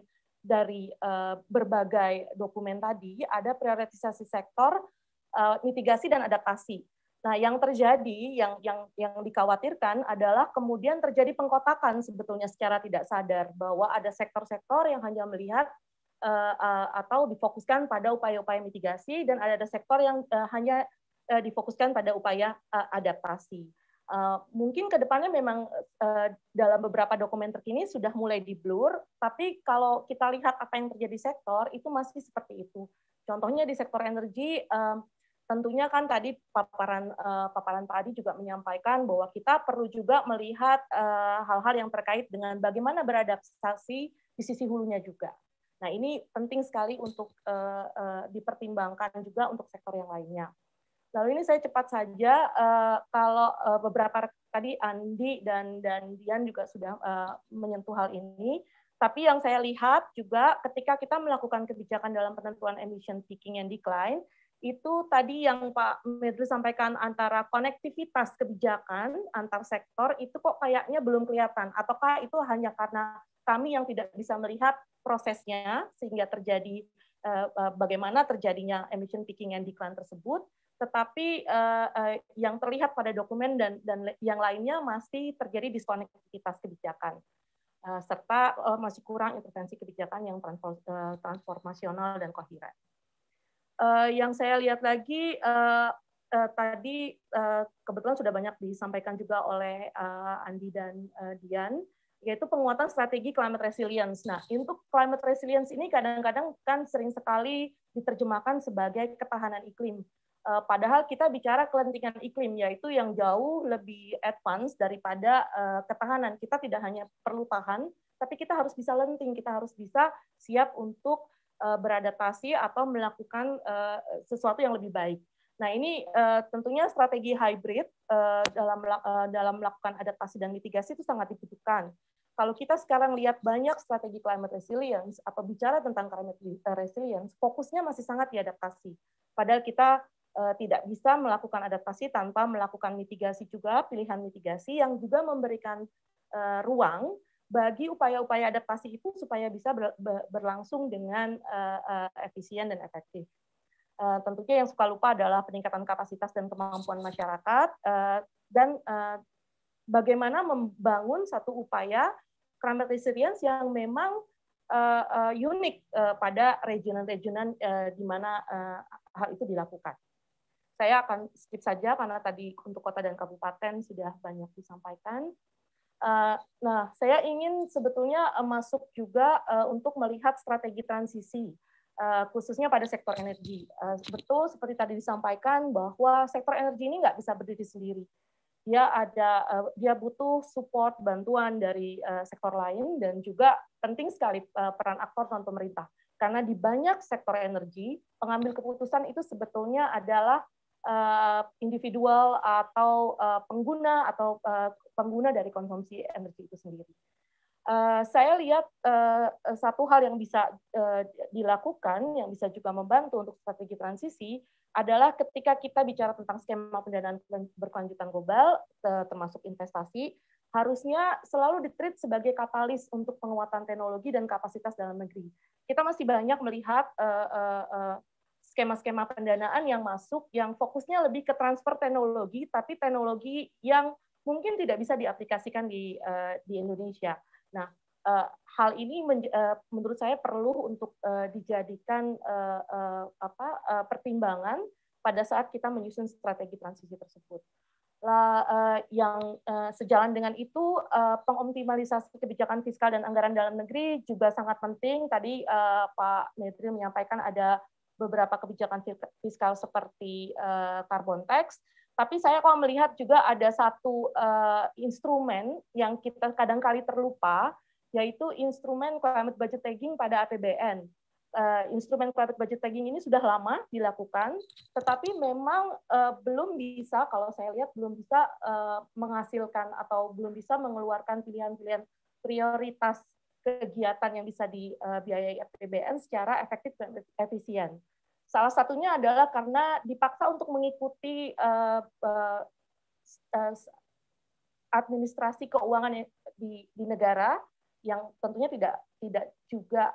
dari berbagai dokumen tadi, ada prioritisasi sektor, mitigasi dan adaptasi. Nah, yang terjadi, yang dikhawatirkan adalah kemudian terjadi pengkotakan sebetulnya secara tidak sadar, bahwa ada sektor-sektor yang hanya melihat atau difokuskan pada upaya-upaya mitigasi, dan ada sektor yang hanya difokuskan pada upaya adaptasi. Mungkin ke depannya memang dalam beberapa dokumen terkini sudah mulai di-blur, tapi kalau kita lihat apa yang terjadi di sektor, itu masih seperti itu. Contohnya di sektor energi, tentunya kan tadi paparan Pak Adi juga menyampaikan bahwa kita perlu juga melihat hal-hal yang terkait dengan bagaimana beradaptasi di sisi hulunya juga. Nah, ini penting sekali untuk dipertimbangkan juga untuk sektor yang lainnya. Lalu ini saya cepat saja, kalau beberapa tadi Andi dan Dian juga sudah menyentuh hal ini, tapi yang saya lihat juga ketika kita melakukan kebijakan dalam penentuan emission peaking and decline, itu tadi yang Pak Medri sampaikan antara konektivitas kebijakan antar sektor itu kok kayaknya belum kelihatan, ataukah itu hanya karena kami yang tidak bisa melihat prosesnya sehingga terjadi bagaimana terjadinya emission peaking and decline tersebut, tetapi yang terlihat pada dokumen dan yang lainnya masih terjadi diskonektivitas kebijakan, serta masih kurang intervensi kebijakan yang transformasional dan koheren. Yang saya lihat lagi tadi kebetulan sudah banyak disampaikan juga oleh Andi dan Dian, yaitu penguatan strategi climate resilience. Nah, untuk climate resilience ini kadang-kadang kan sering sekali diterjemahkan sebagai ketahanan iklim. Padahal kita bicara kelentingan iklim, yaitu yang jauh lebih advance daripada ketahanan. Kita tidak hanya perlu tahan, tapi kita harus bisa lenting, kita harus bisa siap untuk beradaptasi atau melakukan sesuatu yang lebih baik. Nah, ini tentunya strategi hybrid dalam melakukan adaptasi dan mitigasi itu sangat dibutuhkan. Kalau kita sekarang lihat banyak strategi climate resilience atau bicara tentang climate resilience, fokusnya masih sangat di adaptasi. Padahal kita tidak bisa melakukan adaptasi tanpa melakukan mitigasi juga, pilihan mitigasi yang juga memberikan ruang bagi upaya-upaya adaptasi itu supaya bisa berlangsung dengan efisien dan efektif. Tentunya yang suka lupa adalah peningkatan kapasitas dan kemampuan masyarakat, dan bagaimana membangun satu upaya climate resilience yang memang unik pada region-region di mana hal itu dilakukan. Saya akan skip saja karena tadi untuk kota dan kabupaten sudah banyak disampaikan. Nah, saya ingin sebetulnya masuk juga untuk melihat strategi transisi, khususnya pada sektor energi. Betul seperti tadi disampaikan bahwa sektor energi ini nggak bisa berdiri sendiri. Dia butuh support, bantuan dari sektor lain, dan juga penting sekali peran aktor non pemerintah. Karena di banyak sektor energi, pengambil keputusan itu sebetulnya adalah individual atau pengguna dari konsumsi energi itu sendiri. Saya lihat satu hal yang bisa dilakukan, yang bisa juga membantu untuk strategi transisi, adalah ketika kita bicara tentang skema pendanaan berkelanjutan global, termasuk investasi, harusnya selalu ditreat sebagai katalis untuk penguatan teknologi dan kapasitas dalam negeri. Kita masih banyak melihat skema-skema pendanaan yang masuk, yang fokusnya lebih ke transfer teknologi, tapi teknologi yang mungkin tidak bisa diaplikasikan di Indonesia. Nah, hal ini menurut saya perlu untuk dijadikan pertimbangan pada saat kita menyusun strategi transisi tersebut. Yang sejalan dengan itu, pengoptimalisasi kebijakan fiskal dan anggaran dalam negeri juga sangat penting. Tadi Pak Medri menyampaikan ada beberapa kebijakan fiskal seperti carbon tax, tapi saya kalau melihat juga ada satu instrumen yang kita kadang-kali terlupa, yaitu instrumen climate budget tagging pada APBN. Instrumen climate budget tagging ini sudah lama dilakukan, tetapi memang belum bisa, kalau saya lihat belum bisa menghasilkan atau belum bisa mengeluarkan pilihan-pilihan prioritas kegiatan yang bisa dibiayai APBN secara efektif dan efisien. Salah satunya adalah karena dipaksa untuk mengikuti administrasi keuangan di negara yang tentunya tidak juga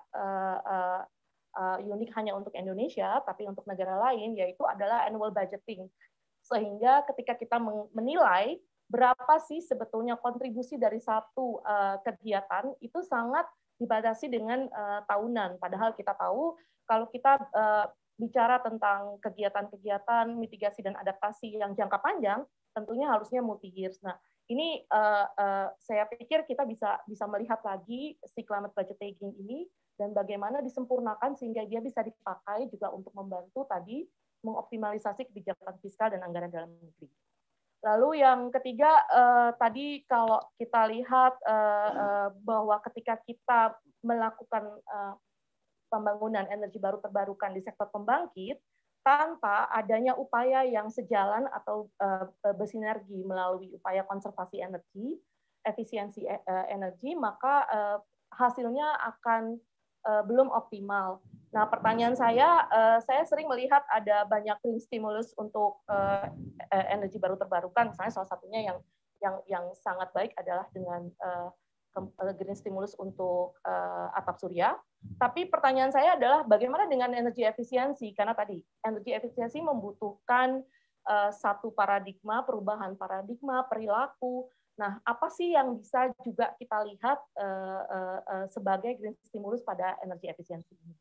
unik hanya untuk Indonesia, tapi untuk negara lain, yaitu adalah annual budgeting. Sehingga ketika kita menilai berapa sih sebetulnya kontribusi dari satu kegiatan, itu sangat dibatasi dengan tahunan. Padahal kita tahu kalau kita bicara tentang kegiatan-kegiatan mitigasi dan adaptasi yang jangka panjang, tentunya harusnya multi years. Nah, ini saya pikir kita bisa melihat lagi si climate budgeting ini dan bagaimana disempurnakan sehingga dia bisa dipakai juga untuk membantu tadi mengoptimalisasi kebijakan fiskal dan anggaran dalam negeri. Lalu yang ketiga, tadi kalau kita lihat bahwa ketika kita melakukan pembangunan energi baru terbarukan di sektor pembangkit, tanpa adanya upaya yang sejalan atau bersinergi melalui upaya konservasi energi, efisiensi energi, maka hasilnya akan belum optimal. Nah, pertanyaan saya sering melihat ada banyak green stimulus untuk energi baru terbarukan. Misalnya salah satunya yang sangat baik adalah dengan green stimulus untuk atap surya. Tapi pertanyaan saya adalah bagaimana dengan energi efisiensi? Karena tadi energi efisiensi membutuhkan satu paradigma, perubahan paradigma, perilaku. Nah, apa sih yang bisa juga kita lihat sebagai green stimulus pada energi efisiensi ini?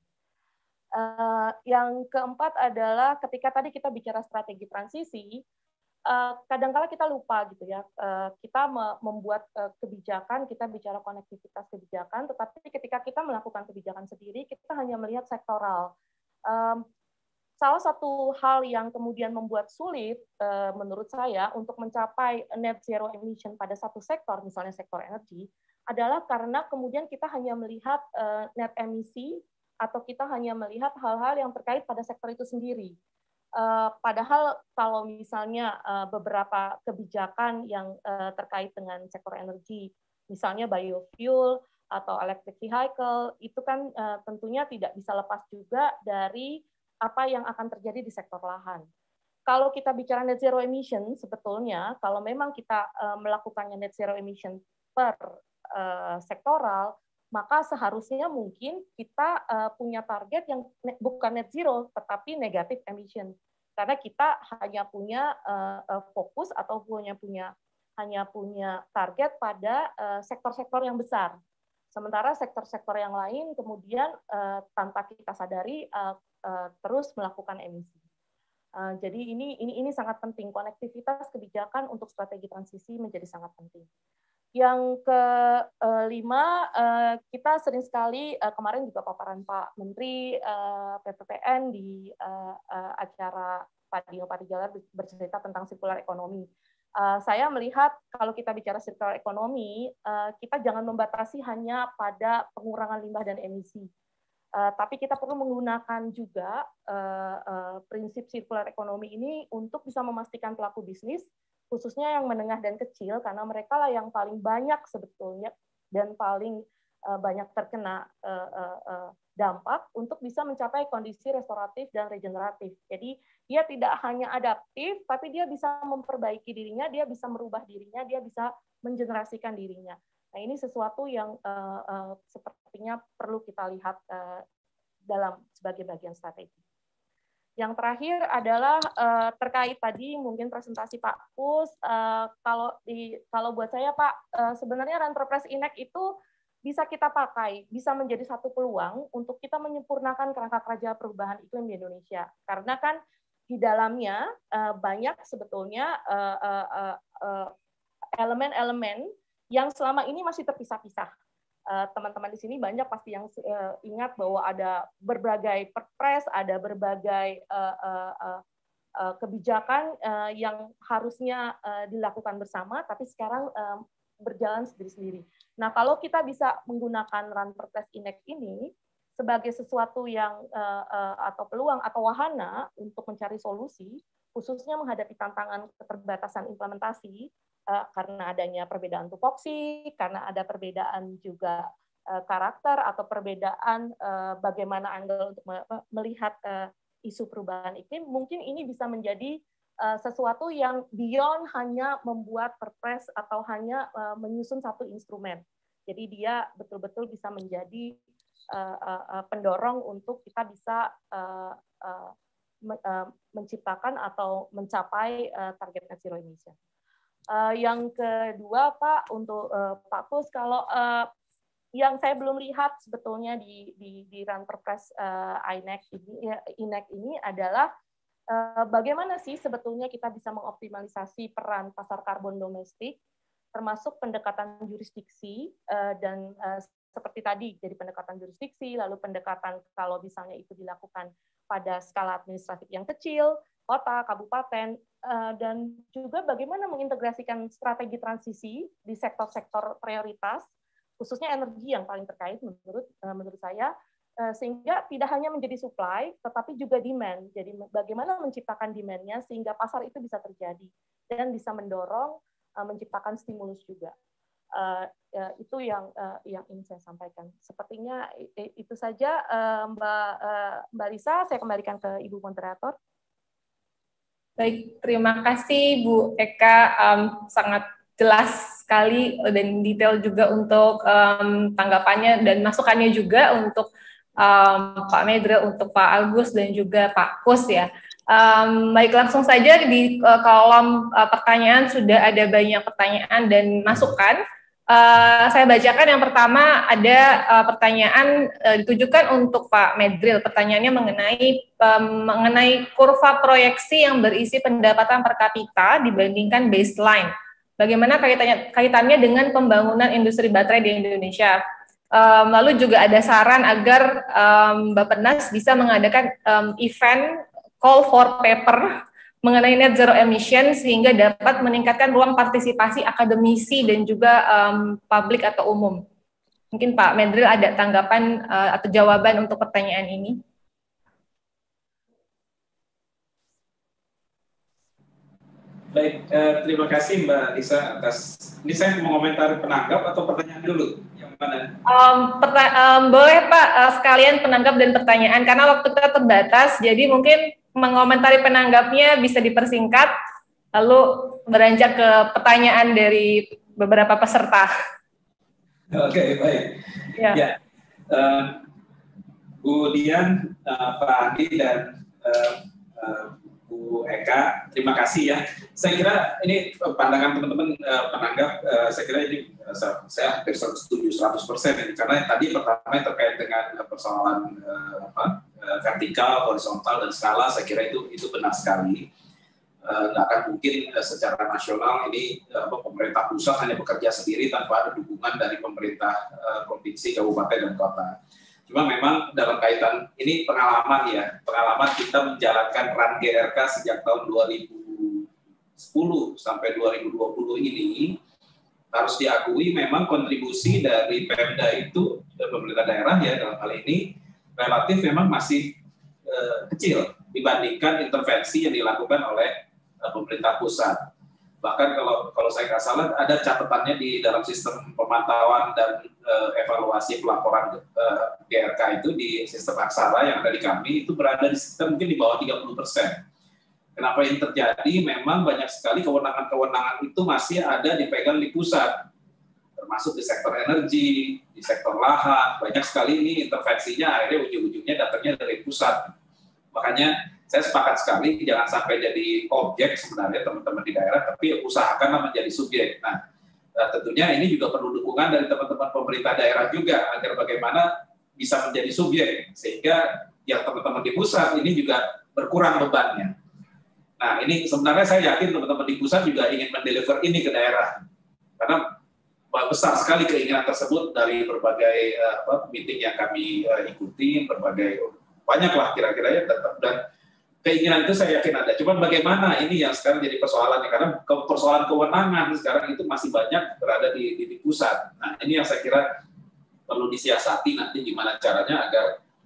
Yang keempat adalah ketika tadi kita bicara strategi transisi, kadang-kala kita lupa gitu ya, kita membuat kebijakan, kita bicara konektivitas kebijakan, tetapi ketika kita melakukan kebijakan sendiri, kita hanya melihat sektoral. Salah satu hal yang kemudian membuat sulit menurut saya untuk mencapai net zero emission pada satu sektor, misalnya sektor energi, adalah karena kemudian kita hanya melihat net emisi atau kita hanya melihat hal-hal yang terkait pada sektor itu sendiri. Padahal kalau misalnya beberapa kebijakan yang terkait dengan sektor energi, misalnya biofuel atau electric vehicle, itu kan tentunya tidak bisa lepas juga dari apa yang akan terjadi di sektor lahan. Kalau kita bicara net zero emission, sebetulnya kalau memang kita melakukannya net zero emission per sektoral, maka seharusnya mungkin kita punya target yang bukan net zero, tetapi negative emission. Karena kita hanya punya fokus atau hanya punya target pada sektor-sektor yang besar. Sementara sektor-sektor yang lain kemudian tanpa kita sadari terus melakukan emisi. Jadi ini sangat penting, konektivitas kebijakan untuk strategi transisi menjadi sangat penting. Yang kelima, kita sering sekali kemarin juga paparan Pak Menteri PPPN di acara Pak Dino Patijalal bercerita tentang circular economy. Saya melihat kalau kita bicara circular economy, kita jangan membatasi hanya pada pengurangan limbah dan emisi. Tapi kita perlu menggunakan juga prinsip circular economy ini untuk bisa memastikan pelaku bisnis, khususnya yang menengah dan kecil, karena mereka lah yang paling banyak sebetulnya dan paling banyak terkena dampak untuk bisa mencapai kondisi restoratif dan regeneratif. Jadi dia tidak hanya adaptif, tapi dia bisa memperbaiki dirinya, dia bisa merubah dirinya, dia bisa mengenerasikan dirinya. Nah, ini sesuatu yang sepertinya perlu kita lihat dalam sebagai bagian strategi. Yang terakhir adalah terkait tadi mungkin presentasi Pak Pus. Kalau buat saya Pak, sebenarnya Renterpres Inek itu bisa kita pakai, bisa menjadi satu peluang untuk kita menyempurnakan kerangka kerja perubahan iklim di Indonesia. Karena kan di dalamnya banyak sebetulnya elemen-elemen yang selama ini masih terpisah-pisah. Teman-teman di sini banyak pasti yang ingat bahwa ada berbagai perpres, ada berbagai kebijakan yang harusnya dilakukan bersama, tapi sekarang berjalan sendiri-sendiri. Nah, kalau kita bisa menggunakan Renterpres Inek ini sebagai sesuatu yang atau peluang atau wahana untuk mencari solusi, khususnya menghadapi tantangan keterbatasan implementasi, karena adanya perbedaan tupoksi, karena ada perbedaan juga karakter atau perbedaan bagaimana angle untuk melihat isu perubahan iklim, mungkin ini bisa menjadi sesuatu yang beyond hanya membuat perpres atau hanya menyusun satu instrumen. Jadi dia betul-betul bisa menjadi pendorong untuk kita bisa menciptakan atau mencapai target net zero emission. Yang kedua, Pak, untuk Pak Kus, kalau yang saya belum lihat sebetulnya di Ranperpres INEC ini adalah bagaimana sih sebetulnya kita bisa mengoptimalisasi peran pasar karbon domestik, termasuk pendekatan jurisdiksi dan seperti tadi, jadi pendekatan jurisdiksi, lalu pendekatan kalau misalnya itu dilakukan pada skala administratif yang kecil, kota, kabupaten, dan juga bagaimana mengintegrasikan strategi transisi di sektor-sektor prioritas, khususnya energi yang paling terkait menurut saya, sehingga tidak hanya menjadi supply, tetapi juga demand. Jadi bagaimana menciptakan demand-nya sehingga pasar itu bisa terjadi dan bisa mendorong menciptakan stimulus juga. Itu yang ingin saya sampaikan. Sepertinya itu saja, Mbak Lisa. Saya kembalikan ke Ibu Moderator. Baik, terima kasih Bu Eka. Sangat jelas sekali dan detail juga untuk tanggapannya dan masukannya juga untuk Pak Medril, untuk Pak Agus dan juga Pak Kus ya. Baik, langsung saja di kolom pertanyaan sudah ada banyak pertanyaan dan masukan. Saya bacakan yang pertama, ada pertanyaan ditujukan untuk Pak Medril. Pertanyaannya mengenai kurva proyeksi yang berisi pendapatan per kapita dibandingkan baseline. Bagaimana kaitannya dengan pembangunan industri baterai di Indonesia? Lalu juga ada saran agar Bappenas bisa mengadakan event call for paper mengenai net zero emission sehingga dapat meningkatkan ruang partisipasi akademisi dan juga publik atau umum. Mungkin Pak Medril ada tanggapan atau jawaban untuk pertanyaan ini? Baik, terima kasih Mbak Lisa atas. Ini saya mau komentar penanggap atau pertanyaan dulu? Yang mana? Boleh Pak, sekalian penanggap dan pertanyaan, karena waktu kita terbatas, jadi mungkin mengomentari penanggapnya bisa dipersingkat, lalu beranjak ke pertanyaan dari beberapa peserta. Oke, baik. Ya. Bu Dian, Pak Andi, dan Bu Eka, terima kasih ya. Saya kira ini pandangan teman-teman penanggap, saya kira ini saya hampir setuju 100% ini, karena tadi pertama terkait dengan persoalan vertikal, horizontal, dan skala, saya kira itu benar sekali. Nggak akan mungkin secara nasional ini pemerintah pusat hanya bekerja sendiri tanpa ada dukungan dari pemerintah provinsi, kabupaten, dan kota. Cuma memang dalam kaitan ini pengalaman kita menjalankan RAN GRK sejak tahun 2010 sampai 2020 ini, harus diakui memang kontribusi dari Pemda itu, pemerintah daerah ya dalam hal ini, relatif memang masih kecil dibandingkan intervensi yang dilakukan oleh pemerintah pusat. Bahkan kalau saya nggak salah ada catatannya di dalam sistem pemantauan dan evaluasi pelaporan GRK itu di sistem Aksara yang ada di kami itu berada di sekitar mungkin di bawah 30%. Kenapa ini terjadi? Memang banyak sekali kewenangan-kewenangan itu masih ada dipegang di pusat, termasuk di sektor energi, di sektor lahan. Banyak sekali ini intervensinya akhirnya ujung-ujungnya datangnya dari pusat. Makanya saya sepakat sekali jangan sampai jadi objek sebenarnya teman-teman di daerah, tapi usahakanlah menjadi subjek. Nah, tentunya ini juga perlu dukungan dari teman-teman pemerintah daerah juga agar bagaimana bisa menjadi subjek sehingga yang teman-teman di pusat ini juga berkurang bebannya. Nah, ini sebenarnya saya yakin teman-teman di pusat juga ingin mendeliver ini ke daerah karena besar sekali keinginan tersebut dari berbagai meeting yang kami ikuti, banyaklah kira-kira ya, dan keinginan itu saya yakin ada. Cuma bagaimana ini yang sekarang jadi persoalannya, karena persoalan kewenangan sekarang itu masih banyak berada di pusat. Nah, ini yang saya kira perlu disiasati nanti gimana caranya agar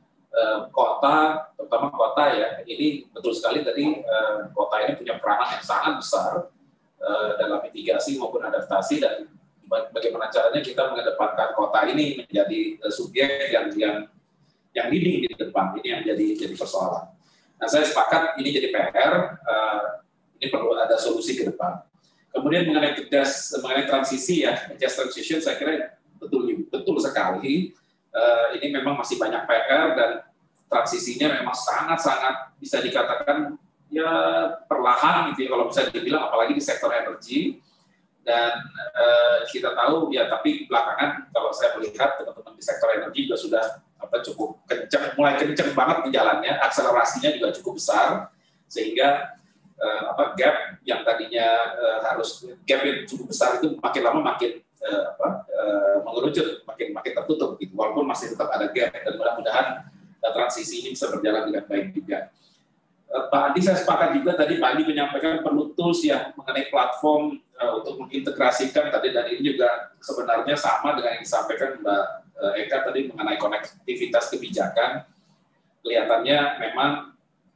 kota, terutama kota ya, ini betul sekali tadi kota ini punya peranan yang sangat besar dalam mitigasi maupun adaptasi, dan bagaimana caranya kita mengedepankan kota ini menjadi subjek yang leading di depan, ini yang jadi persoalan. Nah, saya sepakat ini jadi PR, ini perlu ada solusi ke depan. Kemudian mengenai transisi ya, just transition, saya kira betul sekali. Ini memang masih banyak PR dan transisinya memang sangat-sangat bisa dikatakan ya perlahan gitu ya kalau bisa dibilang, apalagi di sektor energi. Dan kita tahu ya, tapi belakangan kalau saya melihat teman-teman di sektor energi juga sudah cukup kencang, mulai kencang banget di jalannya, akselerasinya juga cukup besar, sehingga gap yang tadinya harus gap yang cukup besar itu makin lama makin mengerucut, makin tertutup gitu, walaupun masih tetap ada gap, dan mudah-mudahan transisi ini bisa berjalan dengan baik juga. Pak Andi, saya sepakat juga tadi Pak Andi menyampaikan perlu tools ya mengenai platform untuk mengintegrasikan tadi, dan ini juga sebenarnya sama dengan yang disampaikan Mbak Eka tadi mengenai konektivitas kebijakan. Kelihatannya memang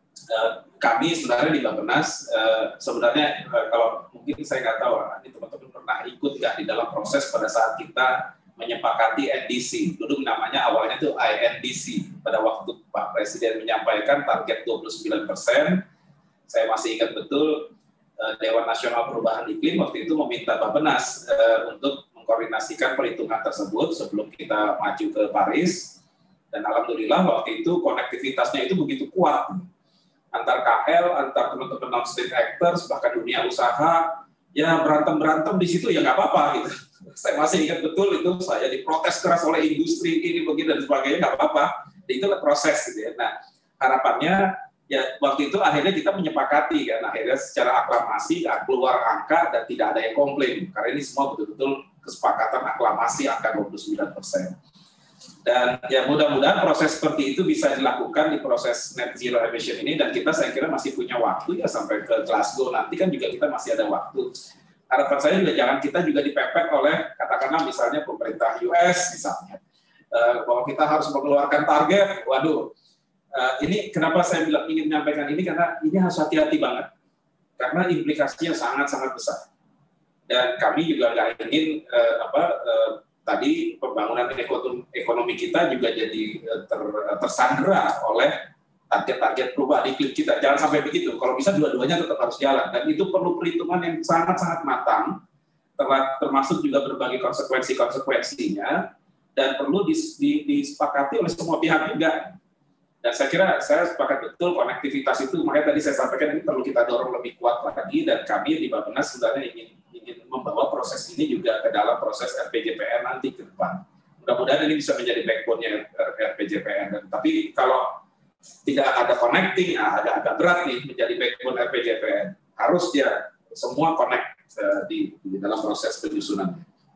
kami sebenarnya di Bappenas sebenarnya kalau mungkin saya nggak tahu, ini teman-teman pernah ikut nggak di dalam proses pada saat kita menyepakati NDC, dulu namanya awalnya itu INDC, pada waktu Pak Presiden menyampaikan target 29%, saya masih ingat betul Dewan Nasional Perubahan Iklim waktu itu meminta Bappenas untuk mengkoordinasikan perhitungan tersebut sebelum kita maju ke Paris, dan alhamdulillah waktu itu konektivitasnya itu begitu kuat, antar KL, antar teman-teman non-state actors, bahkan dunia usaha, ya berantem-berantem di situ ya nggak apa-apa gitu. Saya masih ingat betul itu saya diprotes keras oleh industri ini begini dan sebagainya, nggak apa-apa, itu proses gitu ya. Nah harapannya ya waktu itu akhirnya kita menyepakati kan, akhirnya secara aklamasi keluar angka dan tidak ada yang komplain karena ini semua betul-betul kesepakatan aklamasi angka 29%. Dan ya mudah-mudahan proses seperti itu bisa dilakukan di proses net zero emission ini, dan kita saya kira masih punya waktu ya sampai ke Glasgow nanti kan juga kita masih ada waktu. Harapan saya juga jangan kita juga dipepet oleh katakanlah misalnya pemerintah US misalnya bahwa kita harus mengeluarkan target. Waduh, ini kenapa saya ingin menyampaikan ini, karena ini harus hati-hati banget karena implikasinya sangat-sangat besar, dan kami juga nggak ingin tadi pembangunan ekonomi kita juga jadi tersandera oleh target-target perubahan iklim kita. Jangan sampai begitu. Kalau bisa dua-duanya tetap harus jalan. Dan itu perlu perhitungan yang sangat-sangat matang, termasuk juga berbagai konsekuensi-konsekuensinya, dan perlu disepakati oleh semua pihak juga. Dan saya kira saya sepakat betul konektivitas itu, makanya tadi saya sampaikan ini perlu kita dorong lebih kuat lagi, dan kami di Bappenas sebenarnya ingin membawa proses ini juga ke dalam proses RPJPN nanti ke depan. Mudah-mudahan ini bisa menjadi backbone-nya RPJPN. Tapi kalau tidak ada connecting, agak berat nih menjadi backbone RPJPN. Harus dia semua connect di dalam proses penyusunan.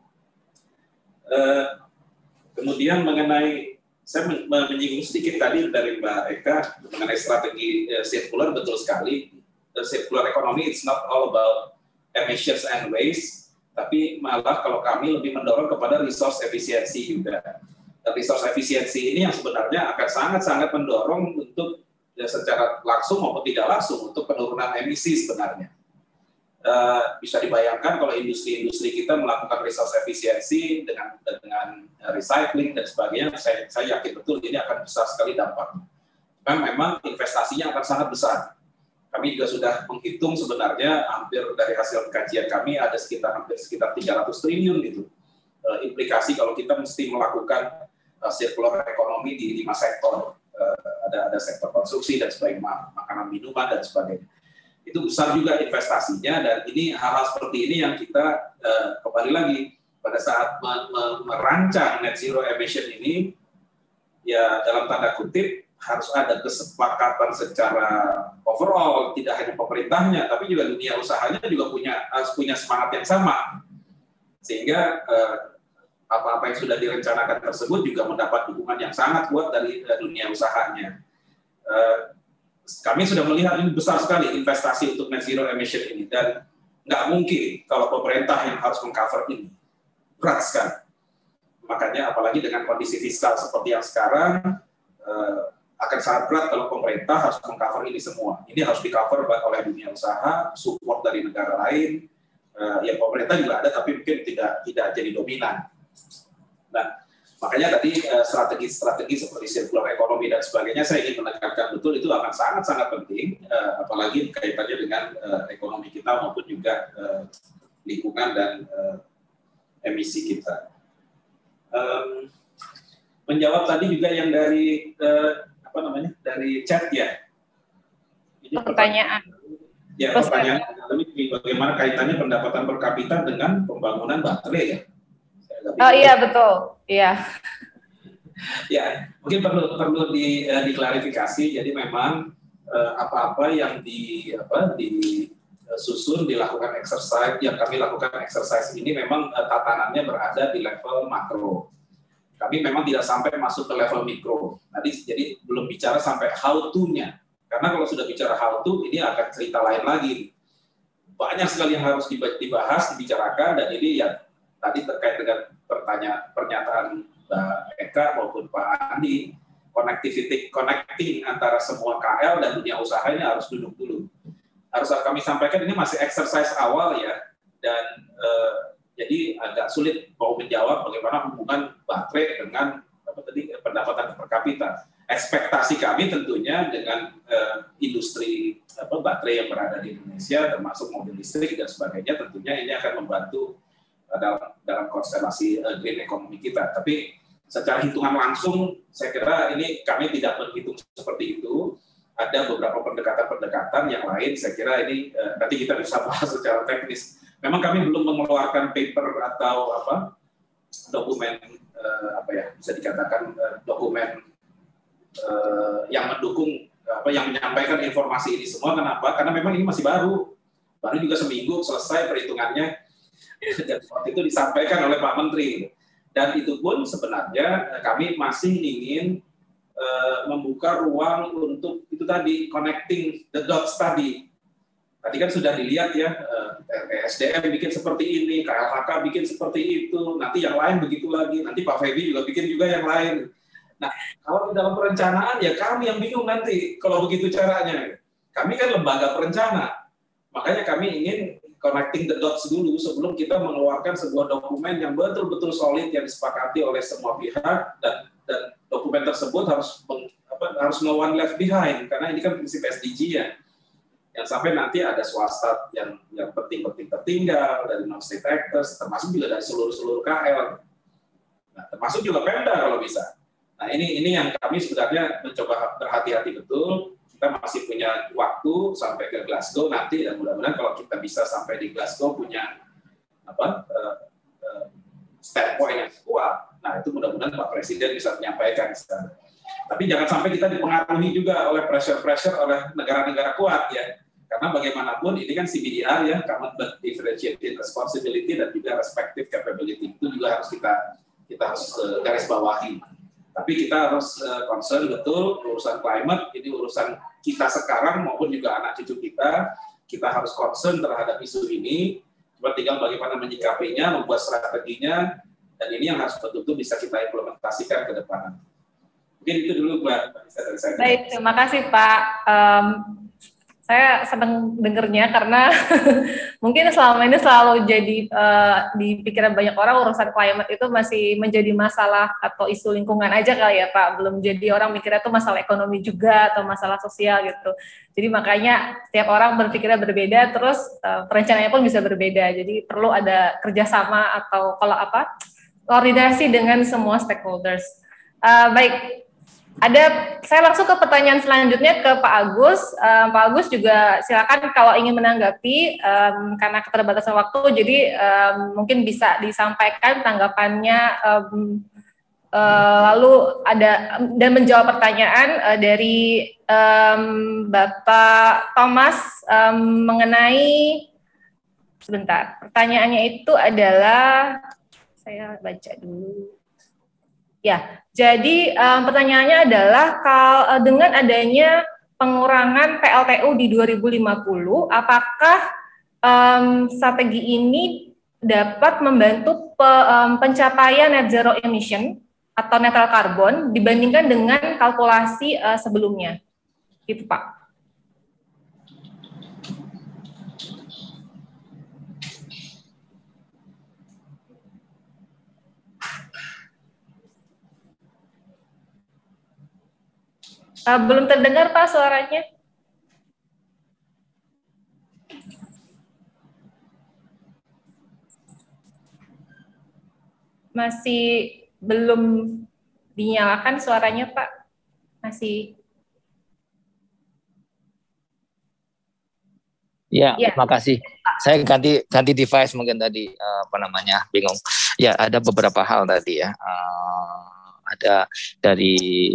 Kemudian mengenai, saya menyinggung sedikit tadi dari Mbak Eka mengenai strategi sirkular, betul sekali. Circular economy it's not all about emissions and waste, tapi malah kalau kami lebih mendorong kepada resource efisiensi juga. Dan resource efisiensi ini yang sebenarnya akan sangat-sangat mendorong untuk ya, secara langsung maupun tidak langsung untuk penurunan emisi sebenarnya. Bisa dibayangkan kalau industri-industri kita melakukan resource efisiensi dengan recycling dan sebagainya, saya yakin betul ini akan besar sekali dampaknya. Kan memang investasinya akan sangat besar. Kami juga sudah menghitung sebenarnya hampir dari hasil kajian kami ada sekitar 300 triliun gitu. Implikasi kalau kita mesti melakukan circular economy di 5 sektor. Ada sektor konstruksi dan sebagainya, makanan minuman dan sebagainya. Itu besar juga investasinya, dan ini hal-hal seperti ini yang kita kembali lagi pada saat merancang net zero emission ini ya dalam tanda kutip harus ada kesepakatan secara overall, tidak hanya pemerintahnya, tapi juga dunia usahanya juga harus punya semangat yang sama. Sehingga apa-apa yang sudah direncanakan tersebut juga mendapat dukungan yang sangat kuat dari dunia usahanya. Kami sudah melihat ini besar sekali investasi untuk net zero emission ini, dan nggak mungkin kalau pemerintah yang harus mengcover ini. Berat sekali. Makanya apalagi dengan kondisi fiskal seperti yang sekarang, akan sangat berat kalau pemerintah harus mengcover ini semua. Ini harus di-cover oleh dunia usaha, support dari negara lain. Ya pemerintah juga ada, tapi mungkin tidak jadi dominan. Nah, makanya tadi strategi-strategi seperti circular economy dan sebagainya saya ingin menekankan betul itu akan sangat-sangat penting, apalagi kaitannya dengan ekonomi kita maupun juga lingkungan dan emisi kita. menjawab tadi juga yang dari dari chat ya. Ini pertanyaan. Ya, pertanyaan bagaimana kaitannya pendapatan per kapita dengan pembangunan baterai ya? Oh iya betul, iya. Ya, mungkin perlu diklarifikasi. Jadi memang apa-apa yang disusun dilakukan exercise, yang kami lakukan exercise ini memang tatanannya berada di level makro. Kami memang tidak sampai masuk ke level mikro. Jadi belum bicara sampai how to-nya. Karena kalau sudah bicara how to, ini akan cerita lain lagi. Banyak sekali yang harus dibahas, dibicarakan, dan ini ya tadi terkait dengan pernyataan Mbak Eka maupun Pak Andi, connecting antara semua KL dan dunia usaha ini harus duduk dulu. Harus kami sampaikan ini masih exercise awal ya, dan jadi agak sulit mau menjawab bagaimana hubungan baterai dengan pendapatan per kapita. Ekspektasi kami tentunya dengan industri baterai yang berada di Indonesia, termasuk mobil listrik dan sebagainya, tentunya ini akan membantu dalam konstelasi green economy kita. Tapi secara hitungan langsung, saya kira ini kami tidak menghitung seperti itu. Ada beberapa pendekatan-pendekatan yang lain, saya kira ini nanti kita bisa bahas secara teknis. Memang kami belum mengeluarkan paper atau dokumen bisa dikatakan dokumen yang mendukung yang menyampaikan informasi ini semua. Kenapa? Karena memang ini masih baru juga seminggu selesai perhitungannya, dan waktu itu disampaikan oleh Pak Menteri. Dan itu pun sebenarnya kami masih ingin membuka ruang untuk itu tadi, connecting the dots tadi. Tadi kan sudah dilihat ya, SDM bikin seperti ini, KLHK bikin seperti itu, nanti yang lain begitu lagi, nanti Pak Febi juga bikin juga yang lain. Nah, kalau di dalam perencanaan ya kami yang bingung nanti kalau begitu caranya. Kami kan lembaga perencana, makanya kami ingin connecting the dots dulu sebelum kita mengeluarkan sebuah dokumen yang betul-betul solid yang disepakati oleh semua pihak, dan dokumen tersebut harus no one left behind, karena ini kan prinsip SDG ya. Yang sampai nanti ada swasta yang penting-penting tertinggal, dari non-state actors, termasuk juga dari seluruh KL. Nah, termasuk juga Pemda kalau bisa. Nah, ini yang kami sebenarnya mencoba berhati-hati betul. Kita masih punya waktu sampai ke Glasgow nanti, dan mudah-mudahan kalau kita bisa sampai di Glasgow punya standpoint yang kuat. Nah, itu mudah-mudahan Pak Presiden bisa menyampaikan. Tapi jangan sampai kita dipengaruhi juga oleh pressure oleh negara-negara kuat ya. Karena bagaimanapun ini kan CBDR ya, Common but Differentiated Responsibility dan juga Respective Capability, itu juga harus kita harus garis bawahi. Tapi kita harus concern betul urusan climate, ini urusan kita sekarang maupun juga anak cucu kita harus concern terhadap isu ini. Cuma tinggal bagaimana menyikapinya, membuat strateginya, dan ini yang harus betul-betul bisa kita implementasikan ke depan. Mungkin itu dulu Mbak Lisa dari saya. Baik, terima kasih Pak. Saya senang dengernya karena mungkin selama ini selalu jadi di pikiran banyak orang urusan climate itu masih menjadi masalah atau isu lingkungan aja kali ya Pak. Belum jadi orang mikirnya itu masalah ekonomi juga atau masalah sosial gitu. Jadi makanya setiap orang berpikirnya berbeda, terus perencanaannya pun bisa berbeda. Jadi perlu ada kerjasama atau koordinasi dengan semua stakeholders. Baik. Saya langsung ke pertanyaan selanjutnya ke Pak Agus. Pak Agus juga silakan kalau ingin menanggapi karena keterbatasan waktu, jadi mungkin bisa disampaikan tanggapannya, lalu ada dan menjawab pertanyaan dari Bapak Thomas mengenai sebentar. Pertanyaannya itu adalah, saya baca dulu. Ya, jadi pertanyaannya adalah dengan adanya pengurangan PLTU di 2050, apakah strategi ini dapat membantu pencapaian net zero emission atau netral carbon dibandingkan dengan kalkulasi sebelumnya? Gitu Pak. Belum terdengar Pak suaranya. Masih belum dinyalakan suaranya, Pak. Masih. Ya, makasih. Saya ganti device mungkin tadi bingung. Ya, ada beberapa hal tadi ya. Ada dari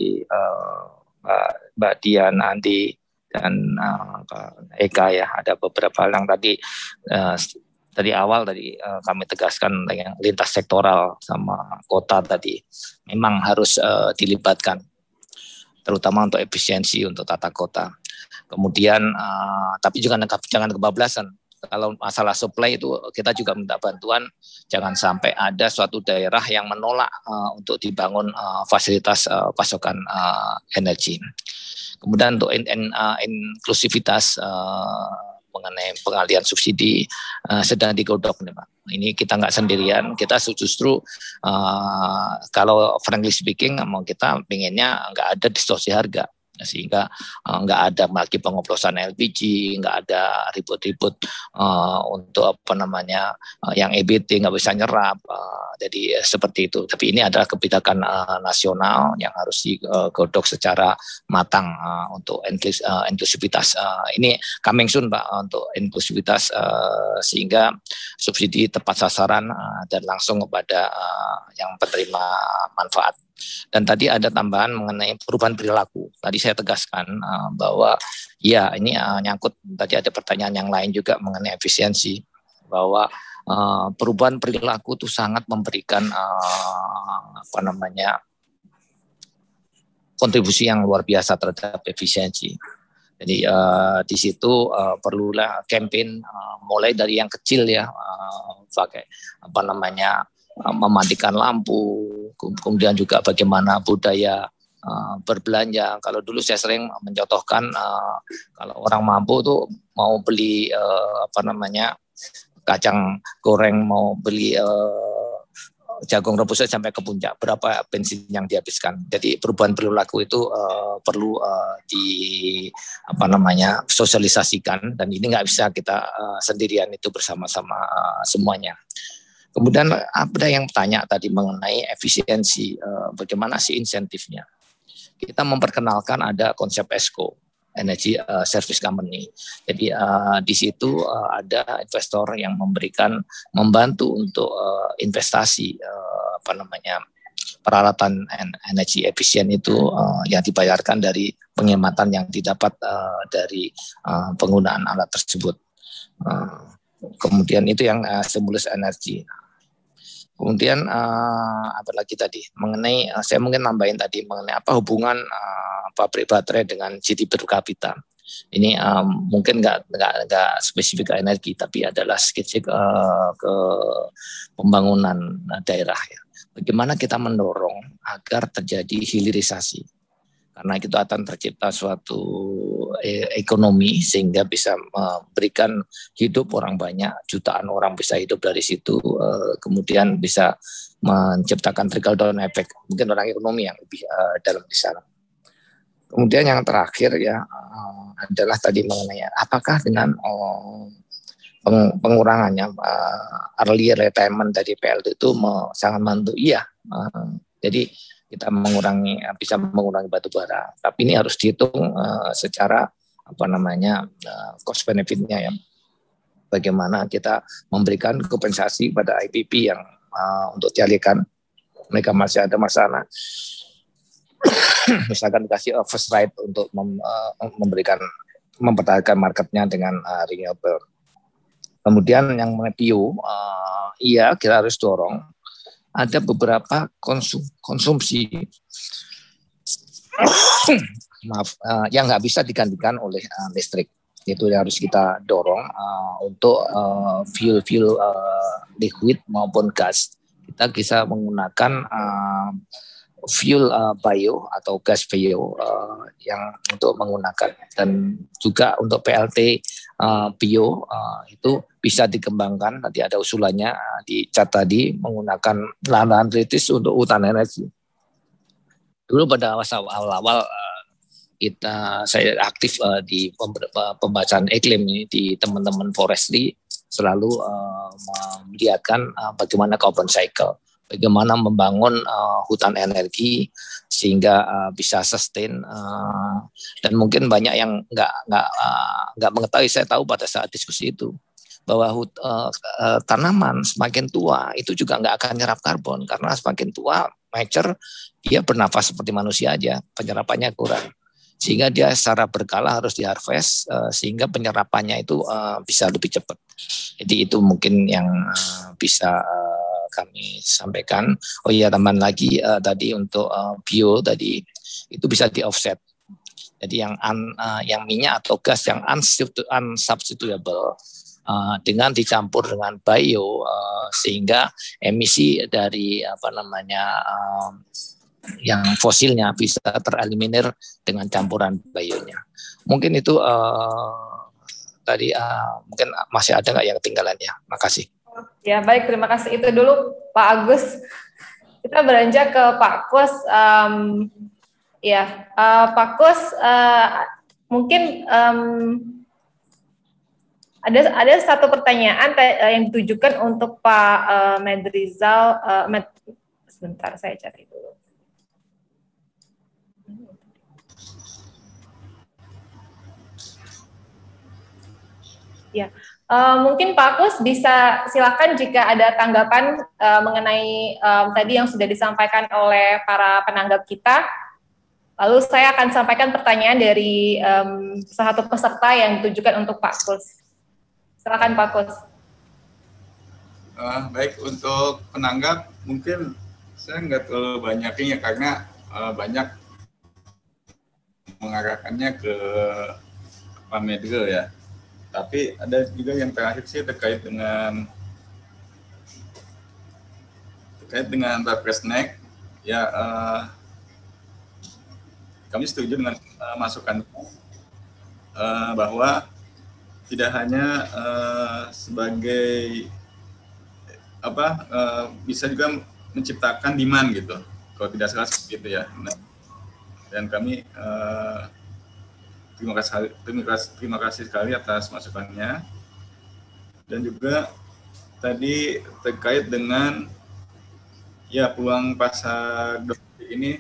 Mbak Dian, Andi dan Eka ya. Ada beberapa hal yang tadi dari awal kami tegaskan yang lintas sektoral sama kota tadi memang harus dilibatkan, terutama untuk efisiensi untuk tata kota. Kemudian tapi jangan kebablasan. Kalau masalah supply itu kita juga minta bantuan, jangan sampai ada suatu daerah yang menolak untuk dibangun fasilitas pasokan energi. Kemudian untuk inklusivitas mengenai pengalihan subsidi sedang digodok nih Pak. Ini kita nggak sendirian, kita justru kalau frankly speaking mau kita pengennya nggak ada distorsi harga. Sehingga nggak ada lagi pengoplosan LPG, nggak ada ribut-ribut untuk yang EBT nggak bisa nyerap, jadi seperti itu. Tapi ini adalah kebijakan nasional yang harus digodok secara matang untuk inklusivitas. Ini coming soon Pak untuk inklusivitas sehingga subsidi tepat sasaran dan langsung kepada yang penerima manfaat. Dan tadi ada tambahan mengenai perubahan perilaku. Tadi saya tegaskan bahwa ya ini nyangkut, tadi ada pertanyaan yang lain juga mengenai efisiensi, bahwa perubahan perilaku itu sangat memberikan kontribusi yang luar biasa terhadap efisiensi. Jadi di situ perlulah campaign mulai dari yang kecil ya, pakai mematikan lampu, kemudian juga bagaimana budaya berbelanja. Kalau dulu saya sering mencontohkan kalau orang mampu tuh mau beli kacang goreng, mau beli jagung rebus sampai ke puncak, berapa bensin yang dihabiskan. Jadi perubahan perilaku itu perlu sosialisasikan, dan ini nggak bisa kita sendirian, itu bersama-sama semuanya. Kemudian ada yang tanya tadi mengenai efisiensi, bagaimana sih insentifnya. Kita memperkenalkan ada konsep ESCO, Energy Service Company. Jadi di situ ada investor yang membantu untuk investasi peralatan energi efisien itu yang dibayarkan dari penghematan yang didapat dari penggunaan alat tersebut. Kemudian itu yang stimulus energi. Kemudian apa lagi tadi mengenai saya mungkin nambahin tadi mengenai apa hubungan pabrik baterai dengan GDP per kapita. Ini mungkin nggak spesifik ke energi, tapi adalah sedikit ke pembangunan daerah ya. Bagaimana kita mendorong agar terjadi hilirisasi, karena itu akan tercipta suatu ekonomi sehingga bisa memberikan hidup orang banyak, jutaan orang bisa hidup dari situ, kemudian bisa menciptakan trickle down effect, mungkin orang ekonomi yang lebih dalam di sana. Kemudian yang terakhir ya adalah tadi mengenai apakah dengan pengurangannya early retirement dari PLT itu sangat membantu. Iya, jadi kita bisa mengurangi batu bara, tapi ini harus dihitung secara cost benefitnya ya. Bagaimana kita memberikan kompensasi pada IPP yang untuk dialihkan, mereka masih ada masalah. Misalkan dikasih first right untuk mempertahankan marketnya dengan renewable. Kemudian yang PIO, iya kita harus dorong. Ada beberapa konsumsi yang nggak bisa digantikan oleh listrik. Itu yang harus kita dorong untuk fuel liquid maupun gas. Kita bisa menggunakan fuel bio atau gas bio yang untuk menggunakan, dan juga untuk PLT bio itu bisa dikembangkan. Tadi ada usulannya di chat tadi menggunakan lahan kritis untuk hutan energi. Dulu pada awal-awal saya aktif di pembacaan iklim ini di teman-teman forestry, selalu melihatkan bagaimana carbon cycle. bagaimana membangun hutan energi sehingga bisa sustain, dan mungkin banyak yang nggak mengetahui. Saya tahu pada saat diskusi itu bahwa tanaman semakin tua itu juga nggak akan nyerap karbon, karena semakin tua mature dia bernafas seperti manusia aja, penyerapannya kurang, sehingga dia secara berkala harus diharvest sehingga penyerapannya itu bisa lebih cepat. Jadi itu mungkin yang bisa kami sampaikan. Oh iya, tambahan lagi tadi untuk bio tadi itu bisa di offset. Jadi yang minyak atau gas yang unsubstitutable dengan dicampur dengan bio sehingga emisi dari yang fosilnya bisa tereliminir dengan campuran bionya. Mungkin itu tadi mungkin masih ada nggak yang ketinggalan ya? Makasih. Ya baik, terima kasih. Itu dulu Pak Agus. Kita beranjak ke Pak Kus. Pak Kus, mungkin ada satu pertanyaan yang ditujukan untuk Pak Medrizal. Sebentar, saya cari dulu. Ya. Mungkin Pak Kus bisa silakan jika ada tanggapan mengenai tadi yang sudah disampaikan oleh para penanggap kita. Lalu saya akan sampaikan pertanyaan dari salah satu peserta yang ditujukan untuk Pak Kus. Silakan Pak Kus. Baik, untuk penanggap mungkin saya nggak terlalu banyaknya karena banyak mengarahkannya ke Pak Medril ya. Tapi ada juga yang terakhir sih terkait dengan Bapresnek. Ya, kami setuju dengan masukan bahwa tidak hanya sebagai bisa juga menciptakan demand gitu. Kalau tidak salah seperti itu ya. Dan kami terima kasih sekali atas masukannya. Dan juga tadi terkait dengan ya peluang pasar domestik ini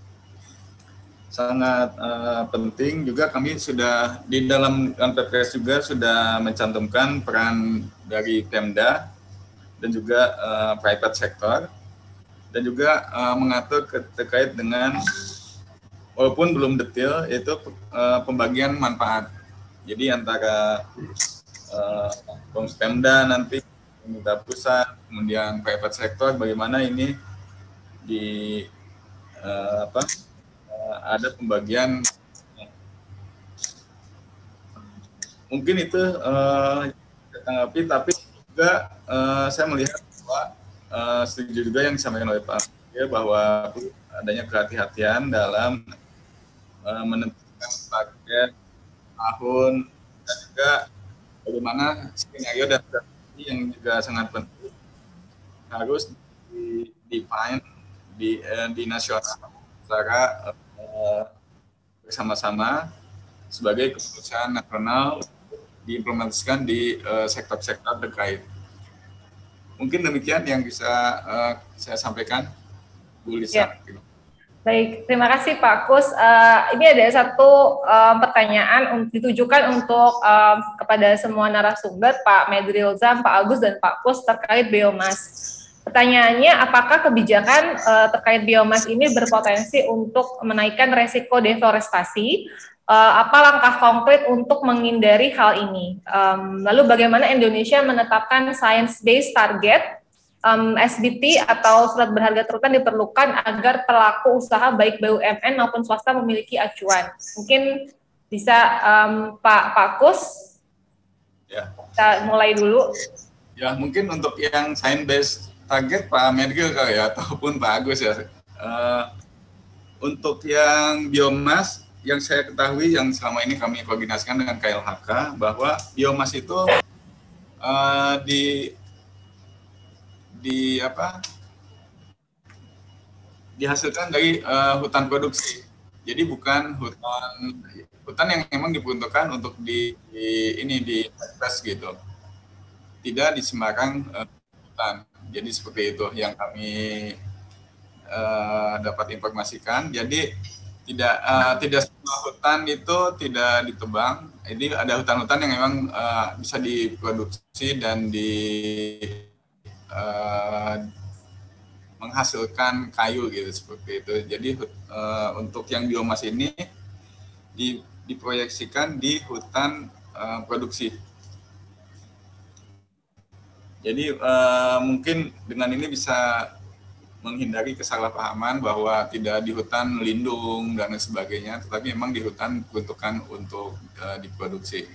sangat penting. Juga kami sudah di dalam PPS juga sudah mencantumkan peran dari Pemda dan juga private sector, dan juga mengatur terkait dengan, walaupun belum detail, itu pembagian manfaat. Jadi antara Pemda nanti, pemerintah pusat, kemudian private sector, bagaimana ini ada pembagian. Mungkin itu tanggapi, tapi juga saya melihat bahwa setuju juga yang disampaikan oleh Pak ya, bahwa adanya kehati-hatian dalam menentukan target tahun, dan juga bagaimana skenario dan strategi yang juga sangat penting harus di-define di nasional secara bersama-sama sebagai keputusan nasional diimplementasikan di sektor-sektor terkait. Mungkin demikian yang bisa saya sampaikan, Bu Lisa. Ya. Baik, terima kasih Pak Kus. Ini ada satu pertanyaan ditujukan untuk kepada semua narasumber, Pak Medrilzam, Pak Agus, dan Pak Kus terkait biomas. Pertanyaannya, apakah kebijakan terkait biomas ini berpotensi untuk menaikkan resiko deforestasi? Apa langkah konkret untuk menghindari hal ini? Lalu bagaimana Indonesia menetapkan science-based target SBT atau surat berharga terhutan diperlukan agar pelaku usaha baik BUMN maupun swasta memiliki acuan? Mungkin bisa Pak Kus, ya. Kita mulai dulu. Ya, mungkin untuk yang science-based target Pak Medril kali ya, ataupun Pak Agus ya. Untuk yang biomas, yang saya ketahui yang selama ini kami koordinasikan dengan KLHK, bahwa biomas itu dihasilkan dari hutan produksi. Jadi bukan hutan yang memang diperuntukkan untuk di harvest gitu. Tidak di sembarang hutan. Jadi seperti itu yang kami dapat informasikan. Jadi tidak semua hutan itu tidak ditebang. Jadi ada hutan-hutan yang memang bisa diproduksi dan menghasilkan kayu gitu, seperti itu. Jadi untuk yang biomas ini diproyeksikan di hutan produksi. Jadi mungkin dengan ini bisa menghindari kesalahpahaman bahwa tidak di hutan lindung dan sebagainya, tetapi memang di hutan peruntukan untuk diproduksi.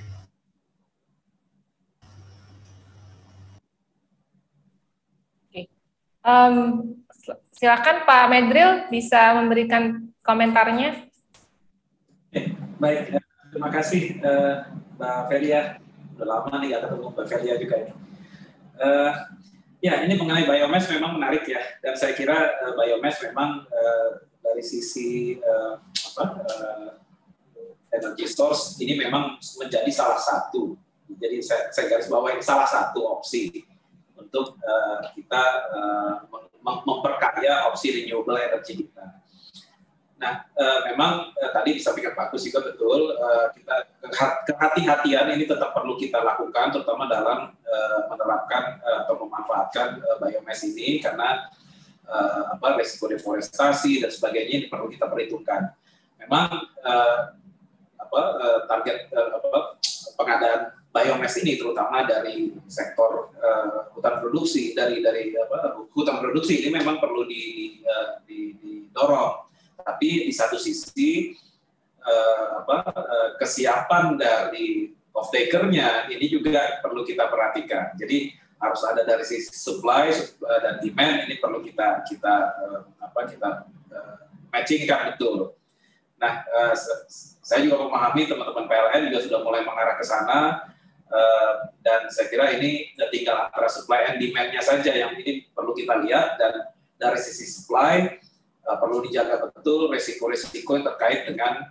Oke. Silakan Pak Medril bisa memberikan komentarnya. Baik, terima kasih Mbak Felia. Udah lama nih nggak ketemu Mbak Felia juga ini. Ya, ini mengenai biomass memang menarik ya, dan saya kira biomass memang dari sisi energy source ini memang menjadi salah satu. Jadi saya garis bawahi salah satu opsi untuk kita memperkaya opsi renewable energy kita. Nah, memang tadi disampaikan Pak Agus juga betul, kita kehati-hatian ini tetap perlu kita lakukan, terutama dalam menerapkan atau memanfaatkan biomass ini, karena risiko deforestasi dan sebagainya ini perlu kita perhitungkan. Memang target pengadaan biomass ini, terutama dari sektor hutan produksi, dari hutan produksi ini memang perlu didorong. Tapi di satu sisi kesiapan dari off-taker-nya ini juga perlu kita perhatikan. Jadi harus ada dari sisi supply dan demand, ini perlu kita matchingkan betul. Nah, saya juga memahami teman-teman PLN juga sudah mulai mengarah ke sana, dan saya kira ini tinggal antara supply and demand-nya saja yang ini perlu kita lihat. Dan dari sisi supply perlu dijaga betul resiko-resiko yang terkait dengan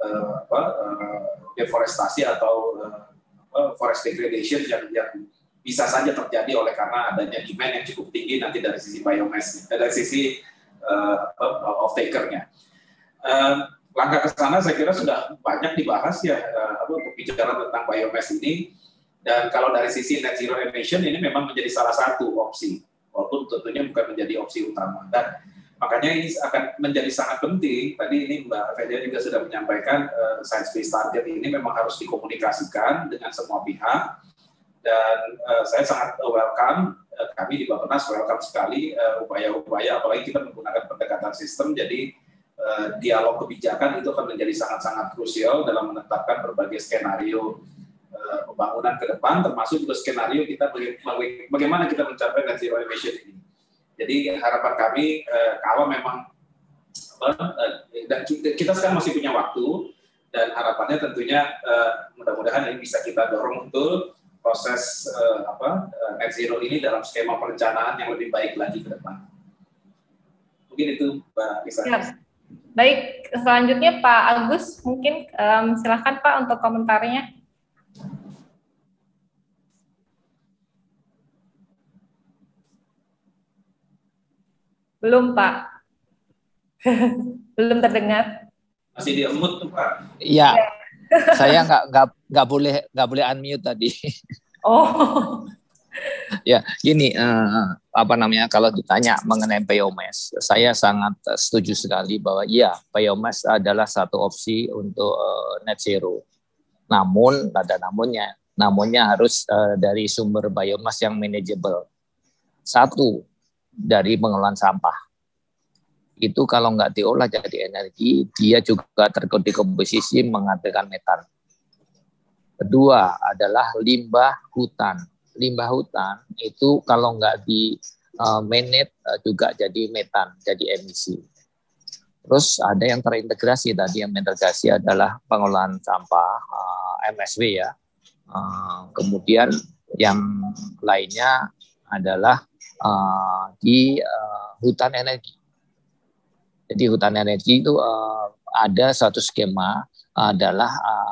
deforestasi atau forest degradation yang bisa saja terjadi oleh karena adanya demand yang cukup tinggi nanti dari sisi biomass, dari sisi off-taker-nya. Langkah ke sana saya kira sudah banyak dibahas ya, untuk bicara tentang biomass ini. Dan kalau dari sisi net zero emission ini memang menjadi salah satu opsi, walaupun tentunya bukan menjadi opsi utama. Dan makanya ini akan menjadi sangat penting. Tadi ini Mbak Felia juga sudah menyampaikan science-based target ini memang harus dikomunikasikan dengan semua pihak. Dan saya sangat welcome, kami di Bappenas welcome sekali upaya-upaya, apalagi kita menggunakan pendekatan sistem, jadi dialog kebijakan itu akan menjadi sangat-sangat krusial dalam menetapkan berbagai skenario pembangunan ke depan, termasuk juga skenario kita bagaimana kita mencapai net zero emission ini. Jadi harapan kami kalau memang kita sekarang masih punya waktu, dan harapannya tentunya mudah-mudahan ini bisa kita dorong betul proses net zero ini dalam skema perencanaan yang lebih baik lagi ke depan. Mungkin itu Mbak Lisa. Ya. Baik, selanjutnya Pak Agus, mungkin silakan Pak untuk komentarnya. Belum, Pak. Belum terdengar. Masih di-unmute tuh, Pak. Iya. Saya nggak boleh unmute tadi. Oh. Ya, gini, kalau ditanya mengenai biomass, saya sangat setuju sekali bahwa iya, biomass adalah satu opsi untuk net zero. Namun, ada namunnya harus dari sumber biomass yang manageable. Satu, dari pengelolaan sampah. Itu kalau nggak diolah jadi energi, dia juga terdekomposisi menghasilkan metan. Kedua adalah limbah hutan. Limbah hutan itu kalau nggak di manage juga jadi metan, jadi emisi. Terus ada yang terintegrasi tadi, yang integrasi adalah pengelolaan sampah, MSW ya. Kemudian yang lainnya adalah di hutan energi. Jadi hutan energi itu ada satu skema adalah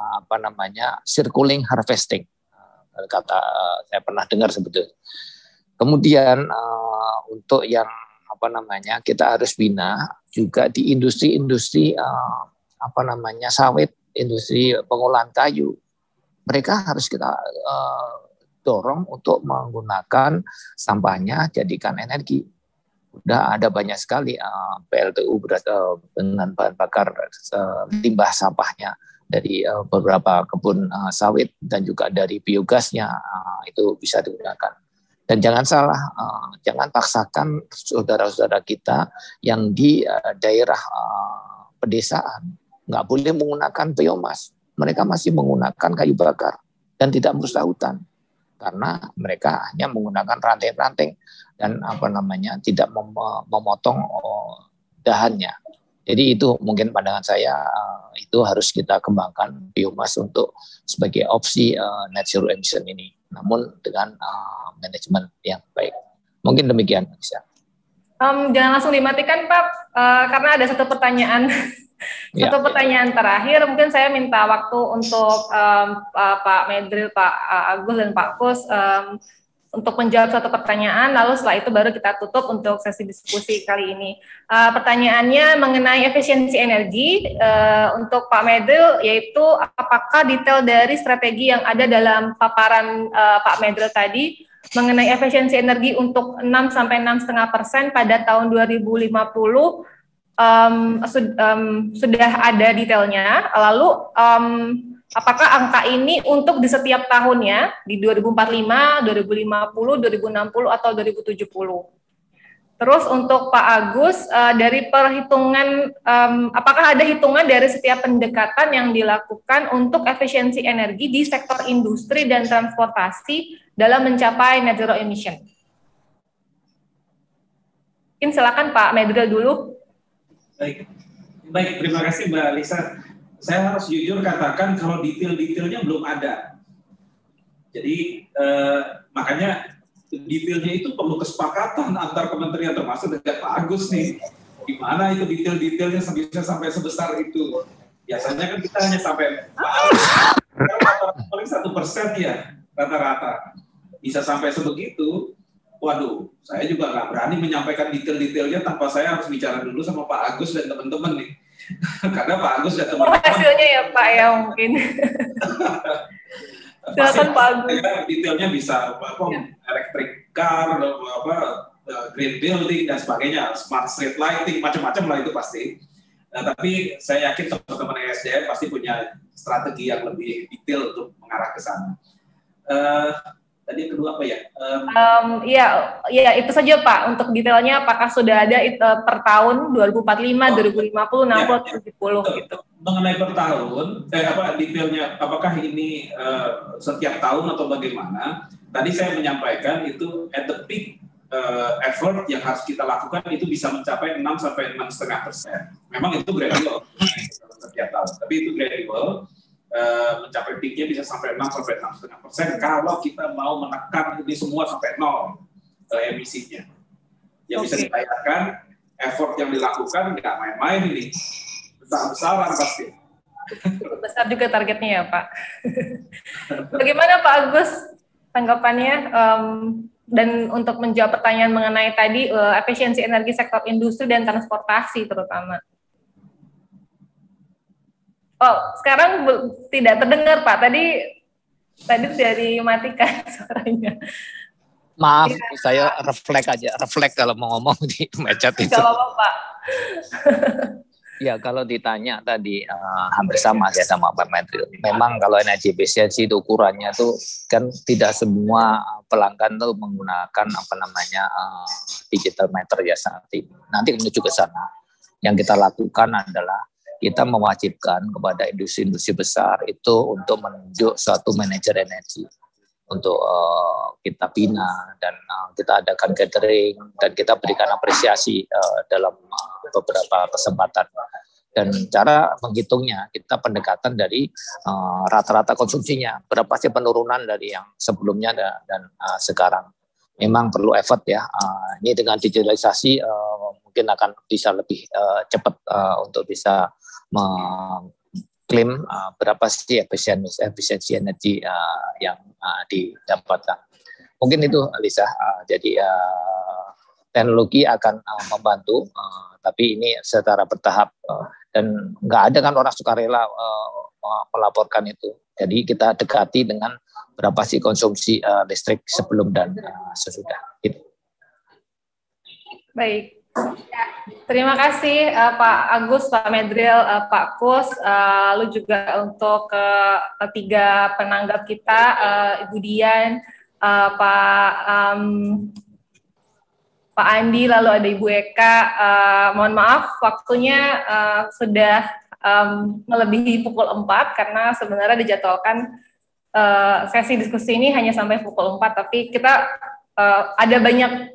circulating harvesting. Kata saya pernah dengar sebetulnya. Kemudian untuk yang kita harus bina juga di industri-industri sawit, industri pengolahan kayu. Mereka harus kita dorong untuk menggunakan sampahnya jadikan energi. Udah ada banyak sekali PLTU dengan bahan bakar limbah sampahnya dari beberapa kebun sawit dan juga dari biogasnya itu bisa digunakan. Dan jangan salah, jangan paksakan saudara-saudara kita yang di daerah pedesaan nggak boleh menggunakan biomas. Mereka masih menggunakan kayu bakar dan tidak merusak hutan karena mereka hanya menggunakan ranting-ranting dan tidak memotong dahannya. Jadi itu mungkin pandangan saya, itu harus kita kembangkan biomas untuk sebagai opsi net zero emission ini, namun dengan manajemen yang baik. Mungkin demikian. Jangan langsung dimatikan Pak, karena ada satu pertanyaan. Pertanyaan terakhir, mungkin saya minta waktu untuk Pak Medril, Pak Agus, dan Pak Kus untuk menjawab satu pertanyaan, lalu setelah itu baru kita tutup untuk sesi diskusi kali ini. Pertanyaannya mengenai efisiensi energi untuk Pak Medril, yaitu apakah detail dari strategi yang ada dalam paparan Pak Medril tadi mengenai efisiensi energi untuk 6-6,5% pada tahun 2050 sudah ada detailnya, lalu apakah angka ini untuk di setiap tahunnya, di 2045, 2050, 2060, atau 2070? Terus untuk Pak Agus, dari perhitungan, apakah ada hitungan dari setiap pendekatan yang dilakukan untuk efisiensi energi di sektor industri dan transportasi dalam mencapai net zero emission? Mungkin silakan Pak Medril dulu. Baik, terima kasih Mbak Lisa. Saya harus jujur katakan kalau detail-detailnya belum ada. Jadi makanya detailnya itu perlu kesepakatan antar kementerian, termasuk dengan Pak Agus nih. Gimana itu detail-detailnya bisa sampai sebesar itu? Biasanya kan kita hanya sampai paling 1% ya rata-rata. Bisa sampai sebegitu. Waduh, saya juga nggak berani menyampaikan detail-detailnya tanpa saya harus bicara dulu sama Pak Agus dan teman-teman nih. Karena Pak Agus dan teman-teman hasilnya ya Pak ya mungkin. Silakan Pak Agus. Detailnya bisa electric car, green building dan sebagainya, smart street lighting, macam-macam lah itu pasti. Nah, tapi saya yakin teman-teman ESDM pasti punya strategi yang lebih detail untuk mengarah ke sana. Tadi yang kedua apa ya? Iya itu saja Pak. Untuk detailnya apakah sudah ada per tahun 2045, 2050, 60, 70 gitu. Mengenai per tahun, detailnya apakah ini setiap tahun atau bagaimana? Tadi saya menyampaikan itu at the peak effort yang harus kita lakukan itu bisa mencapai 6-6,5%. Memang itu gradual setiap tahun, tapi itu gradual. Mencapai peaknya bisa sampai 6-6,5% kalau kita mau menekan ini semua sampai 0 emisinya. Yang bisa dibayangkan effort yang dilakukan nggak main-main ini, besar-besaran pasti. Besar juga targetnya ya Pak. Bagaimana Pak Agus tanggapannya? Dan untuk menjawab pertanyaan mengenai tadi efisiensi energi sektor industri dan transportasi terutama. Oh, sekarang tidak terdengar Pak. Tadi sudah dimatikan suaranya. Maaf, saya refleks kalau mau ngomong di mecet itu. Gak apa-apa Pak. Ya, kalau ditanya tadi hampir sama ya sama Pak Medril. Memang kalau energy efficiency itu ukurannya tuh kan tidak semua pelanggan tuh menggunakan digital meter ya saat ini. Nanti menuju ke sana. Yang kita lakukan adalah kita mewajibkan kepada industri-industri besar itu untuk menunjuk suatu manajer energi untuk kita bina dan kita adakan gathering dan kita berikan apresiasi dalam beberapa kesempatan. Dan cara menghitungnya kita pendekatan dari rata-rata konsumsinya, berapa sih penurunan dari yang sebelumnya dan sekarang. Memang perlu effort ya. Ini dengan digitalisasi mungkin akan bisa lebih cepat untuk bisa mengklaim berapa sih efisiensi energi yang didapatkan. Mungkin itu Lisa. Jadi teknologi akan membantu, tapi ini secara bertahap dan nggak ada kan orang sukarela melaporkan itu. Jadi kita dekati dengan berapa sih konsumsi listrik sebelum dan sesudah. Gitu. Baik. Terima kasih Pak Agus, Pak Medril, Pak Kus, lalu juga untuk ketiga penanggap kita, Ibu Dian, Pak Andi, lalu ada Ibu Eka. Mohon maaf, waktunya sudah melebihi pukul 4 karena sebenarnya dijadwalkan sesi diskusi ini hanya sampai pukul 4, tapi kita ada banyak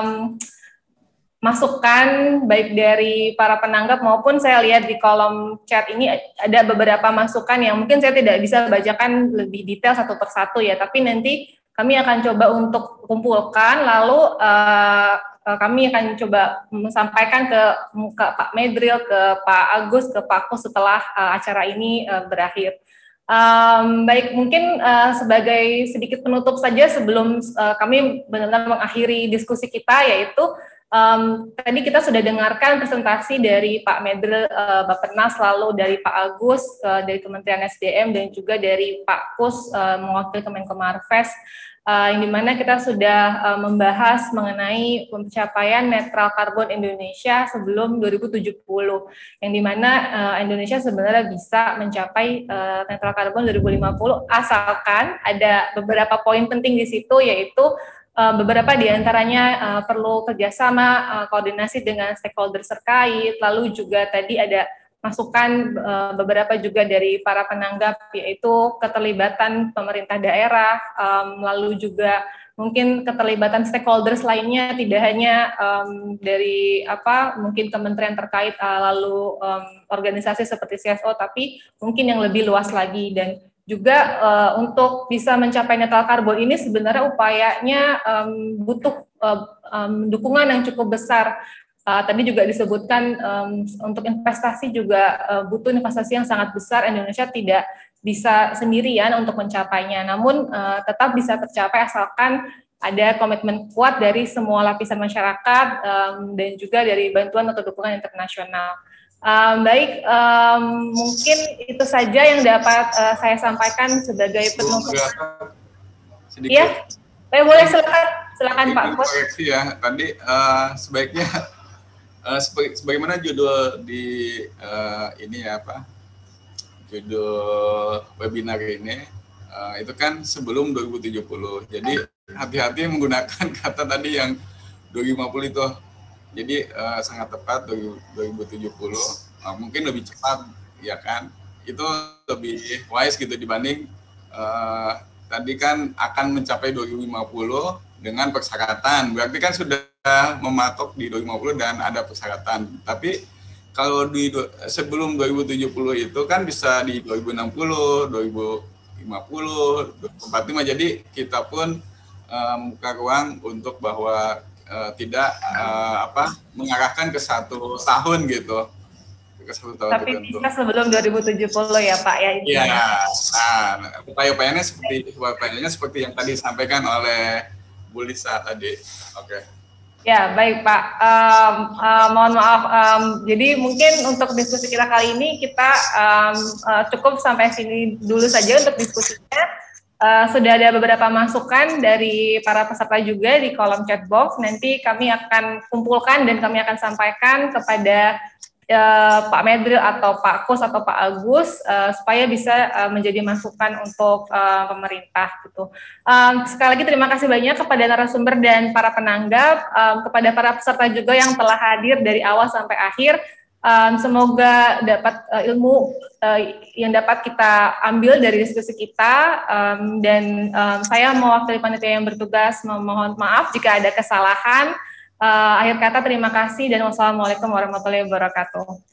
masukan baik dari para penanggap maupun saya lihat di kolom chat ini ada beberapa masukan yang mungkin saya tidak bisa bacakan lebih detail satu persatu ya, tapi nanti kami akan coba untuk kumpulkan, lalu kami akan coba menyampaikan ke Pak Medril, ke Pak Agus, ke Pak Kus setelah acara ini berakhir. Baik, mungkin sebagai sedikit penutup saja sebelum kami benar-benar mengakhiri diskusi kita, yaitu tadi kita sudah dengarkan presentasi dari Pak Medril, Bappenas, lalu dari Pak Agus dari Kementerian SDM, dan juga dari Pak Kus mewakili Kemenkomarves, yang dimana kita sudah membahas mengenai pencapaian netral karbon Indonesia sebelum 2070, yang dimana Indonesia sebenarnya bisa mencapai netral karbon 2050 asalkan ada beberapa poin penting di situ, yaitu beberapa diantaranya perlu kerjasama, koordinasi dengan stakeholder terkait, lalu juga tadi ada masukan beberapa juga dari para penanggap, yaitu keterlibatan pemerintah daerah, lalu juga mungkin keterlibatan stakeholders lainnya, tidak hanya dari mungkin kementerian terkait, lalu organisasi seperti CSO, tapi mungkin yang lebih luas lagi. Dan juga untuk bisa mencapai netral karbon ini sebenarnya upayanya butuh dukungan yang cukup besar. Tadi juga disebutkan untuk investasi juga butuh investasi yang sangat besar. Indonesia tidak bisa sendirian untuk mencapainya, namun tetap bisa tercapai asalkan ada komitmen kuat dari semua lapisan masyarakat dan juga dari bantuan atau dukungan internasional. Baik, mungkin itu saja yang dapat saya sampaikan sebagai penutup. Ya, boleh silakan Pak Kus. Koreksi ya, tadi sebaiknya sebagaimana judul di ini ya judul webinar ini itu kan sebelum 2070. Jadi hati-hati menggunakan kata tadi yang 2050 itu. Jadi sangat tepat 2070, mungkin lebih cepat ya kan, itu lebih wise gitu dibanding tadi kan akan mencapai 2050 dengan persyaratan, berarti kan sudah mematok di 2050 dan ada persyaratan. Tapi kalau di sebelum 2070 itu kan bisa di 2060, 2050, 2045, jadi kita pun membuka ruang untuk bahwa tidak mengarahkan ke 1 tahun gitu, ke 1 tahun. Tapi bisa sebelum 2070 ya Pak ya. Iya. Nah, upaya-upayanya seperti yang tadi disampaikan oleh Bu Lisa tadi. Oke. Ya baik Pak. Mohon maaf. Jadi mungkin untuk diskusi kita kali ini kita cukup sampai sini dulu saja untuk diskusinya. Sudah ada beberapa masukan dari para peserta juga di kolom chat box. Nanti kami akan kumpulkan dan kami akan sampaikan kepada Pak Medril atau Pak Kus atau Pak Agus supaya bisa menjadi masukan untuk pemerintah gitu. Sekali lagi terima kasih banyak kepada narasumber dan para penanggap, kepada para peserta juga yang telah hadir dari awal sampai akhir. Semoga dapat ilmu yang dapat kita ambil dari diskusi kita, dan saya mewakili panitia yang bertugas memohon maaf jika ada kesalahan. Akhir kata terima kasih dan wassalamualaikum warahmatullahi wabarakatuh.